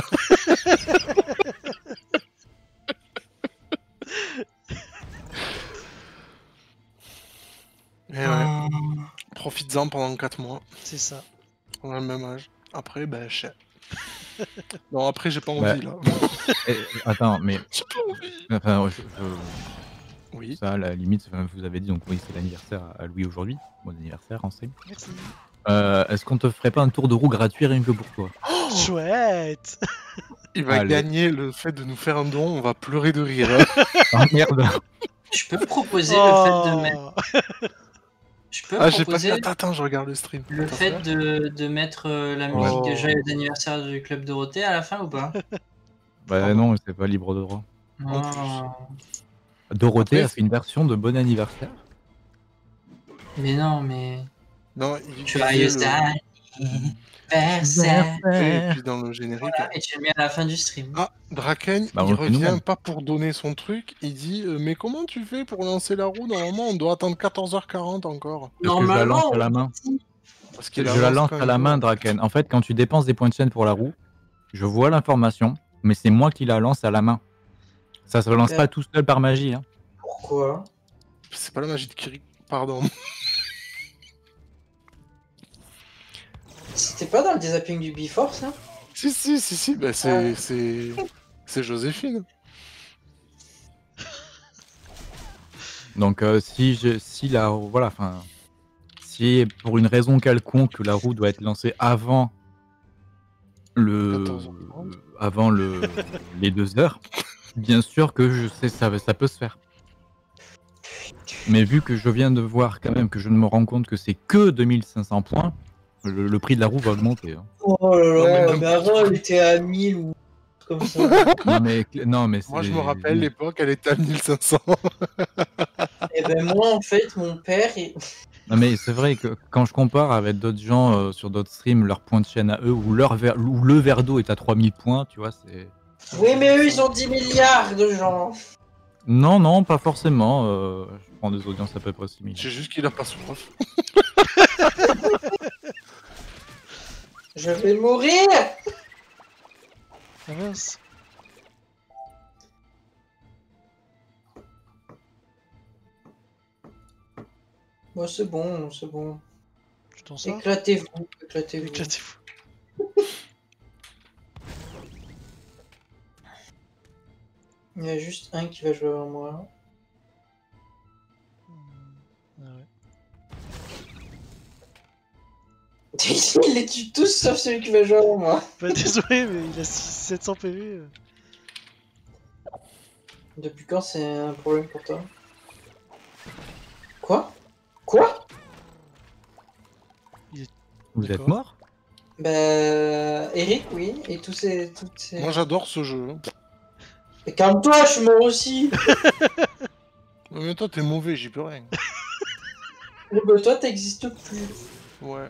Et ouais, profites-en pendant 4 mois. C'est ça. On a le même âge. Après, ben, je sais. Non, après, j'ai pas envie, Bah, là. Attends, mais J'ai pas envie. enfin, Oui. ça, à la limite, enfin, vous avez dit donc oui, c'est l'anniversaire à Louis aujourd'hui. Bon anniversaire en stream. Merci. Est-ce qu'on te ferait pas un tour de roue gratuit rien que pour toi? Chouette. Il va Allez. gagner le fait de nous faire un don, on va pleurer de rire. Hein. Ah merde. Je peux proposer le fait de mettre. Oh. Je peux Ah, j'ai pas vu. proposer Attends, je regarde le stream. le Attends, fait frère. de mettre la musique Oh. de joyeux anniversaire du Club Dorothée à la fin ou pas? Bah non, c'est pas libre de droit. En plus. Ah. Dorothée Après, a fait une version de Bon anniversaire. Mais non, mais. Non, il Joyeux disait anniversaire. Et puis dans le générique. Et tu le mets à la fin du stream. Ah, Draken, Bah, on il le fait revient nous-mêmes. pas pour donner son truc, il dit mais comment tu fais pour lancer la roue? Normalement, on doit attendre 14h40 encore. Parce que je la lance à la oui. main. Parce Je la lance à la main, Draken. En fait, quand tu dépenses des points de chaîne pour la roue, je vois l'information, mais c'est moi qui la lance à la main. Ça se lance pas tout seul par magie. Hein. Pourquoi? C'est pas la magie de Kiri. Pardon. C'était pas dans le désapping du Before, ça? Si, bah c'est Joséphine. Donc si la voilà, enfin, si pour une raison quelconque la roue doit être lancée avant le 14h30. les 2 heures, bien sûr que je sais ça peut se faire. Mais vu que je viens de voir quand même que je me rends compte que c'est que 2500 points, le prix de la roue va augmenter. Hein. Oh là Non, là, mais mais avant il était à 1000 ou comme ça. Non, mais Moi, je me c'est- rappelle l'époque, elle était à 1500. Et ben moi, en fait, mon père, Non, mais c'est vrai que quand je compare avec d'autres gens sur d'autres streams, leur point de chaîne à eux, ou le verre d'eau est à 3000 points, tu vois, c'est. Oui, mais eux, ils ont 10 milliards de gens. Non, pas forcément. Je prends des audiences à peu près similaires. C'est juste qu'il a pas soif. Je vais mourir. Ah mince. Bon, c'est bon, c'est bon. Tu t'en sors? Éclatez-vous, éclatez-vous. Éclatez-vous. Il y a juste un qui va jouer avant moi. Ah ouais. Il les tue tous sauf celui qui va jouer avant moi. Bah désolé, mais il a 700 PV. Depuis quand c'est un problème pour toi? Quoi? Quoi? Vous êtes D'accord. mort? Bah... Eric, oui, et toutes ces... Moi, j'adore ce jeu. Mais calme-toi, je suis mort aussi. Mais toi, t'es mauvais, j'y peux rien. Mais bah, toi, t'existes plus. Ouais.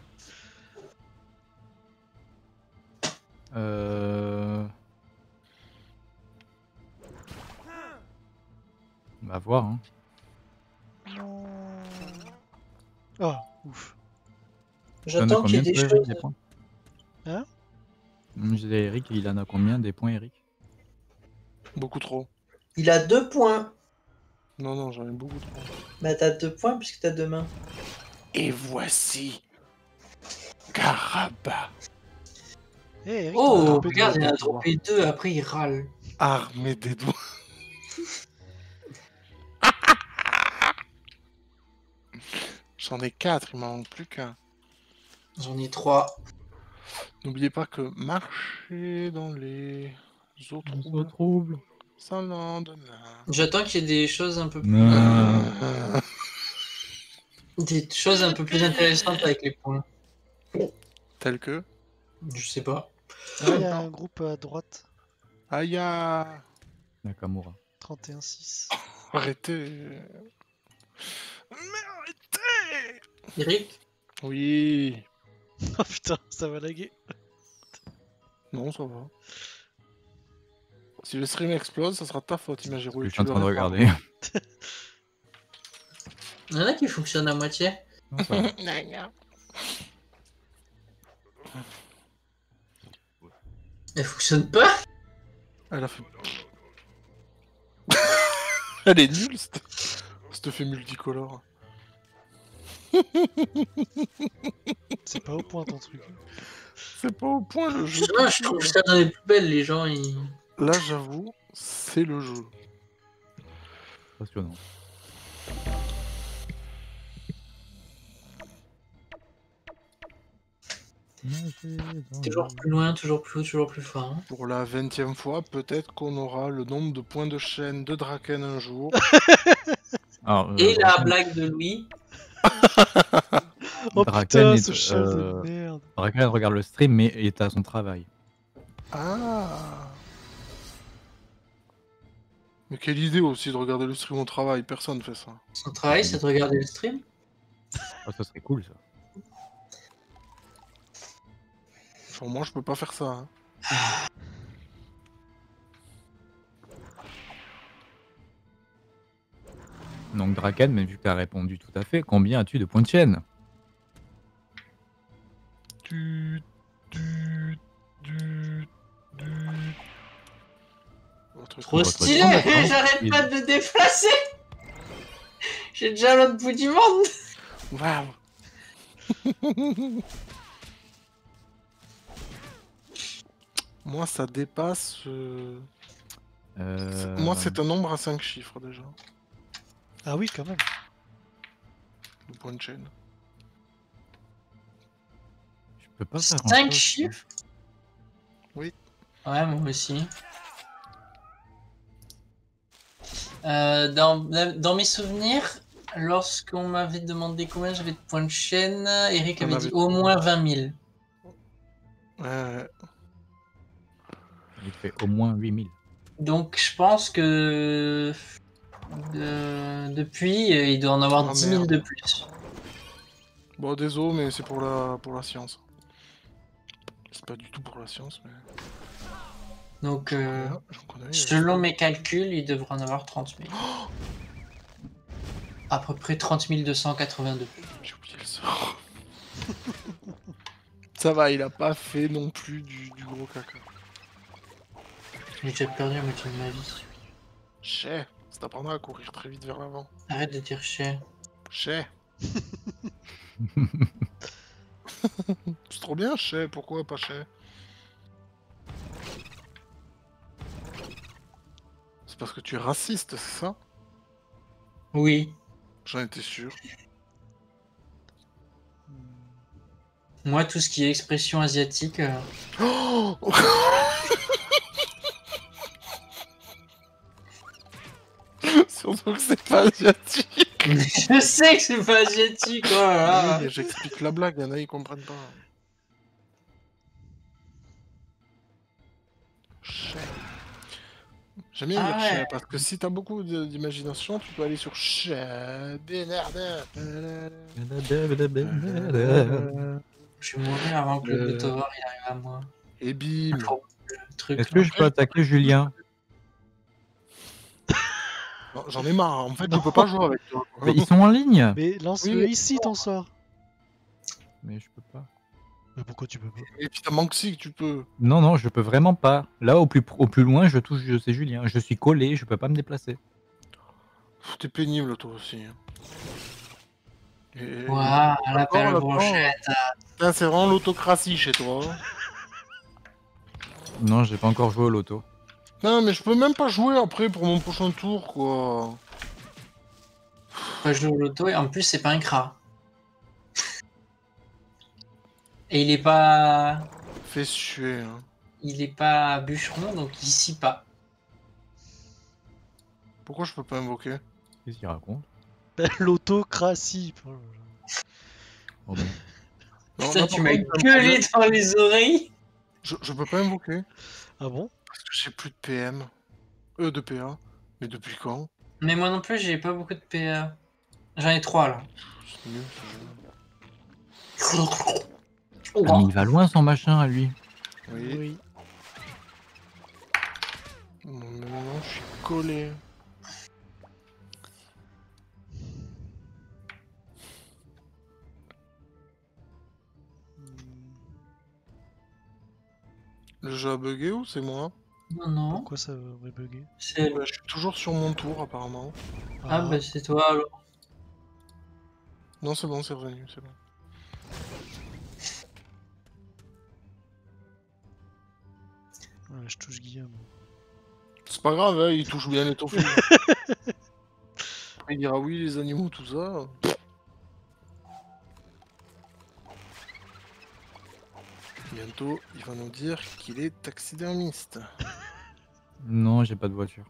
On va voir. Hein. Non. Ah, ouf. Il en a J'attends qu'il y combien ait des toi, choses. Eric, des points? Hein? Je disais, Eric, il en a combien des points, Eric? Beaucoup trop. Il a 2 points. Non, j'en ai beaucoup trop. Bah t'as 2 points puisque t'as 2 mains. Et voici Karaba, Eh, Eric, Oh, t'en as droppé regarde, deux. il en a droppé 2, après il râle. armé des doigts. J'en ai 4, il m'en manque plus qu'un. J'en ai 3. N'oubliez pas que marcher dans les eaux On se troubles retrouve. sans lendemain. J'attends qu'il y ait des choses un peu plus... Non. Des choses un peu plus intéressantes avec les points. Tel que Je sais pas. Ah, il y a un groupe à droite. Aya. Nakamura. 31-6. Arrêtez. Mais arrêtez. Eric? Oui. Oh putain, ça va laguer. Non, ça va. Si le stream explose, ça sera ta faute, Imagiro. Je suis en train de regarder. Il y en a qui fonctionnent à moitié. Non, ça va. Elle fonctionne pas? Elle a fait. Elle est nulle, cette fait multicolore. C'est pas au point ton truc. C'est pas au point le jeu. Je trouve ça dans les plus belles, les gens, ils... Là, j'avoue, c'est le jeu. Passionnant. Toujours plus loin, toujours plus haut, toujours plus fort. Hein. Pour la 20e fois, peut-être qu'on aura le nombre de points de chaîne de Draken un jour. Alors, Et la Draken- blague de Louis. Oh Draken putain, est, ce chef de merde. Draken regarde le stream, mais est à son travail. Ah. Mais quelle idée aussi de regarder le stream au travail, personne fait ça. Son travail, c'est de regarder le stream. Oh, ça serait cool, ça. Enfin, moi, je peux pas faire ça. Hein. Donc Draken, mais vu que tu as répondu tout à fait, combien as-tu de points de chaîne? Votre Trop Votre stylé, temps d'attente, j'arrête il- pas de me déplacer. J'ai déjà l'autre bout du monde. Waouh. Moi, ça dépasse. Moi, c'est un nombre à 5 chiffres déjà. Ah oui, quand même. Le point de chaîne. Je peux pas faire 5 grand-chose, chiffres? Oui. Ouais, moi aussi. Dans mes souvenirs, lorsqu'on m'avait demandé combien j'avais de points de chaîne, Eric On avait avait- dit au moins 20 000. Ouais. Il fait au moins 8000. Donc je pense que depuis, il doit en avoir Ah, 10 000 merde. de plus. Bon, désolé, mais c'est pour la science. C'est pas du tout pour la science, mais... Donc J'en connais, selon mes calculs, il devrait en avoir 30 000. À peu près 30 282. J'ai oublié le sort. Ça va, il a pas fait non plus du gros caca. J'ai déjà perdu la moitié de ma vie. Chais, ça t'apprendra à courir très vite vers l'avant. Arrête de dire chien. Chais. C'est trop bien, chais, pourquoi pas chais? C'est parce que tu es raciste, c'est ça? Oui. J'en étais sûr. Moi, tout ce qui est expression asiatique... Oh Surtout que c'est pas asiatique. Je sais que c'est pas asiatique, oh là là. Oui, j'explique la blague, y'en a, ils comprennent pas. Chais. J'aime bien dire Ah chais, ouais. parce que si t'as beaucoup d'imagination, tu peux aller sur chais. Bénardin. Je vais mourir avant que le Tovar il arrive à moi. Et bim. Le truc, Est-ce là. que je peux attaquer Julien? Non, j'en ai marre, en fait, je peux pas jouer avec toi. Mais ils sont en ligne. Mais lance-le Oui. ici ton sort. Mais je peux pas. Mais pourquoi tu peux pas? Et puis t'as Manxy que tu peux. Non, non, je peux vraiment pas. Là, au plus loin, je touche, c'est Julien. Je suis collé, je peux pas me déplacer. Pff, t'es pénible toi aussi. Et... Ouah, la D'accord, belle là-dedans. brochette. Putain, c'est vraiment l'autocratie chez toi. Hein. Non, j'ai pas encore joué au loto. Non, mais je peux même pas jouer après pour mon prochain tour, quoi. Pas jouer au loto et en plus c'est pas un crat. Et il est pas... Fais suer, hein. Il est pas bûcheron donc il scie pas. Pourquoi je peux pas invoquer? Qu'est-ce qu'il raconte? L'autocratie. Oh, bon. Non, Putain, là, tu par m'as contre, j'ai un gueulé problème. dans les oreilles. Je peux pas invoquer. Ah bon? Parce que j'ai plus de PM. De PA. Mais depuis quand? Mais moi non plus j'ai pas beaucoup de PA. J'en ai 3 là. C'est nul ce jeu. Ah, mais il va loin son machin à lui. Oui. Non, mais maintenant je suis collé. Le jeu a bugué ou c'est moi? Non, non. Pourquoi ça aurait bugué? C'est... Je suis toujours sur mon tour apparemment. Ah bah c'est toi alors. Non, c'est bon, c'est revenu, c'est bon. Ouais, je touche Guillaume. C'est pas grave, hein, il touche bien les toffus. Après il dira oui, les animaux, tout ça. Bientôt, il va nous dire qu'il est taxidermiste. Non, j'ai pas de voiture.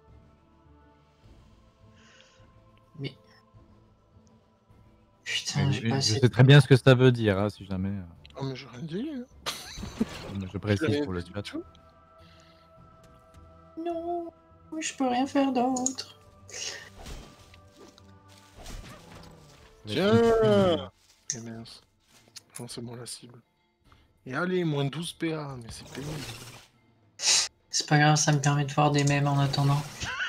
Mais... Putain, j'ai pas Je assez... sais très bien ce que ça veut dire, hein, si jamais. Ah mais j'ai rien dit. Hein. Je précise pour le dit chat. du tout. Non, je peux rien faire d'autre. Tiens. Et mince. Non, c'est moi la cible. Et allez, moins 12 PA, mais c'est pénible. C'est pas grave, ça me permet de voir des mèmes en attendant.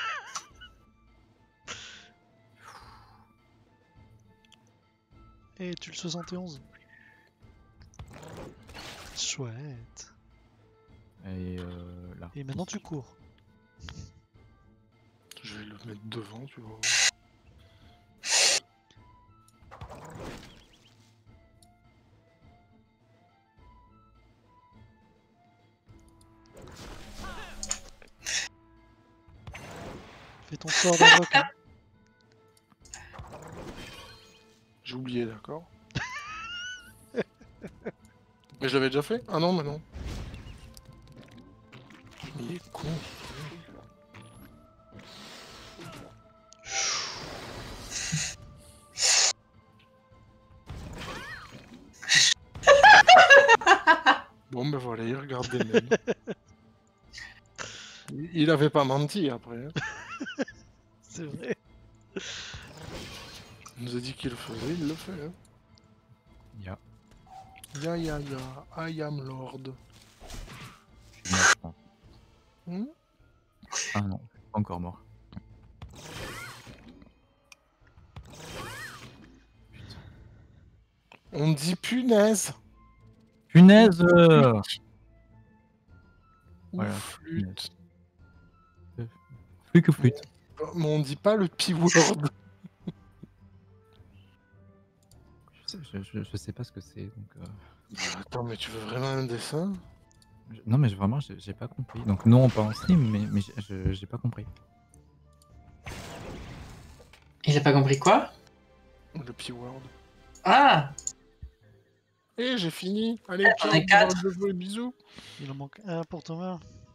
Et tu le 71. Chouette. Et là. Et maintenant tu cours. Je vais le mettre devant, tu vois. Fais ton sort d'invoque. Hein. J'ai oublié, d'accord. Mais je l'avais déjà fait? Ah non, mais non. Il est con. Bon, ben voilà, il regarde des mêmes. Il avait pas menti après. Hein. C'est vrai. Il nous a dit qu'il le faisait, il le fait. Hein. Ya. Ya, I am Lord. Je suis mort, je pense. Hmm. Ah non, je suis pas encore mort. On dit punaise. Punaise Ou Voilà, flûte. Flûte que flûte. Mais on dit pas le P-word. Je sais pas ce que c'est, donc... Attends, mais tu veux vraiment un dessin? Non, mais vraiment, j'ai pas compris. Donc non, pas en stream, mais j'ai pas compris. Il a pas compris quoi? Le P-word. Ah! Eh, j'ai fini. Allez, On ciao, est quatre. de jouer, bisous. Il en manque un pour Thomas.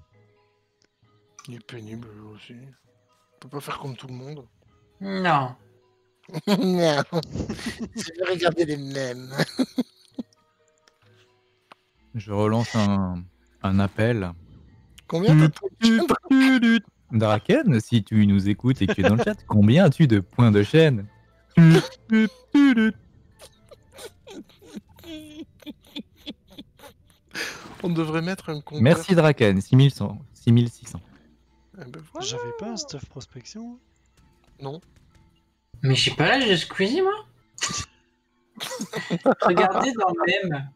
Il est pénible lui aussi. On peut pas faire comme tout le monde. Non. Non. Je vais regarder les mêmes. Je relance un appel. Combien t'as de Draken, si tu nous écoutes et que tu es dans le chat, combien as-tu de points de chaîne? On devrait mettre un compteur. Merci Draken, 6100, 6600. Eh ben voilà. J'avais pas un stuff prospection. Non. Mais je sais pas l'âge de Squeezie, moi. Regardez dans le même.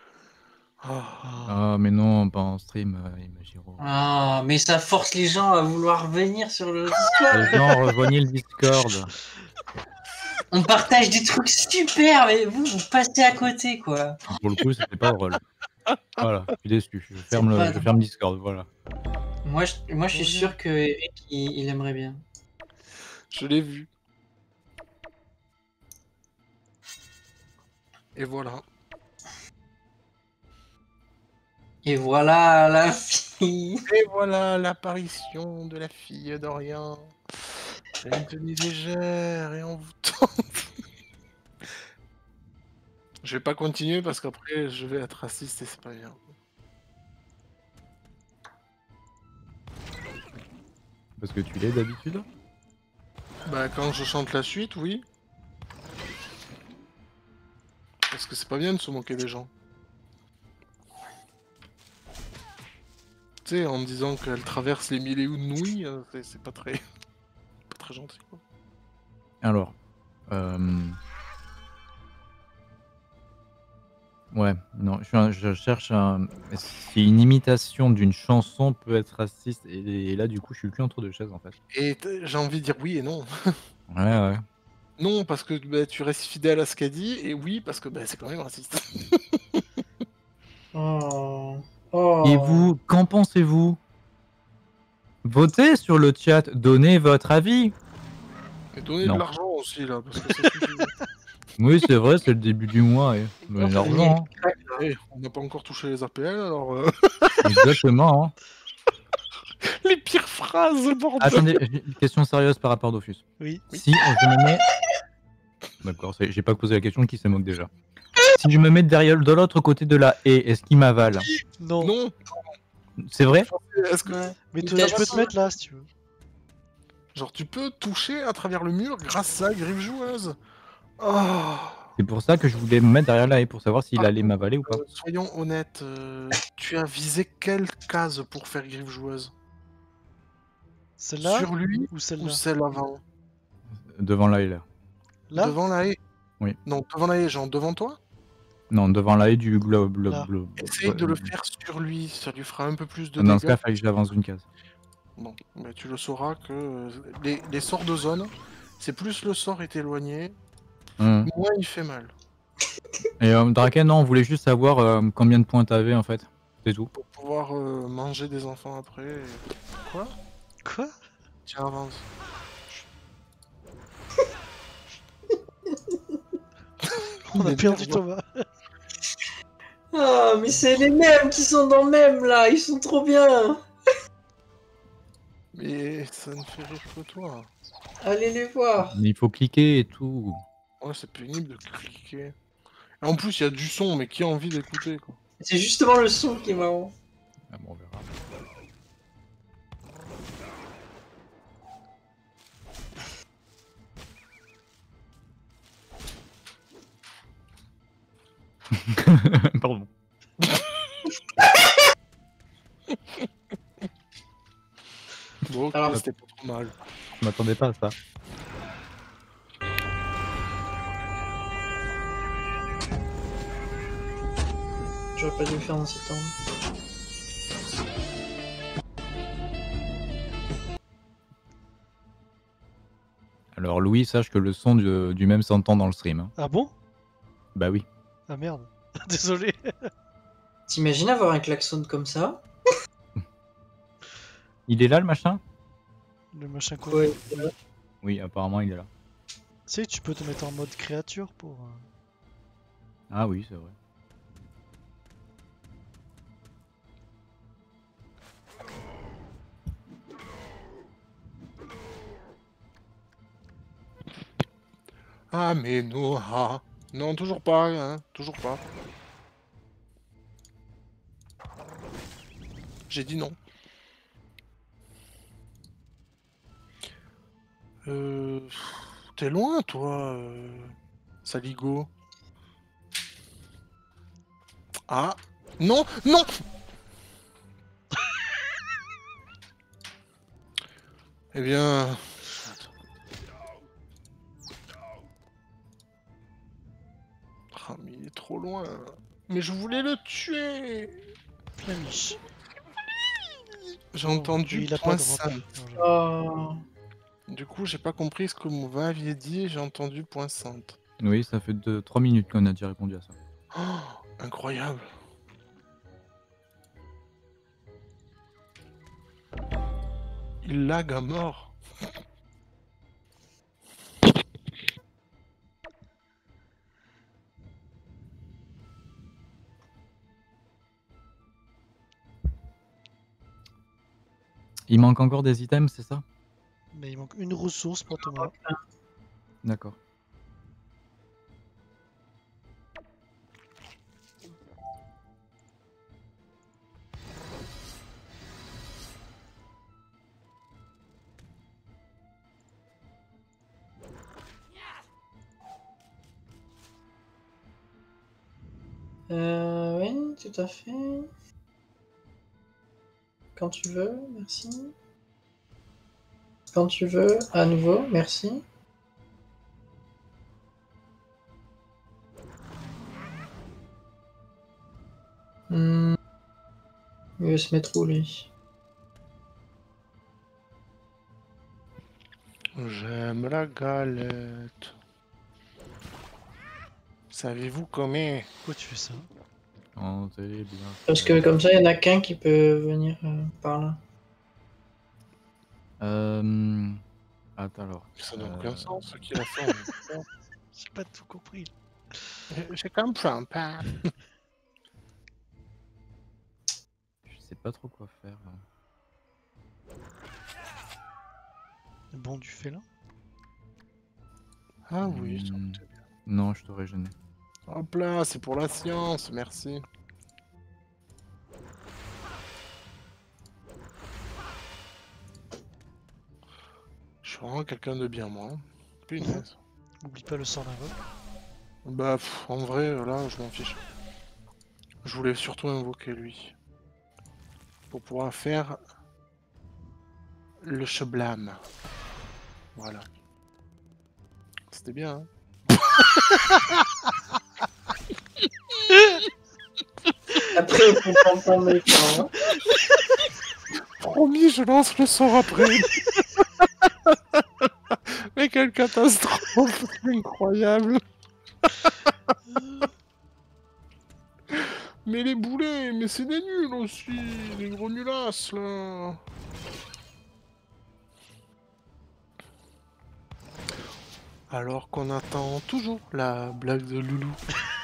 Ah. Ah, mais non, pas en stream, Imagiro. Ah, mais ça force les gens à vouloir venir sur le Discord. Les gens, rejoignez le Discord. On partage des trucs super, mais vous passez à côté, quoi. Pour le coup, c'était pas drôle. Voilà, je suis déçu. Je ferme Discord, voilà. Moi, je suis sûr que Eric, il aimerait bien. Je l'ai vu. Et voilà. Et voilà la fille. Et voilà l'apparition de la fille d'Orient. Elle a une tenue légère et envoûtante. Je vais pas continuer parce qu'après je vais être raciste et c'est pas bien. Parce que tu l'es d'habitude? Bah quand je chante la suite, oui. Parce que c'est pas bien de se moquer des gens. Tu sais, en me disant qu'elle traverse les mille et une nuits, c'est pas très... pas très gentil quoi. Alors, ouais, non, je cherche si une imitation d'une chanson peut être raciste, et là, du coup, je suis le cul entre deux chaises, en fait. Et j'ai envie de dire oui et non. Ouais. Non, parce que bah, tu restes fidèle à ce qu'elle dit, et oui, parce que bah, c'est quand même raciste. Oh. Oh. Et vous, qu'en pensez-vous? Votez sur le chat, donnez votre avis. Et donner Non. de l'argent aussi, là, parce que ça suffit. Oui, c'est vrai, c'est le début du mois. Mais l'argent, hein. Eh, on n'a pas encore touché les APL, alors... Exactement. Hein. Les pires phrases, bordel. Attendez, j'ai une question sérieuse par rapport à Dofus. Oui. Si je me mets... D'accord, j'ai pas posé la question, qui se moque déjà. Si je me mets derrière, de l'autre côté de la haie, est-ce qu'il m'avale? Non. Non. C'est vrai? Est-ce que... Mais je peux te mettre là si tu veux. Genre, tu peux toucher à travers le mur grâce à Griffe Joueuse. Oh. C'est pour ça que je voulais me mettre derrière la haie, pour savoir s'il allait m'avaler ou pas. Soyons honnêtes, tu as visé quelle case pour faire Griffe Joueuse? Celle-là Sur lui ou ou celle-là? celle avant? Devant la haie, là. Là Devant la haie? Oui. Non, devant la haie, genre devant toi? Non, devant la haie du globe. Là. Essaye de le faire sur lui, ça lui fera un peu plus de Dans ce cas, dégâts. il fallait que j'avance d'une case. Bon, mais tu le sauras que les sorts de zone, c'est plus le sort est éloigné, moins il fait mal. Et Draken, non, on voulait juste savoir combien de points t'avais en fait. C'est tout. Pour pouvoir manger des enfants après. Et... Quoi? Quoi? Tiens, avance. On a perdu Thomas. Ah, mais c'est les mêmes qui sont dans le même là, ils sont trop bien. Mais ça ne fait rire que toi. Allez les voir. Mais il faut cliquer et tout. Ouais, c'est pénible de cliquer. Et en plus, il y a du son, mais qui a envie d'écouter quoi? C'est justement le son qui est marrant. Ah bon, on verra. Pardon. Bon, ok, Alors- c'était pas trop mal. Je m'attendais pas à ça. J'aurais pas dû le faire en septembre. Alors Louis, sache que le son du même s'entend dans le stream. Hein. Ah bon? Bah oui. Ah merde. Désolé. T'imagines avoir un klaxon comme ça? Il est là le machin? Le machin quoi. Ouais. Oui, apparemment il est là. Tu sais, tu peux te mettre en mode créature pour... Ah oui, c'est vrai. Ah, mais non, ah. Non, toujours pas, hein, toujours pas. J'ai dit non. T'es loin, toi, Saligo. Ah, non, non. Eh bien... Ah, mais il est trop loin. Mais je voulais le tuer. Flamiche. J'ai entendu il a point pas de 5. drop. Oh. Du coup, j'ai pas compris ce que vous m'aviez dit, j'ai entendu point 5. Oui, ça fait 3 minutes qu'on a déjà répondu à ça. Oh, incroyable. Il lag à mort. Il manque encore des items, c'est ça? Mais il manque une ressource pour Thomas. D'accord. Oui, tout à fait. Quand tu veux, merci. Quand tu veux, à nouveau, merci. Il va se mettre où, lui? J'aime la galette. Savez-vous comment? Pourquoi tu fais ça? Oh, c'est bien. Parce que comme ça, il n'y en a qu'un qui peut venir par là. Attends alors. Ça n'a aucun sens ce qu'il a fait. en même temps. J'ai pas tout compris. J'ai compris un peu. Je sais pas trop quoi faire. Bon du félin. Ah oui, ça Hmm. coûtait bien. Non, je t'aurais gêné. Hop là, c'est pour la science, merci. Je suis vraiment quelqu'un de bien, moi. Punaise. Oublie pas le sort d'invoque. Bah, en vrai, là, je m'en fiche. Je voulais surtout invoquer lui. Pour pouvoir faire le cheblame. Voilà. C'était bien, hein. Après, il faut pas prendre les temps. Promis, je lance le sort après. Mais quelle catastrophe, c'est incroyable. Mais les boulets, mais c'est des nuls aussi, les gros nulasses là. Alors qu'on attend toujours la blague de Loulou.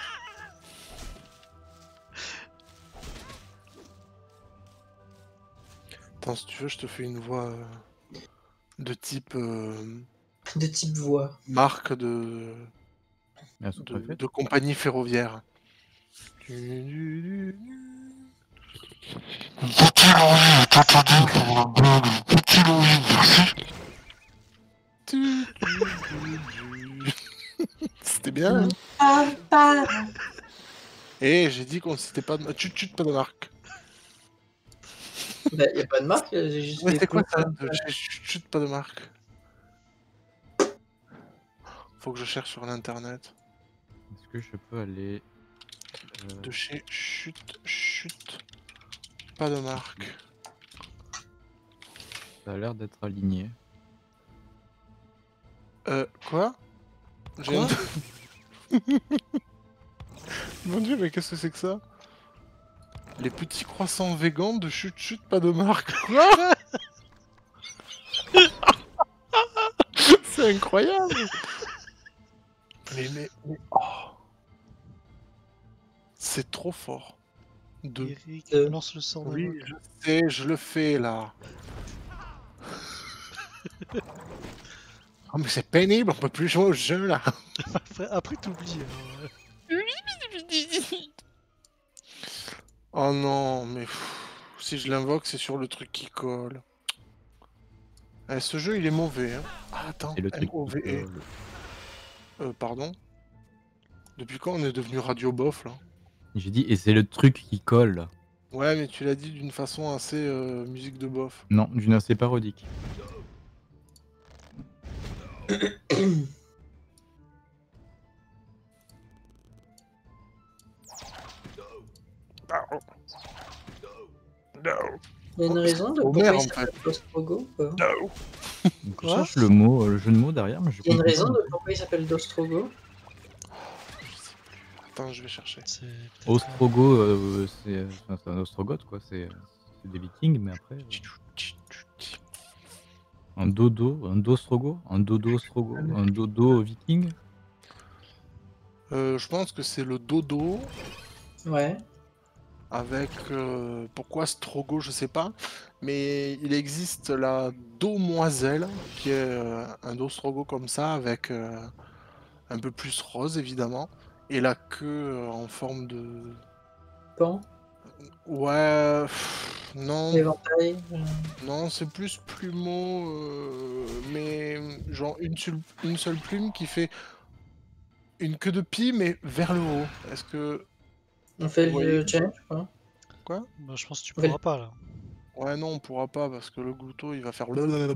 Attends, si tu veux, je te fais une voix de type De type voix. marque de, La sous-préfète. de compagnie ferroviaire. C'était bien, hein. Et j'ai dit qu'on ne citait pas de marque. Chut, pas de marque. Bah, y a pas de marque, j'ai juste Ouais, des c'est quoi plots. ça? Chut, pas de marque. Faut que je cherche sur l'internet. Est-ce que je peux aller... De chez chut, pas de marque. Ça a l'air d'être aligné. Quoi? Quoi? Mon dieu, mais qu'est-ce que c'est que ça? Les petits croissants végans de chut, pas de marque. Quoi? C'est incroyable. Mais oh. C'est trop fort. Eric, lance le sort Oui, d'invoque. je sais, je le fais là. Oh mais c'est pénible, on peut plus jouer au jeu là. Après t'oublies. Oh non, mais si je l'invoque, c'est sur le truc qui colle. Eh, ce jeu, il est mauvais. Hein. Ah, attends, Et le truc qui MOVE. Pardon? Depuis quand on est devenu Radio Bof là? J'ai dit, et c'est le truc qui colle. Ouais, mais tu l'as dit d'une façon assez musique de bof. Non, d'une assez parodique. Il y a une raison de Oh, pourquoi merde, il en s'appelle Dostrogo ou pas? Donc, je Quoi? cherche le mot, le jeu de mots derrière, mais je Il y a une comprends raison pas. de pourquoi il s'appelle Dostrogo? Attends, je vais chercher. C'est peut-être. Ostrogo, c'est un ostrogoth, quoi. C'est des vikings, mais après... un dostrogo, un dodo ostrogo, un dodo viking. Je pense que c'est le dodo Ouais. avec... pourquoi Strogo, je sais pas. Mais il existe la domoiselle, qui est un dostrogo comme ça, avec un peu plus rose, évidemment. Et la queue en forme de... Pan. Ouais... non. Éventail. Non, c'est plus plumeau, mais genre une seule plume qui fait une queue de pie, mais vers le haut. Est-ce que... On fait Vous voyez le challenge ou pas? Quoi? Bah, je pense que tu Ouais. pourras pas là. Ouais, non, on pourra pas, parce que le glouto, il va faire...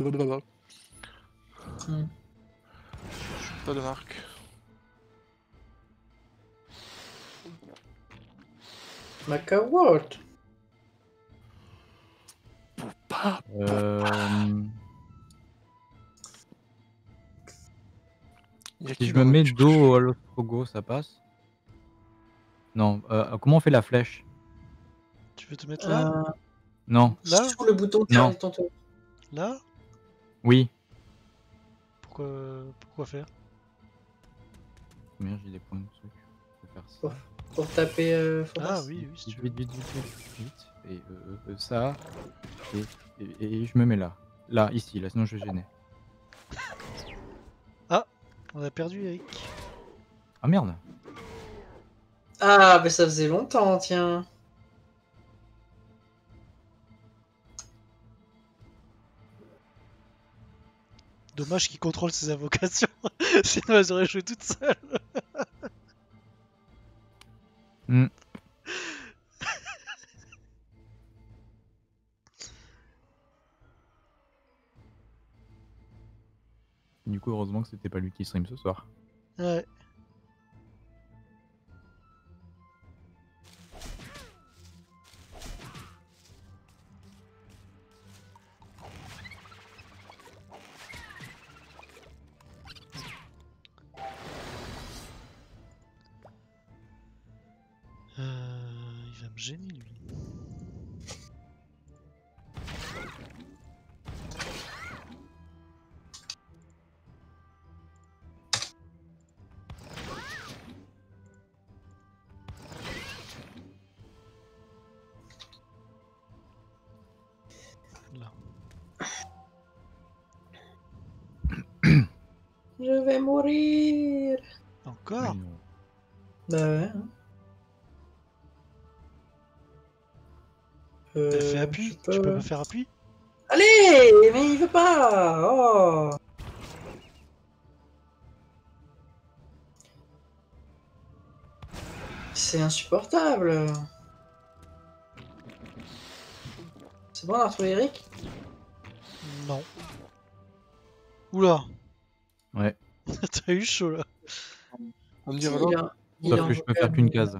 Hmm. Pas de marque. Macawart. Pas... Si je me mets dos à l'ostrogo, ça passe? Non, comment on fait la flèche? Tu veux te mettre là? Non. Là? Sur le bouton Non. carré tantôt. Là? Oui. Pourquoi faire? Combien j'ai des points de truc? Je vais faire ça. Pour taper Ah Forest. oui, si tu veux. Vite. Et ça. Et je me mets là. Là, ici, là, sinon je vais gêner. On a perdu Eric. Ah merde! Ah, mais ça faisait longtemps, tiens. Dommage qu'il contrôle ses invocations. Sinon elles auraient joué toutes seules. Hmm. Du coup, heureusement que c'était pas lui qui stream ce soir. Ouais. Il va me gêner lui. Là. Je vais mourir. Encore? Mais non. Bah ouais. hein. T'as fait je appui? peux- Tu peux pas faire appui? Allez, mais il veut pas. Oh. C'est insupportable. C'est bon, on a retrouvé Eric? Non. Oula. Ouais. T'as eu chaud là. On Si, dirait il l'autre. est Sauf en que je peux vocal. faire qu'une case.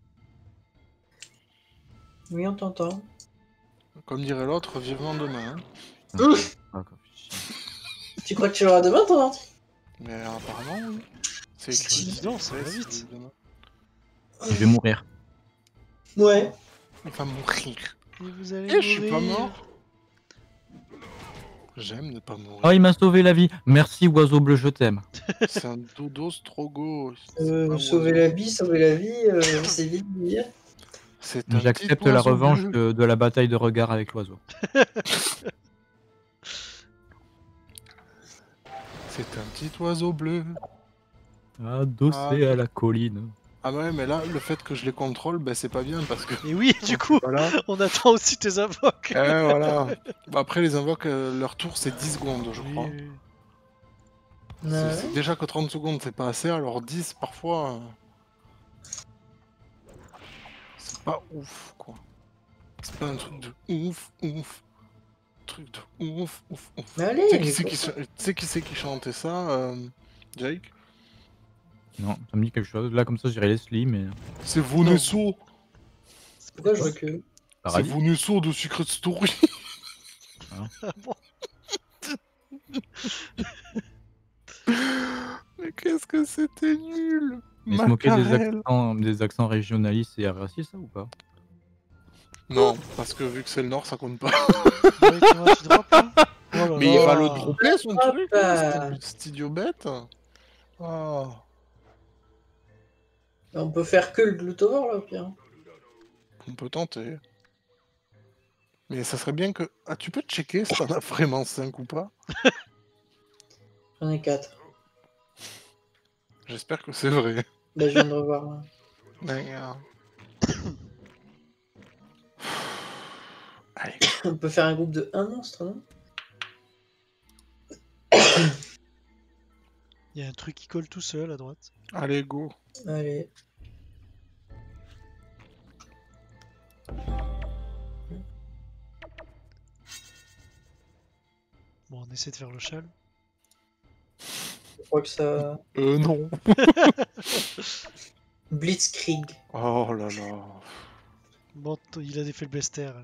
Oui, on t'entend. Comme dirait l'autre, vivement demain. Hein. Ouf. Ah, quoi, chiant. Tu crois que tu l'auras demain, ton ordi? Mais apparemment, oui. C'est écrit. Dis donc, ça va Ouais, vite. c'est demain. Je vais mourir. Ouais. Il va mourir. Et vous allez Et je suis pas mourir. mort. J'aime ne pas mourir. Oh, il m'a sauvé la vie. Merci, oiseau bleu, je t'aime. C'est un dodo strogo. Sauver la vie, c'est vite de dire. C'est un J'accepte petit la oiseau revanche bleu. de la bataille de regard avec l'oiseau. C'est un petit oiseau bleu. Adossé à la colline. Ah ouais, mais là, le fait que je les contrôle, ben c'est pas bien parce que. Et oui, du coup, Voilà. on attend aussi tes invoques. Voilà. Bah, après, les invoques, leur tour, c'est 10 secondes, je Oui, crois. oui. C'est déjà que 30 secondes, c'est pas assez, alors 10 parfois. C'est pas ouf, quoi. C'est pas un truc de ouf. Truc de ouf. Mais allez, Tu sais qui c'est qui chantait ça, Jake? Non, ça me dit quelque chose. Là, comme ça, j'irai Leslie, mais. C'est Vonesso. pourquoi je recule? C'est Paradis. Vonesso de Secret Story. Ah bon. Mais qu'est-ce que c'était nul. Mais se moquer Macarel. des accents régionalistes, c'est raciste, ça ou pas? Non, parce que vu que c'est le Nord, ça compte pas. Ouais, comment tu drops là Oh là Mais il va là. le dropper son Hop truc, là. cet idiot bête. Oh. On peut faire que le glutovore, là, au pire. On peut tenter. Mais ça serait bien que... Ah, tu peux checker si t'en as vraiment 5 ou pas? J'en ai 4. J'espère que c'est vrai. Bah, je viens de revoir. Là. D'accord. Allez. On peut faire un groupe de 1 monstre, non? Il y a un truc qui colle tout seul à droite. Allez, go. Allez. Bon, on essaie de faire le châle. Je crois que ça... Non. Blitzkrieg. Oh là là. Bon, il a fait le bester. Allez.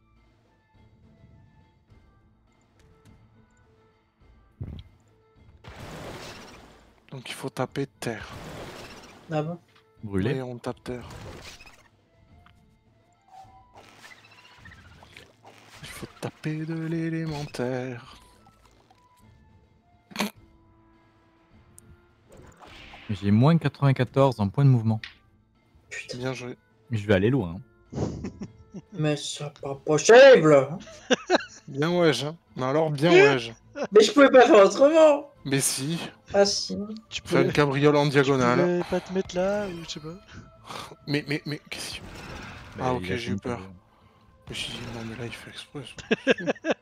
Donc il faut taper terre. Ah bon? Brûlé. Oui, on tape terre. Il faut taper de l'élémentaire. J'ai moins 94 en point de mouvement. Putain, Bien joué. Mais je vais aller loin. Hein. mais c'est pas possible! Bien wesh, hein. Mais alors bien wesh. Mais je pouvais pas faire autrement! Mais si. Ah si. Tu Faire une cabriole en tu diagonale. pouvais pas te mettre là ou je sais pas. Mais qu'est-ce que... Ah, ok, il a j'ai eu fini peur. par- Je me suis dit, non mais là il fait exprès. ça.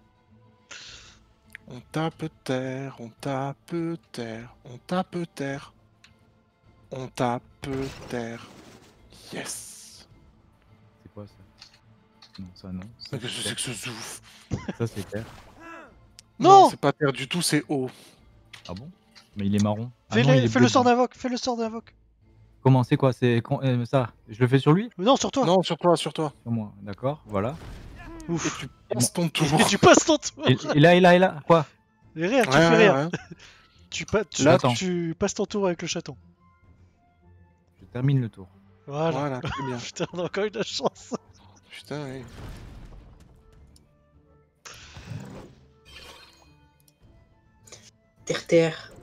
On tape terre, on tape terre, on tape terre. On tape terre. Yes. C'est quoi ça? Non, ça non. Ça, Mais qu'est-ce que c'est c'est que ce zouf? terre. Ça, c'est terre. Non C'est pas terre du tout, c'est eau. Ah bon? Mais il est marron. Ah Fais, non, il est fais bleu. le sort d'invoque, fais le sort d'invoque. Comment? C'est quoi? C'est ça? Je le fais sur lui? Non, sur toi. Non, sur toi, sur toi. Sur moi. D'accord, voilà. Et Ouf. tu passes ton tour. Et tu passes ton tour. Et là. Quoi? Et rien, tu Ouais, fais rien. ouais. Là, attends. Tu passes ton tour avec le chaton. Je termine le tour. Voilà. Voilà, très bien. Putain, on a encore eu de la chance. Putain, oui. Terre-terre.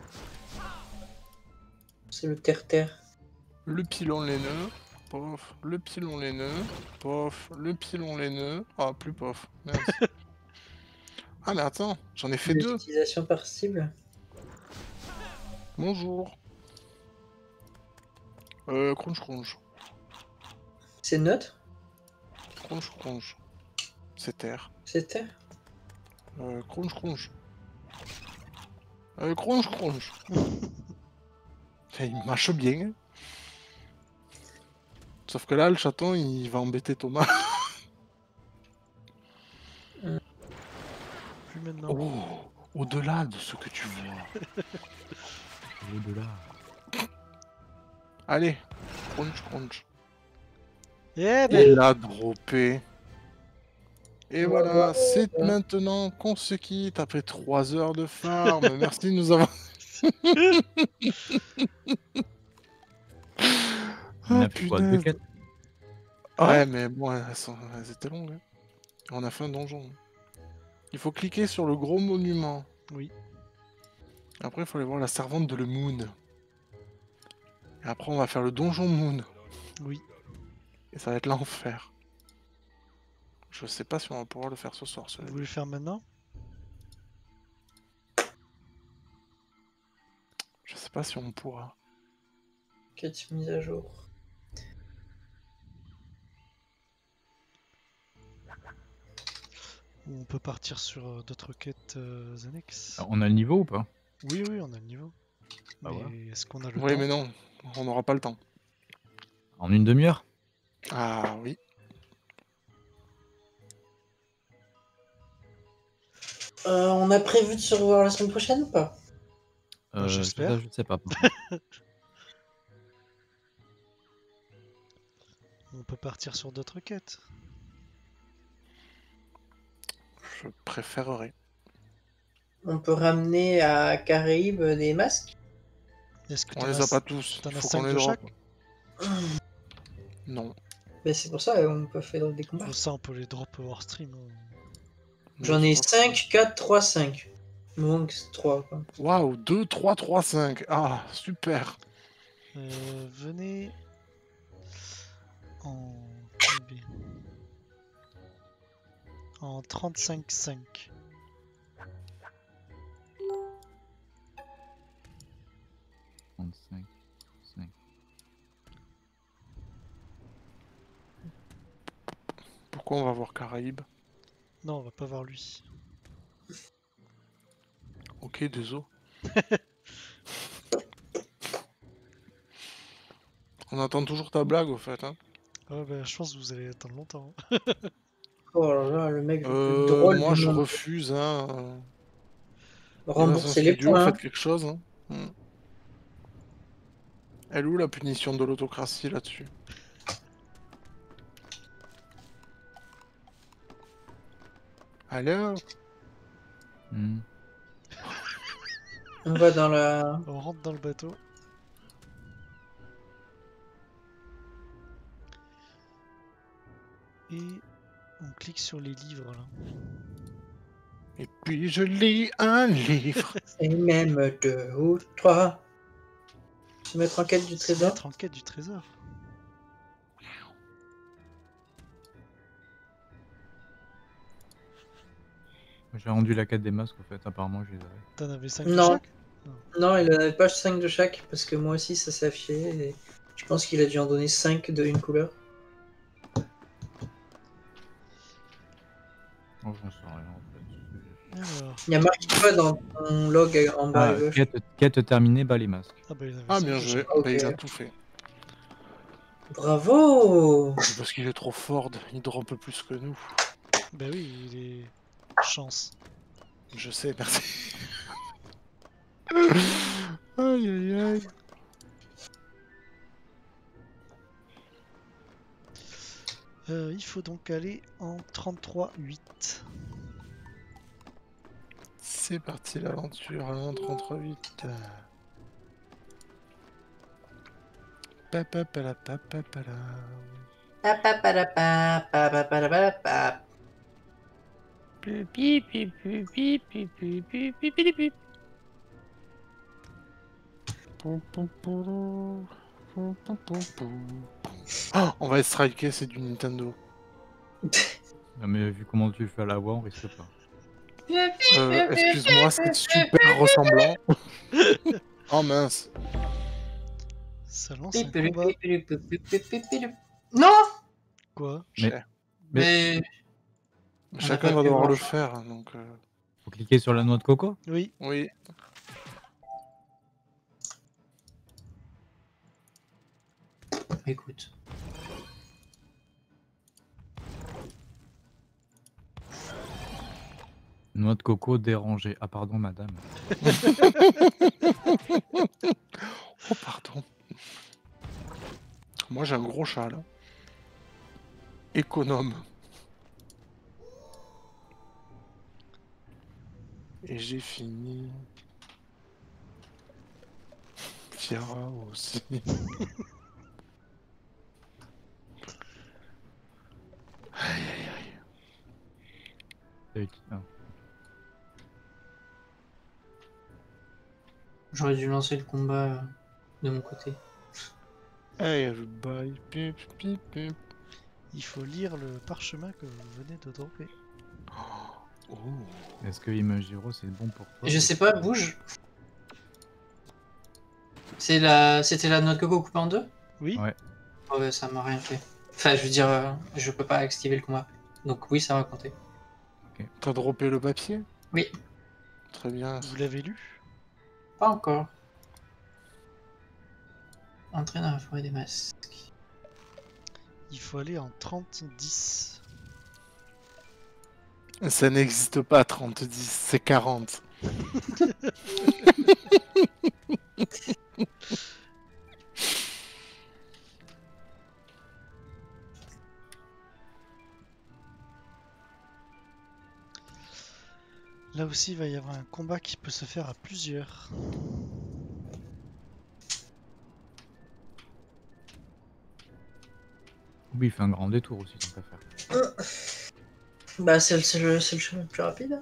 C'est le terre-terre. Le pilon les nœuds. Pof. Le pilon les nœuds. Pof. Le pilon les nœuds. Ah, plus pof. Merci. Ah, mais attends, j'en ai fait 2. L'utilisation par cible. Bonjour. Crunch crunch. C'est neutre? Crunch crunch. C'est terre. C'est terre? Crunch crunch. Crunch crunch. Il marche bien. Sauf que là, le chaton, il va embêter Thomas. Plus maintenant. Oh, au-delà de ce que tu vois. Au-delà. Allez, crunch, crunch. Eh ben, Il a droppé. Et voilà, c'est maintenant qu'on se quitte après 3 heures de farm. Merci de nous avoir... On Ah, a fait quoi? 2 punaise. quêtes? Ouais, mais bon, elles étaient longues. Hein. On a fait un donjon. Il faut cliquer sur le gros monument. oui. Après, il faut aller voir la servante de le Moon. Et après, on va faire le donjon Moon. Oui. Et ça va être l'enfer. Je sais pas si on va pouvoir le faire ce soir. Vous voulez le faire maintenant? Je sais pas si on pourra. Quête mise à jour. Ou on peut partir sur d'autres quêtes annexes. Alors, on a le niveau ou pas? Oui, oui, on a le niveau. Bah Mais voilà. est-ce qu'on a le Oui, temps? mais non, on n'aura pas le temps. En une demi-heure? Ah oui. On a prévu de se revoir la semaine prochaine ou pas? J'espère. Ça, je ne sais pas. par contre. On peut partir sur d'autres quêtes. Je préférerais. On peut ramener à Caraïbes des masques? Est-ce que On t'en les as a pas tous. t'en Il as faut 5 qu'on les de drop. chaque? Non. Ben c'est pour ça qu'on peut faire des combats. Pour ça, on peut les drop hors stream. J'en ai 5, 4, 3, 5. Il me manque 3. Quoi. Waouh, 2, 3, 3, 5. Ah, super. Venez en en 35-5. 35, 5. Pourquoi on va voir Caraïbes? Non, on va pas voir lui. Ok, désolé. On attend toujours ta blague au fait. Hein. Ah bah, je pense que vous allez attendre longtemps. Oh là là, le mec le plus drôle Moi du je monde. refuse. Hein. Rembourser les Studio, points. faites quelque chose. Hein. Elle est où la punition de l'autocratie là-dessus? Allô? On va dans la... On rentre dans le bateau. Et on clique sur les livres là. Et puis je lis un livre. Et même 2 ou 3. Se mettre en quête du Se trésor. mettre en quête du trésor. J'ai rendu la quête des masques en fait, apparemment je les avais. T'en avais 5 de Non. chaque? Non, il en avait pas 5 de chaque, parce que moi aussi ça s'est affiché. Et je pense qu'il a dû en donner 5 de une couleur. Oh, j'en sais rien en fait. Alors. Il y a marqué quoi dans ton log en bas Ah, à gauche? quête terminée, bas les masques. Ah bah il y en avait Ah 5 bien de joué. chaque. Ok. Bah, il a tout fait. Bravo! C'est parce qu'il est trop fort, il drop plus que nous. Bah oui, il est... Chance. Je sais, merci. Aïe aïe aïe. Il faut donc aller en 33-8. C'est parti l'aventure, hein, 38. Papapalapapapala. Papapalapapapapapapap. Oh, on va être striké, c'est du Nintendo. Non, mais vu comment tu fais à la voix, on risque pas. Excuse-moi, c'est super ressemblant. Oh mince. Ça lance un combat. Non! Quoi? Mais... Chacun pas va pu devoir voir. le faire, donc... Faut cliquer sur la noix de coco? Oui. Oui. Écoute. Noix de coco dérangée. Ah pardon madame. Oh, pardon. Moi, j'ai un gros chat, là. Économe. Et j'ai fini. Fiera aussi. Aïe, aïe, aïe. Ah. J'aurais dû lancer le combat de mon côté. Hey, everybody. Pip, pip, pip. Il faut lire le parchemin que vous venez de dropper. Oh. Est-ce que Imagiro c'est bon pour toi? Je sais pas, bouge. C'était la noix de coco coupée en deux? Oui. Ouais. Oh, ouais, ça m'a rien fait. Enfin, je veux dire, je peux pas activer le combat. Donc oui, ça va compter. T'as droppé le papier? Oui. Très bien. Vous l'avez lu? Pas encore. Entrer dans la forêt des masques. Il faut aller en 30-10. Ça n'existe pas 30-10, c'est 40. Là aussi, il va y avoir un combat qui peut se faire à plusieurs. Oui, il fait un grand détour aussi, tant qu'à faire. Bah, c'est le chemin le plus rapide.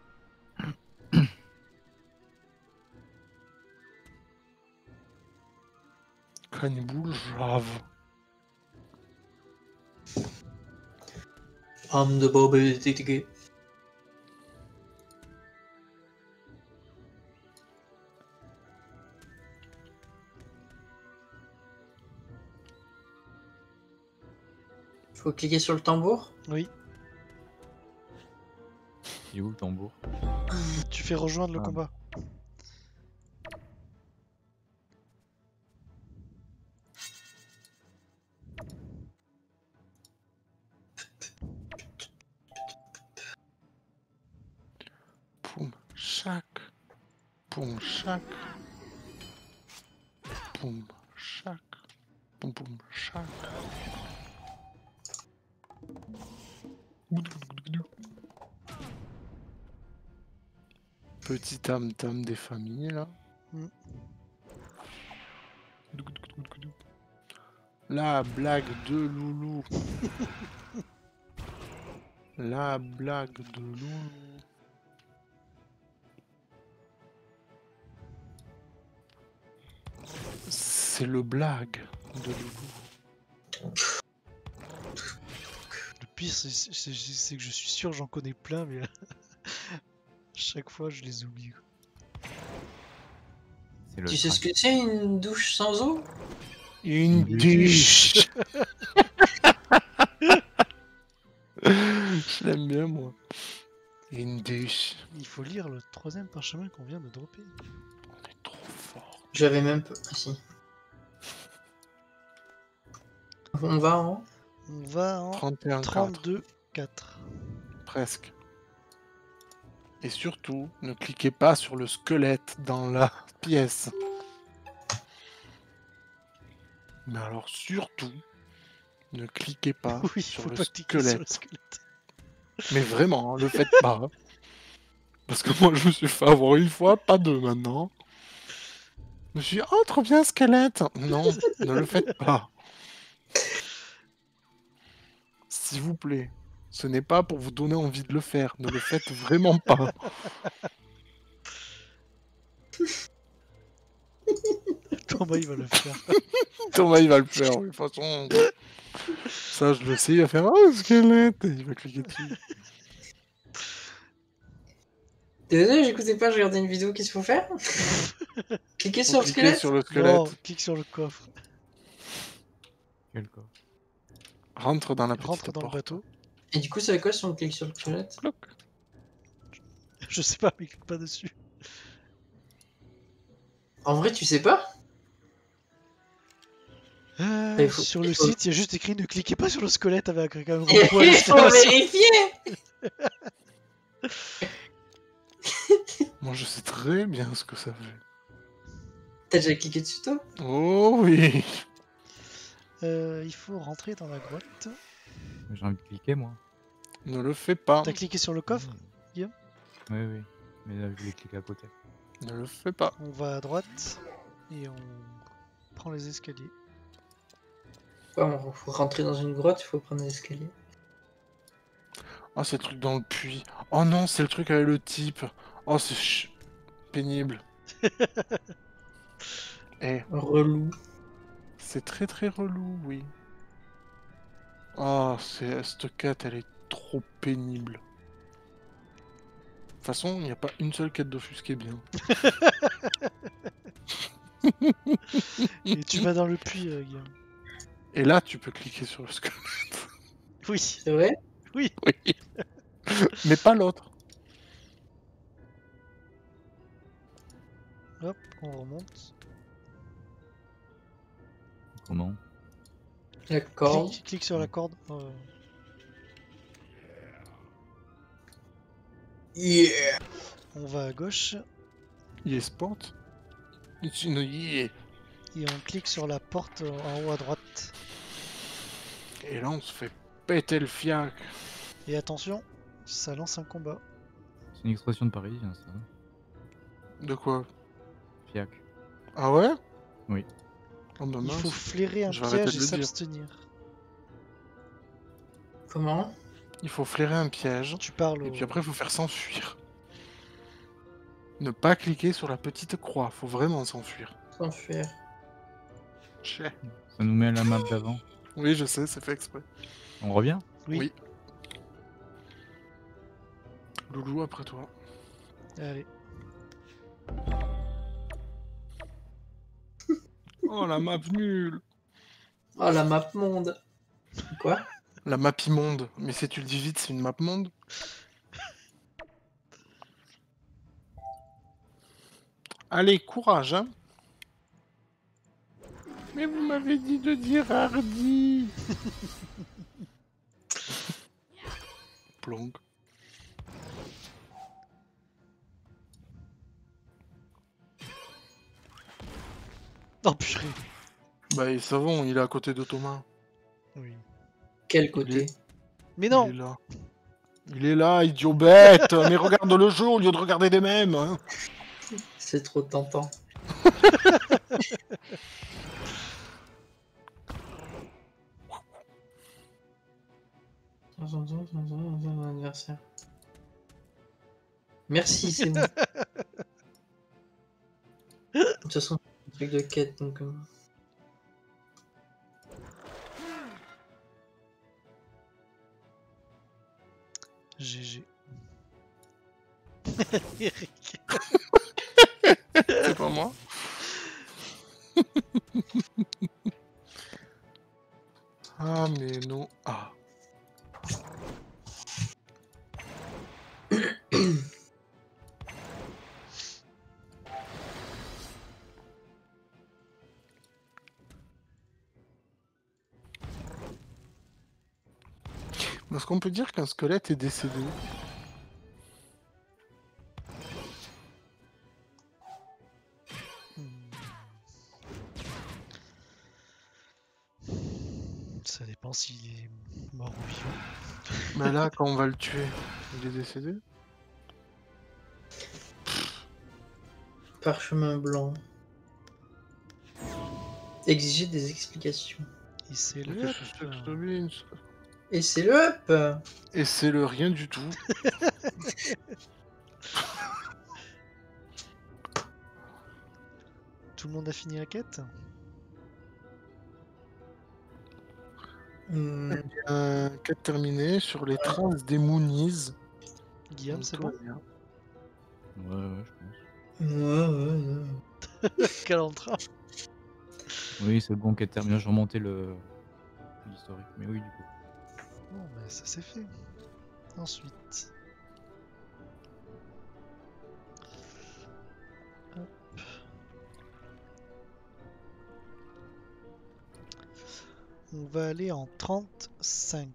Cannibal Jave. Arme de Bob et TTG. Faut cliquer sur le tambour. Oui. Il est où le tambour? Tu fais rejoindre le Ah. combat. Poum, chac. Poum, chac. Poum, chac. Poum, poum, chac. Petit tam-tam des familles, là. Mm. La blague de Loulou. La blague de Loulou. C'est le blague de Loulou. Le pire, c'est que je suis sûr j'en connais plein, mais chaque fois je les oublie. C'est le Tu sais ce track. que c'est une douche sans eau? Une douche. douche. Je l'aime bien, moi. Une douche. Il faut lire le troisième parchemin qu'on vient de dropper. On est trop fort. J'avais même pas. Ah, si. On va en. On va en 31 32-4. Presque. Et surtout, ne cliquez pas sur le squelette dans la pièce. Mais alors surtout, ne cliquez pas Oui, il sur faut le pas cliquer sur le squelette. squelette. Mais vraiment, hein, le faites pas. Hein. Parce que moi, je me suis fait avoir une fois, pas deux maintenant. Je me suis dit, oh, trop bien, squelette. Non, ne le faites pas. S'il vous plaît, ce n'est pas pour vous donner envie de le faire. Ne le faites vraiment pas. Thomas, il va le faire. Thomas, il va le faire. De toute façon, ça, je le sais. Il va faire, oh, squelette. Et il va cliquer dessus. Désolé, j'écoutais pas, je regardais une vidéo, qu'est-ce qu'il faut faire? Cliquer sur le Cliquez squelette? sur le squelette. Non, clique sur le coffre. Quel corps? Rentre dans la petite Rentre dans le porte. bateau. Et du coup, ça fait quoi si on clique sur le squelette? Cloc. Je sais pas, mais clique pas dessus. En vrai, tu sais pas? Il faut- Sur le il faut- site, il y a juste écrit ne cliquez pas sur le squelette avec un gros point Il faut d'exclamation. vérifier! très bien ce que ça fait. T'as déjà cliqué dessus, toi? Oh oui. Il faut rentrer dans la grotte. J'ai envie de cliquer, moi. Ne le fais pas. T'as cliqué sur le coffre? Oui, oui. Mais là, je voulais cliquer à côté. Ne le fais pas. On va à droite et on prend les escaliers. Ouais, faut rentrer dans une grotte, il faut prendre l'escalier. Ah, c'est le truc dans le puits. Oh non, c'est le truc avec le type. Oh, c'est pénible. Eh, Relou. c'est très très relou, oui. Oh, cette quête, elle est trop pénible. De toute façon, il n'y a pas une seule quête d'Offus qui est bien. Et tu vas dans le puits, Guillaume. Et là, tu peux cliquer sur le squelette. Oui, C'est vrai? oui. Oui. Mais pas l'autre. Hop, on remonte. Comment? La corde. Clique sur la corde. Yeah! On va à gauche eSport. It's in a yeah. et on clique sur la porte en haut à droite. Et là, on se fait péter le fiac. Et attention, ça lance un combat. C'est une expression de parisien, ça. De quoi? Fiac. Ah ouais? Oui. Oh bah Il mince. faut flairer un Je vais arrêter piège de et le dire. s'abstenir. Comment? Il faut flairer un piège. Tu parles Et au... puis après, il faut faire s'enfuir. Ne pas cliquer sur la petite croix. Faut vraiment s'enfuir. S'enfuir. Chais. Ça nous met à la map d'avant. Oui, je sais, c'est fait exprès. On revient? Oui. Loulou, après toi. Allez. Oh, la map nulle. Oh, la map monde. Quoi? La map immonde. Mais si tu le dis vite, c'est une map monde. Allez, courage, hein. Mais vous m'avez dit de dire hardi. Plonk. Oh purée. Bah, ils savent, il est à côté de Thomas. Oui. Quel côté? Mais non. Il est là. Il est là, idiot bête. Mais regarde le jeu au lieu de regarder des mèmes. Hein. C'est trop tentant. Anniversaire. Merci, c'est bon. De toute façon, c'est un truc de quête, donc... GG. Eric. C'est pas moi. Ah, mais non. Ah. Est-ce qu'on peut dire qu'un squelette est décédé? Ça dépend s'il est mort ou vivant. Bah là, quand on va le tuer, il est décédé? Parchemin blanc. Exiger des explications. Et c'est Mais le... qu'est-ce que c'est que ce binge? Et c'est le up! Et c'est le rien du tout. Tout le monde a fini la quête? Quête terminée sur les traces des Moonies. Guillaume, c'est bon? Ouais, je pense. Ouais. Quel entrain? Oui, c'est bon qu'elle termine. Je remontais l'historique. Mais oui, du coup. Bon, mais ça c'est fait. Ensuite... Hop. On va aller en 35.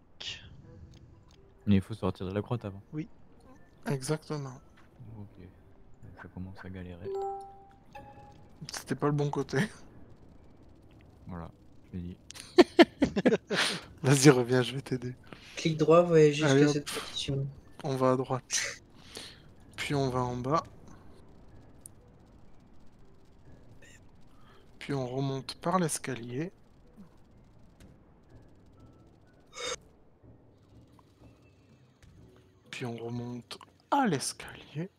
Mais il faut sortir de la grotte avant. Oui. Exactement. Ok. je commence à galérer. C'était pas le bon côté. Voilà, je l'ai dit. Vas-y, reviens, je vais t'aider. Clic droit, voyagez Allez, jusqu'à hop. cette position. On va à droite. Puis on va en bas. Puis on remonte par l'escalier. Puis on remonte à l'escalier.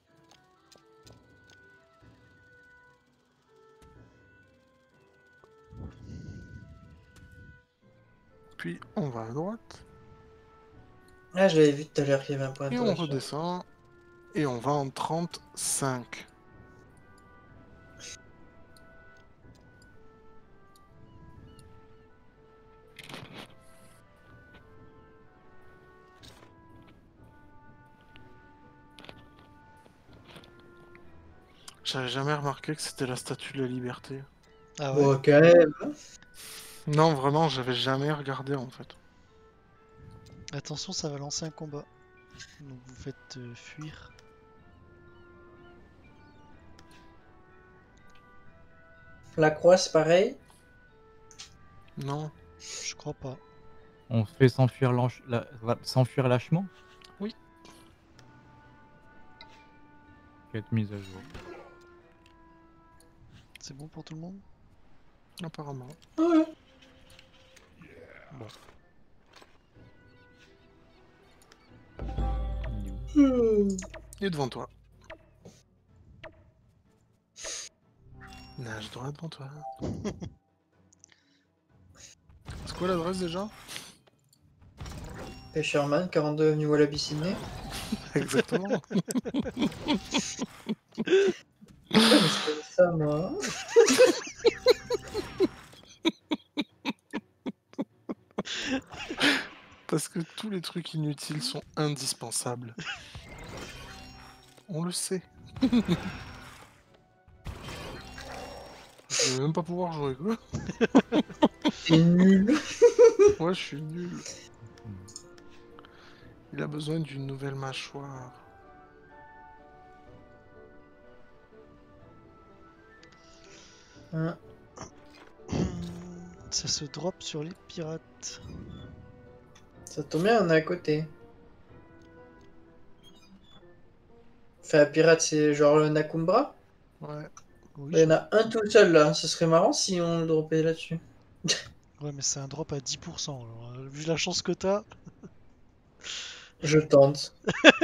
Puis on va à droite. Ah, je l'avais vu tout à l'heure qu'il y avait un point Et on d'interrogation. redescend. Et on va en 35. J'avais jamais remarqué que c'était la statue de la liberté. Ah ouais. Bon, quand même. Non, vraiment, j'avais jamais regardé en fait. Attention, ça va lancer un combat. Donc vous faites fuir. La croix, c'est pareil. Non. Je crois pas. On fait s'enfuir s'enfuir lâchement? Oui. Quête mise à jour. C'est bon pour tout le monde? Apparemment. Ouais. Bon. Et devant toi. Nage droit devant toi. C'est quoi l'adresse déjà? Pêcherman, 42 avenue Wallabicine. Exactement. C'est ça, moi. Parce que tous les trucs inutiles sont indispensables. On le sait. Je vais même pas pouvoir jouer quoi. C'est nul. Ouais, je suis nul. Il a besoin d'une nouvelle mâchoire. Hein. Ça se drop sur les pirates. Ça tombe bien, on est à côté. Enfin, pirate, c'est genre le Nakumbra. Ouais. Oui, Il y en a un tout seul là. Ce serait marrant si on le dropait là-dessus. ouais, mais c'est un drop à 10%. Alors, vu la chance que t'as, Je tente.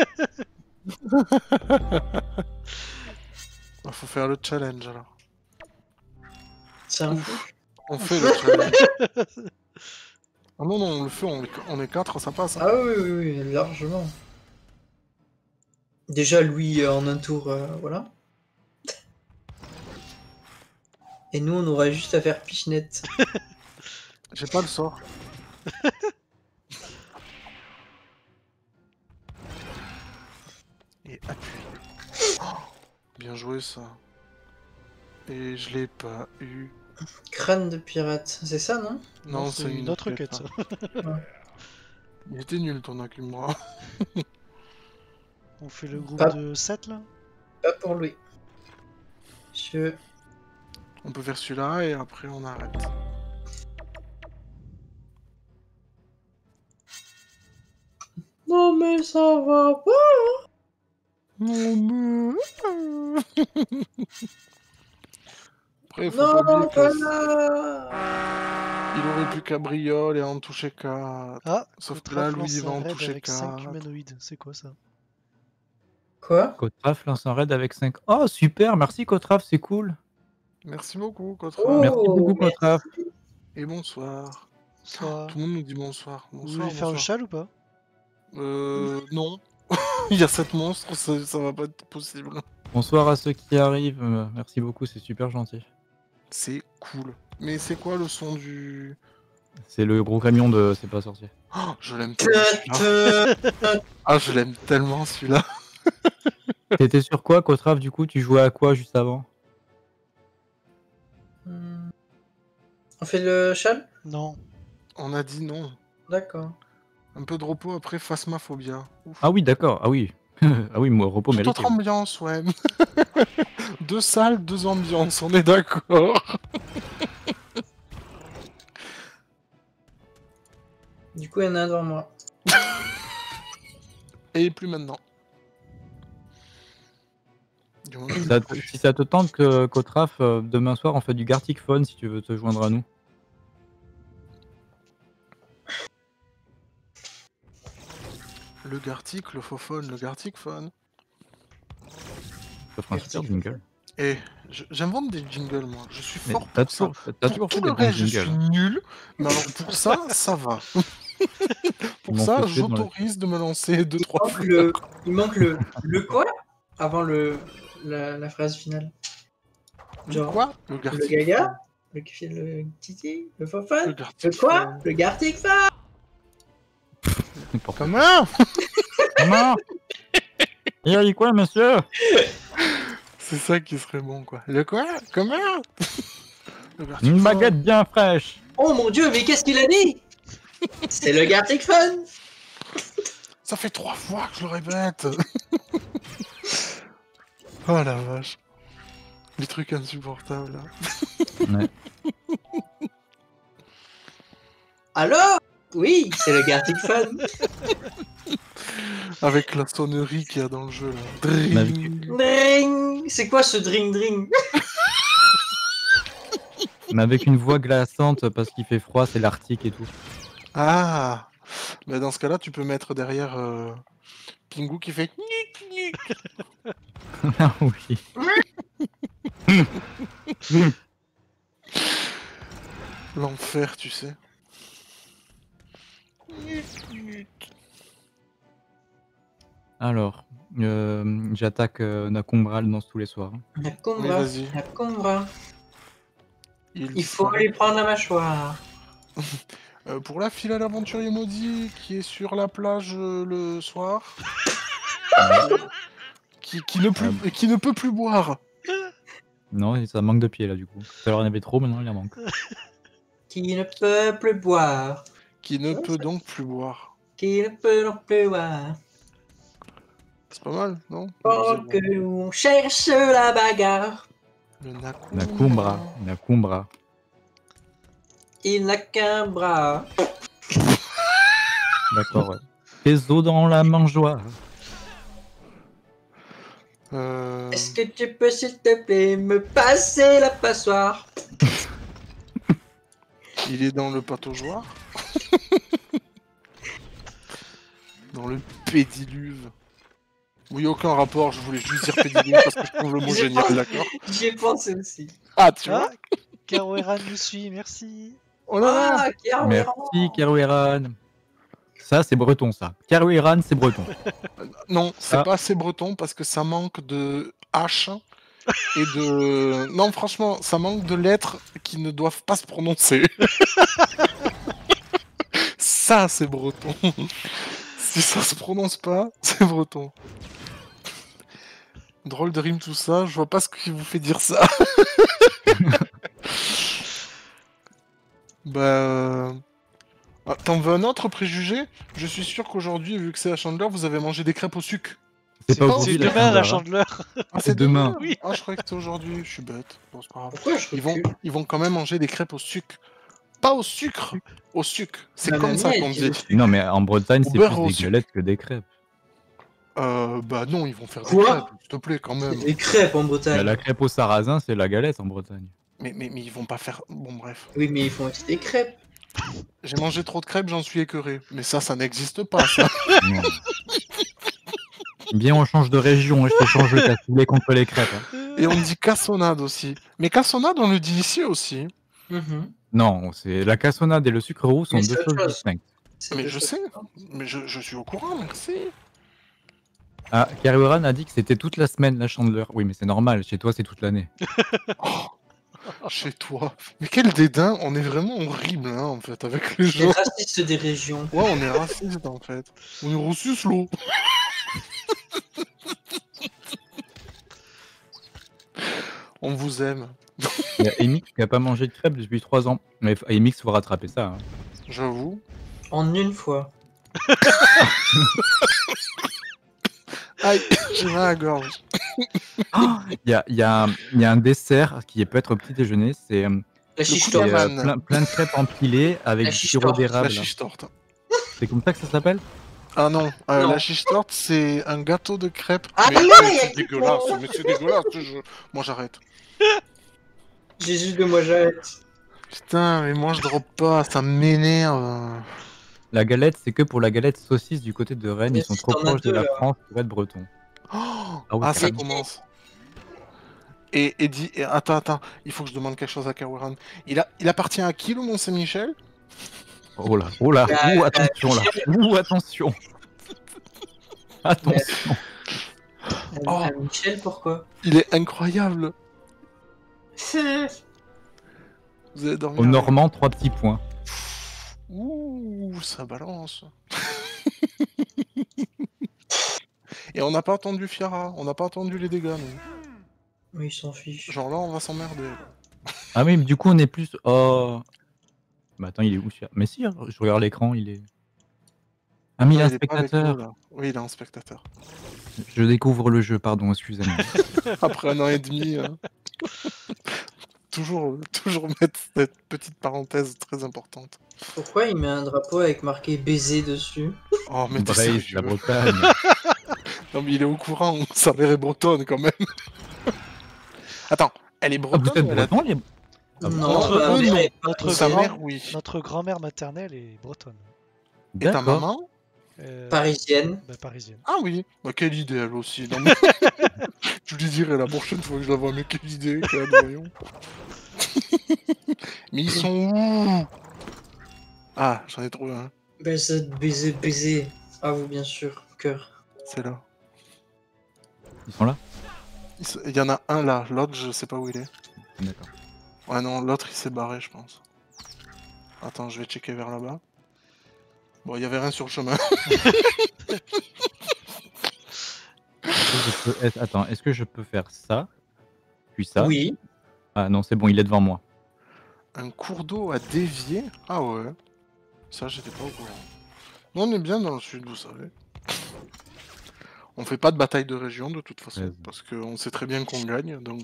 Faut faire le challenge alors. C'est un Ouf. On fait le challenge. Ah non, non, on le fait, on est 4, ça passe. Hein. Ah oui, oui, oui, largement. Déjà, Louis en un tour, voilà. Et nous, on aurait juste à faire pichenette. J'ai pas le sort. Et appuie. Oh, bien joué ça. Et je l'ai pas eu. Crâne de pirate, c'est ça, non? Non, c'est une autre quête. ça. Ça. Il était nul ton Nakamura. On fait le groupe Pas- de 7 là? Pas pour Louis. On peut faire celui-là et après on arrête. Non, mais ça va pas. Non mais... Après, faut Non, pas oublier pas que là. il aurait pu cabriole et en toucher 4. Ah, Sauf que Kotraf là, lui, lance il va un en raid toucher avec 5 4. humanoïdes. C'est quoi ça? Quoi? Kotraf lance un raid avec 5. Oh super, merci Kotraf, c'est cool. Merci beaucoup, Kotra. Oh, Merci beaucoup merci. Kotraf. Et bonsoir. Soit... Tout le monde nous dit bonsoir. Vous Bonsoir, voulez faire le bonsoir. châle ou pas? Non. Il y a 7 monstres, ça va pas être possible. Bonsoir à ceux qui arrivent, merci beaucoup, c'est super gentil. C'est cool. Mais c'est quoi le son du... C'est le gros camion de C'est pas sorcier. Oh, je l'aime tellement celui-là. Ah, je l'aime tellement celui-là. T'étais sur quoi Kotraf du coup? Tu jouais à quoi juste avant? On fait le châle? Non. On a dit non. D'accord. Un peu de repos après Phasmaphobia. Ouf. Ah oui d'accord, ah oui. Ah oui, moi, repos Toute mérité. autre ambiance, ouais. 2 salles, 2 ambiances, on est d'accord. Du coup, il y en a un devant moi. Et plus maintenant. Du moment que Si ça te tente qu'Otraf, demain soir, on fait du Gartic Phone si tu veux te joindre à nous. Le Gartic, le Fauphone, le Gartic Phone. Ça fera un super jingle. Et j'invente des jingles, moi. Je suis Mais fort t'as pour ça. t'as Pour toujours tout fait le des bons reste, je suis jingles. nul. Mais alors pour ça, ça va. Pour m'ont ça, fait tuer dans la- j'autorise de me lancer 2-3 fleurs. Il manque le quoi avant la phrase finale. Genre, Quoi? Le le Gartic gaga, le titi, le Phone. fofone, Le le Gartic quoi? Phone. Le Gartic Phone. N'importe quoi. Comment? Comment? Il a dit quoi, monsieur? C'est ça qui serait bon, quoi. Le quoi? Comment? Le Gartic Une Phone. baguette bien fraîche. Oh mon dieu, mais qu'est-ce qu'il a dit? C'est le Gartic Phone. Ça fait 3 fois que je le répète. Oh la vache. Les trucs insupportables. Là. Ouais. Alors? Oui, c'est le Gartic Phone. Avec la sonnerie qu'il y a dans le jeu, là. On a Dring. Dring. C'est quoi ce dring dring? Mais avec une voix glaçante parce qu'il fait froid, c'est l'Arctique et tout. Ah. Bah dans ce cas-là, tu peux mettre derrière Pingu qui fait... Ah oui. L'enfer, tu sais. Alors, j'attaque Nakumbral dans tous les soirs. La Oui, Combra. vas-y. La Combra. Il faut sera- lui prendre la mâchoire. pour la file à l'aventurier maudit qui est sur la plage le soir, qui ne peut plus boire. Non, ça manque de pieds là du coup. Tout à l'heure il y en avait trop, maintenant il en manque. Qui ne peut plus boire. Qui ne peut donc plus boire. Qui ne peut non plus boire. C'est pas mal, non? Pendant que nous on cherche la bagarre. Le Nakumbra. Nakumbra. Il n'a qu'un bras. D'accord, ouais. Tes os dans la mangeoire. Est-ce que tu peux, s'il te plaît, me passer la passoire? Il est dans le pataugeoire. Dans le pédiluve. Oui, aucun rapport, je voulais juste dire pédiluve parce que je trouve le mot génial, d'accord? J'y ai pensé aussi. Ah, tu vois? Ah, Keroueran nous suit, merci. Oh là là! Ah, Kerouaran. Merci Keroueran. Ça c'est breton ça. Keroueran c'est breton. Non, c'est Ah. pas assez breton parce que ça manque de H et de... Non, franchement, ça manque de lettres qui ne doivent pas se prononcer. Ça, c'est breton. Si ça se prononce pas, c'est breton. Drôle de rime tout ça, je vois pas ce qui vous fait dire ça. Bah... ah, t'en veux un autre préjugé? Je suis sûr qu'aujourd'hui, vu que c'est à Chandler, vous avez mangé des crêpes au sucre. C'est pas C'est aujourd'hui la demain la Chandler, hein. chandeleur. Ah, C'est demain. Oui. Ah, je croyais que c'était aujourd'hui, je suis bête. Bon, c'est pas grave. Pourquoi je recule? Ils vont quand même manger des crêpes au sucre. Pas au sucre, au sucre. C'est Ma comme mamie, ça elle qu'on dit dit. au sucre. Non mais en Bretagne Au c'est beurre plus au des sucre. galettes que des crêpes. Bah non, ils vont faire des Quoi? crêpes, s'il te plaît, quand même. Des crêpes en Bah, Bretagne. la crêpe au sarrasin c'est la galette en Bretagne. Mais ils vont pas faire... Bon, bref. Oui, mais ils font aussi des crêpes. J'ai mangé trop de crêpes, j'en suis écœuré. Mais ça n'existe pas, ça. Non. Bien on change de région, hein, je te change le cassoulet contre les crêpes. Hein. Et on dit cassonade aussi. Mais cassonade, on le dit ici aussi. Mhm. Non, c'est la cassonade et le sucre roux sont Mais deux c'est autre choses chose. distinctes. C'est Mais deux je choses sais. différentes. Mais je suis au courant, merci. Ah, Keroueran a dit que c'était toute la semaine la chandeleur. Oui mais c'est normal, chez toi c'est toute l'année. Oh, chez toi. Mais quel dédain, on est vraiment horrible, hein, en fait, avec les Les gens. racistes des régions. Ouais, on est raciste, en fait. On est raciste, l'eau. On vous aime, Il y a Emix qui a pas mangé de crêpes depuis 3 ans. Mais Emix faut rattraper ça. Hein. j'avoue. En une fois. Aïe, j'ai mal à la gorge. Il y a un dessert qui peut être au petit déjeuner, c'est La chiche chiche torte. torte. plein de crêpes empilées avec La du chiche sirop torte. La d'érable. chiche torte. C'est comme ça que ça s'appelle? Ah non, Non. la chiche torte, c'est un gâteau de crêpes. Ah mais non, mais y a c'est qui dégueulasse, font- mais c'est dégueulasse. Moi j'arrête. Jésus de moi, j'arrête. Putain, mais moi je drop pas, ça m'énerve. La galette, c'est que pour la galette saucisse du côté de Rennes. Mais Ils sont si trop t'en as proches de deux, la là. France pour être bretons. Oh, Ah oui, ah, ça carrément. commence. Et attends, il faut que je demande quelque chose à Kawaran. Il appartient à qui le Mont-Saint-Michel? Oh là, attention là. Attention. Attention. Oh. Michel, pourquoi? Il est incroyable. Vous avez dormi Au avec- Normand, 3 petits points. Ouh, ça balance. Et on n'a pas attendu Fiara, on n'a pas attendu les dégâts, nous. Mais il s'en fiche. Genre là, on va s'emmerder. Ah oui, mais du coup, on est plus. Oh. Mais attends, il est où celui-là? Mais si, je regarde l'écran, il est. Ah, mais il est un est pas avec spectateur. nous, là. Oui, il est un spectateur. Je découvre le jeu, pardon, excusez-moi. Après 1 an et demi, toujours mettre cette petite parenthèse très importante. Pourquoi il met un drapeau avec marqué baiser dessus? Oh, mais t'es Braise, sérieux? la Bretagne. Non, mais il est au courant, sa mère est bretonne quand même. Attends, elle est Ah, bretonne vous êtes ou elle a- breton, les... Ah bon Non, Notre- ma non, mère non. est pas Notre Sa bretonne. mère, oui. Notre grand-mère maternelle est bretonne. Et ta D'accord. maman? Parisienne. Bah, parisienne. Ah oui, bah quelle idée elle aussi. Non, mais... je lui dirai la prochaine fois que je la vois, mais quelle idée, quelle voyons. Mais ils sont où? Ah, j'en ai trouvé un, Baiser. Ah oui, bien sûr. Cœur. c'est là. Ils sont là? Il y en a un là, l'autre je sais pas où il est. D'accord. Ouais non, l'autre il s'est barré je pense. Attends, je vais checker vers là-bas. Bon, il y avait rien sur le chemin. Attends, est-ce que je peux faire ça? Puis ça? Oui. Ah non, c'est bon, il est devant moi. Un cours d'eau à dévier? Ah ouais. Ça j'étais pas au courant. Nous on est bien dans le sud, vous savez. On fait pas de bataille de région de toute façon, Vas-y. parce qu'on sait très bien qu'on gagne, donc...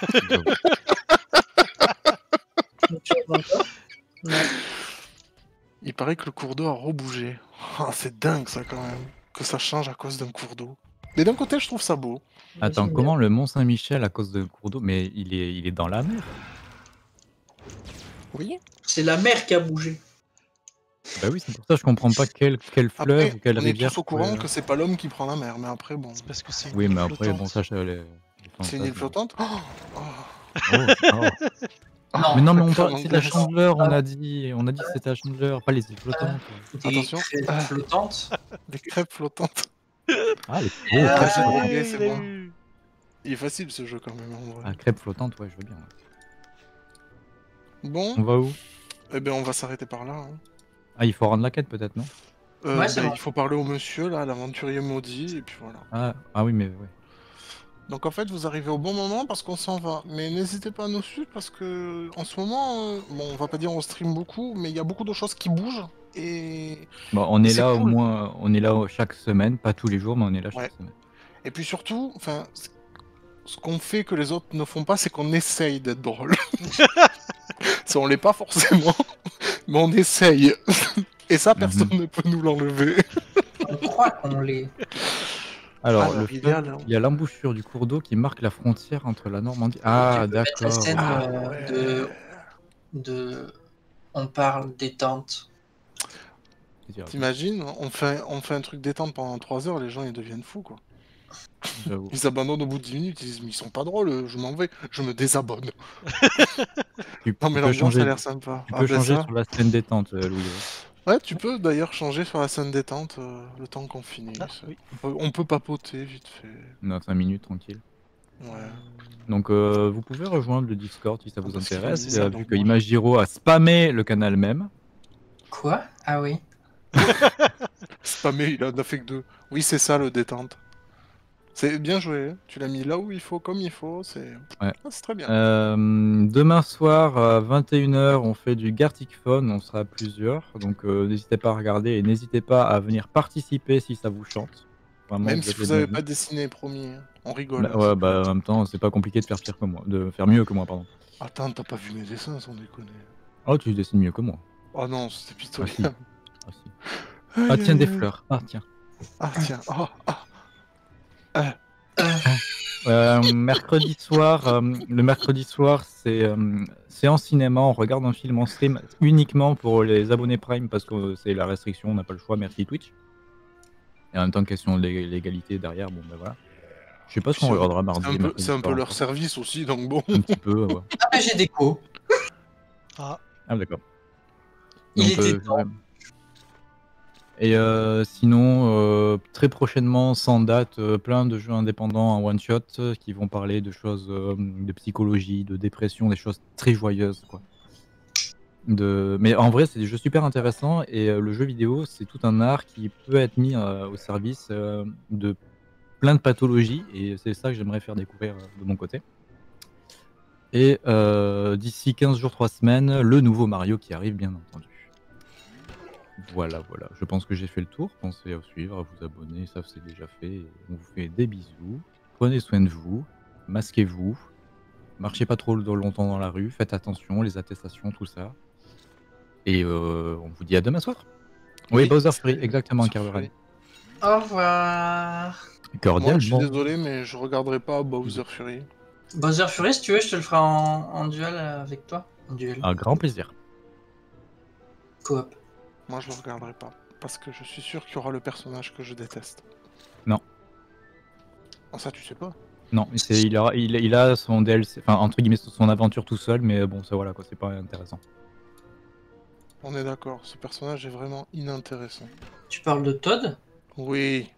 Tu vois pas? Non. Il paraît que le cours d'eau a rebougé. Ah, c'est dingue ça quand même, que ça change à cause d'un cours d'eau. Mais d'un côté je trouve ça beau. Attends, J'aime comment le Mont Saint-Michel à cause de cours d'eau? Mais il est dans la mer. Oui. bien. C'est la mer qui a bougé. Bah oui, c'est pour ça que je comprends pas quel fleuve Après, ou quelle on est rivière. tous au courant pourrait- que c'est pas l'homme qui prend la mer, mais après bon... C'est parce que c'est une Oui, île mais après, flottante. bon, ça, C'est une île flottante? Oh, oh. Oh, oh. Non. Mais non, mais on Putain, parle, c'est de la l'anglais. Chandeleur, on a dit que c'était la Chandeleur, pas les îles flottantes. Des Attention. crêpes flottantes. Des crêpes flottantes. Ah, les Ah, crêpes j'ai flottantes. drogué, c'est il a bon. eu. Il est facile ce jeu quand même en vrai. Ah, crêpes flottantes, ouais, je veux bien. Ouais. Bon, On va où? eh ben on va s'arrêter par là. Hein. Ah, il faut rendre la quête peut-être, non? Ouais, c'est bon. Il faut parler au monsieur là, l'aventurier maudit, et puis voilà. Ah oui, mais ouais. Donc en fait vous arrivez au bon moment parce qu'on s'en va. Mais n'hésitez pas à nous suivre parce que en ce moment, bon on va pas dire on stream beaucoup, mais il y a beaucoup de choses qui bougent. Et Bon, on est C'est là au cool. moins, on est là chaque semaine, pas tous les jours, mais on est là chaque Ouais. semaine. Et puis surtout, enfin, ce qu'on fait que les autres ne font pas, c'est qu'on essaye d'être drôle. Ça, on l'est pas forcément, mais on essaye. Et ça, personne ne peut nous l'enlever. On croit qu'on l'est. Alors, Alors, le il y fleuve, a là- il y a l'embouchure du cours d'eau qui marque la frontière entre la Normandie. Ah, Tu peux mettre la d'accord. scène Ah, ouais. de. On parle détente. T'imagines, on fait un truc détente pendant 3 heures, les gens ils deviennent fous quoi. J'avoue. Ils abandonnent au bout de 10 minutes, ils disent mais ils sont pas drôles, je m'en vais, je me désabonne. Tu Non mais peux l'ambiance changer, a l'air sympa. tu Ah, peux ben changer ça. sur la scène détente, Louis. Ouais, tu peux d'ailleurs changer sur la scène détente le temps qu'on finisse. Ah, oui. On peut papoter vite fait. Non, 5 minutes, tranquille. Ouais. Donc, vous pouvez rejoindre le Discord si ça vous Parce qu'il intéresse, faut dire, vu donc, que moi, Imagiro a spammé le canal même. Quoi? Ah oui. Spammé, il en a fait que 2. Oui, c'est ça le détente. C'est bien joué, hein. Tu l'as mis là où il faut, comme il faut, c'est Ouais. Ah, c'est très bien. Demain soir à 21h, on fait du Gartic Phone, on sera plusieurs, donc n'hésitez pas à regarder et n'hésitez pas à venir participer si ça vous chante. Vraiment, Même vous si êtes les vous avez bienvenus. pas dessiné, promis. Hein. On rigole. Bah, ouais, bah, en même temps, c'est pas compliqué de faire pire que moi, de faire mieux que moi, pardon. Attends, t'as pas vu mes dessins, sans déconner. Oh, tu dessines mieux que moi. Oh non, c'était Ah si. pitoyable. Ah si. Aïe, Ah tiens, aïe, des aïe. fleurs. Ah tiens. Ah tiens, oh, ah. Mercredi soir, le mercredi soir, c'est séance cinéma. On regarde un film en stream uniquement pour les abonnés Prime parce que c'est la restriction, on n'a pas le choix. Merci Twitch. Et en même temps, question de l'égalité derrière, bon ben voilà. Je sais pas ce qu'on regardera mardi et mercredi C'est un peu soir leur encore. service aussi, donc bon. Un petit peu, ouais. Ah, mais j'ai déco. Ah, Ah d'accord. Il Donc, était temps. et sinon, très prochainement, sans date, plein de jeux indépendants en one shot qui vont parler de choses de psychologie, de dépression, des choses très joyeuses, quoi. Mais en vrai, c'est des jeux super intéressants et le jeu vidéo, c'est tout un art qui peut être mis au service de plein de pathologies et c'est ça que j'aimerais faire découvrir de mon côté. Et d'ici 15 jours, 3 semaines, le nouveau Mario qui arrive, bien entendu. Voilà, voilà. Je pense que j'ai fait le tour. Pensez à suivre, à vous abonner, ça c'est déjà fait. On vous fait des bisous. Prenez soin de vous. Masquez-vous. Marchez pas trop longtemps dans la rue. Faites attention, les attestations, tout ça. Et on vous dit à demain soir. Oui, Oui, Bowser Free, salut, exactement, Bowser Carveran. Fury. Au revoir. Moi, Cordial, je suis bon. désolé, mais je regarderai pas Bowser Fury. Bowser Fury, si tu veux, je te le ferai en duel avec toi. En duel. Un grand plaisir. Coop. Moi, je le regarderai pas. Parce que je suis sûr qu'il y aura le personnage que je déteste. Non. Ah, ça, tu sais pas. Non, il a son DLC, enfin entre guillemets son aventure tout seul, mais bon, ça voilà quoi, c'est pas intéressant. On est d'accord, ce personnage est vraiment inintéressant. Tu parles de Todd? Oui.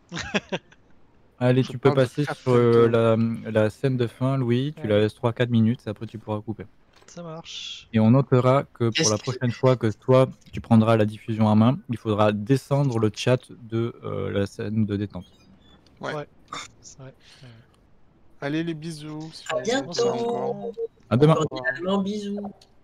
Allez, Je tu peux parle de passer sur Captain Toad. la scène de fin, Louis. Tu Ouais. la laisses 3-4 minutes, après tu pourras couper. ça marche. Et on notera que pour Est-ce la que- prochaine fois que toi tu prendras la diffusion en main, il faudra descendre le chat de la scène de détente. Ouais. Ouais. C'est vrai. Ouais. Allez, les bisous. Si À vous voulez, bientôt. encore. À demain. Au revoir. Cordialement, bisous.